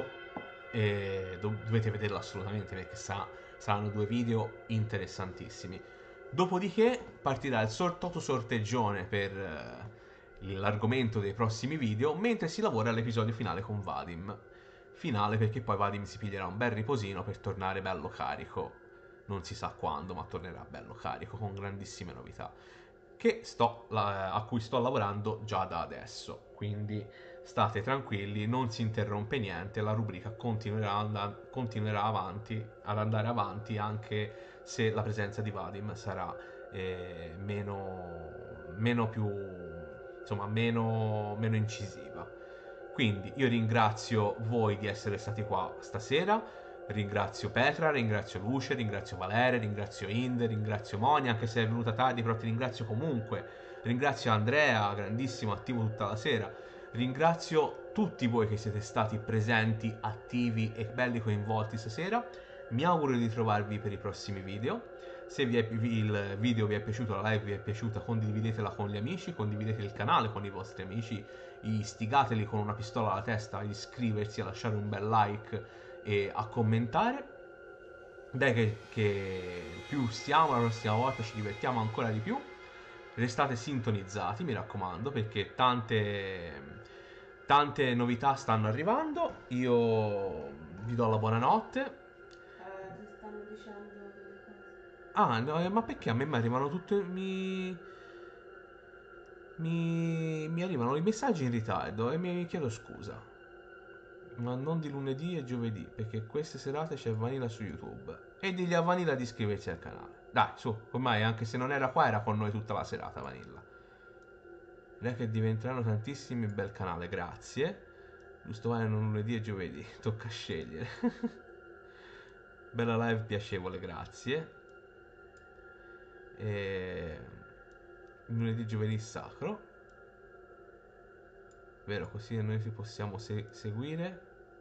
eh, dov- dovete vederlo assolutamente perché sa- saranno due video interessantissimi. Dopodiché partirà il sortoto sorteggione per eh, l'argomento dei prossimi video, mentre si lavora all'episodio finale con Vadim. Finale perché poi Vadim si piglierà un bel riposino per tornare bello carico, non si sa quando, ma tornerà bello carico con grandissime novità che sto, la, a cui sto lavorando già da adesso, quindi state tranquilli, non si interrompe niente, la rubrica continuerà, and- continuerà avanti, ad andare avanti anche se la presenza di Vadim sarà eh, meno, meno più, insomma, meno, meno incisiva. Quindi io ringrazio voi di essere stati qua stasera, ringrazio Petra, ringrazio Luce, ringrazio Valere, ringrazio Inde, ringrazio Monia, anche se è venuta tardi, però ti ringrazio comunque, ringrazio Andrea, grandissimo, attivo tutta la sera, ringrazio tutti voi che siete stati presenti, attivi e belli coinvolti stasera, mi auguro di trovarvi per i prossimi video. Se vi è, il video vi è piaciuto, la live vi è piaciuta, condividetela con gli amici, condividete il canale con i vostri amici, istigateli con una pistola alla testa a iscriversi, a lasciare un bel like e a commentare. Dai che, che più stiamo, la prossima volta ci divertiamo ancora di più. Restate sintonizzati, mi raccomando, perché tante, tante novità stanno arrivando. Io vi do la buonanotte. Eh, ti stanno dicendo delle cose. Ah, no, eh, ma perché a me mi arrivano tutte... Mi... Mi, mi arrivano i messaggi in ritardo e mi chiedo scusa. Ma non di lunedì e giovedì, perché queste serate c'è Vanilla su YouTube. E digli a Vanilla di iscriversi al canale. Dai, su, ormai anche se non era qua era con noi tutta la serata Vanilla. Direi che diventeranno tantissimi, bel canale, grazie. Giusto Vanilla non lunedì e giovedì, tocca scegliere. Bella live piacevole, grazie. E... lunedì e giovedì sacro. Vero, così noi ti possiamo se- seguire.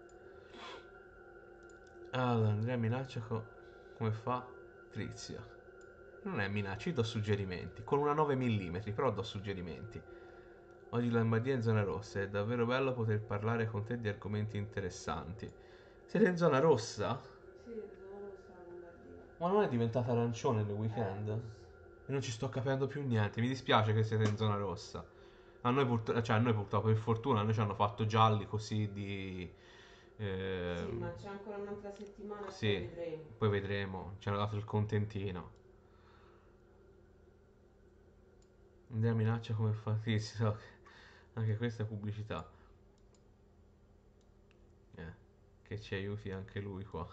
Allora, Andrea minaccia co- come fa Trizia. Non è minaccia, io do suggerimenti. Con una nove millimetri, però do suggerimenti. Oggi Lombardia in zona rossa. È davvero bello poter parlare con te di argomenti interessanti. Siete in zona rossa? Sì, zona rossa la Lombardia. Ma non è diventata arancione nel Eh, weekend? rossa. E non ci sto capendo più niente. Mi dispiace che siete in zona rossa. A noi, purtro- cioè, a noi purtroppo, per fortuna, a noi ci hanno fatto gialli così di... Sì, ma ehm, c'è ancora un'altra settimana e sì, poi vedremo. poi vedremo. Ci hanno dato il contentino. Andrea minaccia come fa sì, sì, so che- anche questa è pubblicità. Eh, che ci aiuti anche lui qua.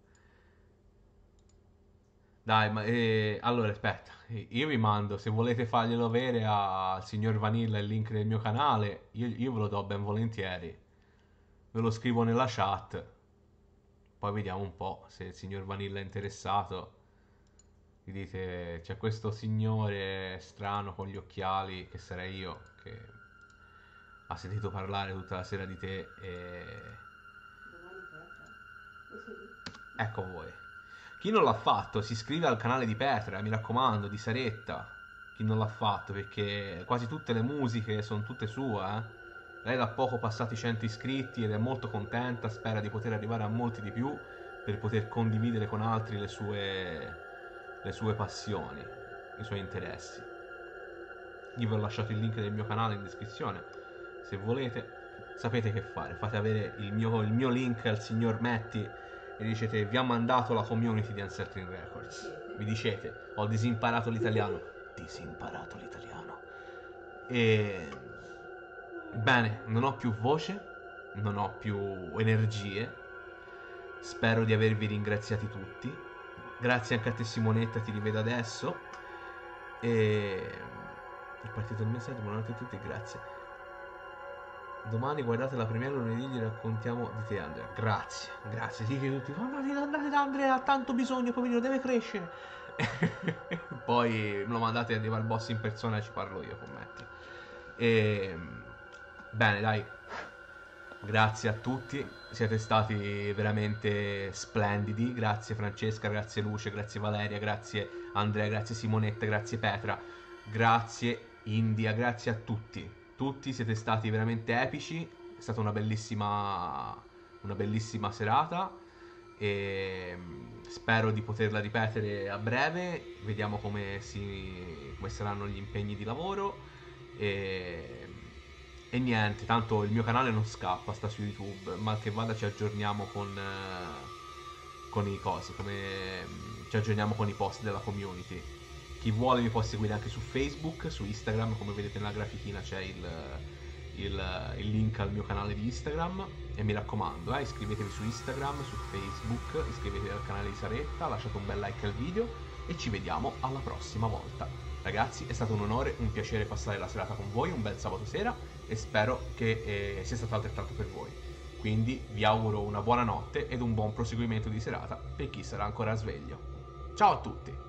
Dai, ma eh, allora aspetta, io vi mando, se volete farglielo avere al signor Vanilla il link del mio canale, io, io ve lo do ben volentieri. Ve lo scrivo nella chat. Poi vediamo un po' se il signor Vanilla è interessato. Gli dite, c'è questo signore strano con gli occhiali, che sarei io, che ha sentito parlare tutta la sera di te e... Domani Petra. E sì. ecco voi. Chi non l'ha fatto si iscrive al canale di Petra, mi raccomando, di Saretta. Chi non l'ha fatto, perché quasi tutte le musiche sono tutte sue, eh. Lei da poco passati i cento iscritti ed è molto contenta, spera di poter arrivare a molti di più per poter condividere con altri le sue, le sue passioni, i suoi interessi. Io vi ho lasciato il link del mio canale in descrizione. Se volete, sapete che fare. Fate avere il mio, il mio link al signor Metti e dicete: vi ha mandato la community di Uncertain Records. Vi dicete: ho disimparato l'italiano. Disimparato l'italiano. E... bene, non ho più voce, non ho più energie. Spero di avervi ringraziati tutti. Grazie anche a te Simonetta, ti rivedo adesso. E... è partito il messaggio, buonanotte a tutti, grazie. Domani guardate la premiere, lunedì gli raccontiamo di te Andrea. Grazie, grazie, sì che tutti. Andate, andate da Andrea, ha tanto bisogno, poverino, deve crescere. Poi me lo mandate a arrivare al boss in persona e ci parlo io con Metti. E... bene, dai. Grazie a tutti, siete stati veramente splendidi. Grazie Francesca, grazie Luce, grazie Valeria, grazie Andrea, grazie Simonetta, grazie Petra, grazie India, grazie a tutti. Tutti siete stati veramente epici, è stata una bellissima, una bellissima serata e spero di poterla ripetere a breve. Vediamo come, si, come saranno gli impegni di lavoro e... e niente, tanto il mio canale non scappa, sta su YouTube, mal che vada ci aggiorniamo con, eh, con i cosi, come ci aggiorniamo con i post della community. Chi vuole mi può seguire anche su Facebook, su Instagram, come vedete nella grafichina c'è il, il, il link al mio canale di Instagram. E mi raccomando, eh, iscrivetevi su Instagram, su Facebook, iscrivetevi al canale di Saretta, lasciate un bel like al video e ci vediamo alla prossima volta. Ragazzi, è stato un onore, un piacere passare la serata con voi, un bel sabato sera e spero che eh, sia stato altrettanto per voi. Quindi vi auguro una buona notte ed un buon proseguimento di serata per chi sarà ancora sveglio. Ciao a tutti!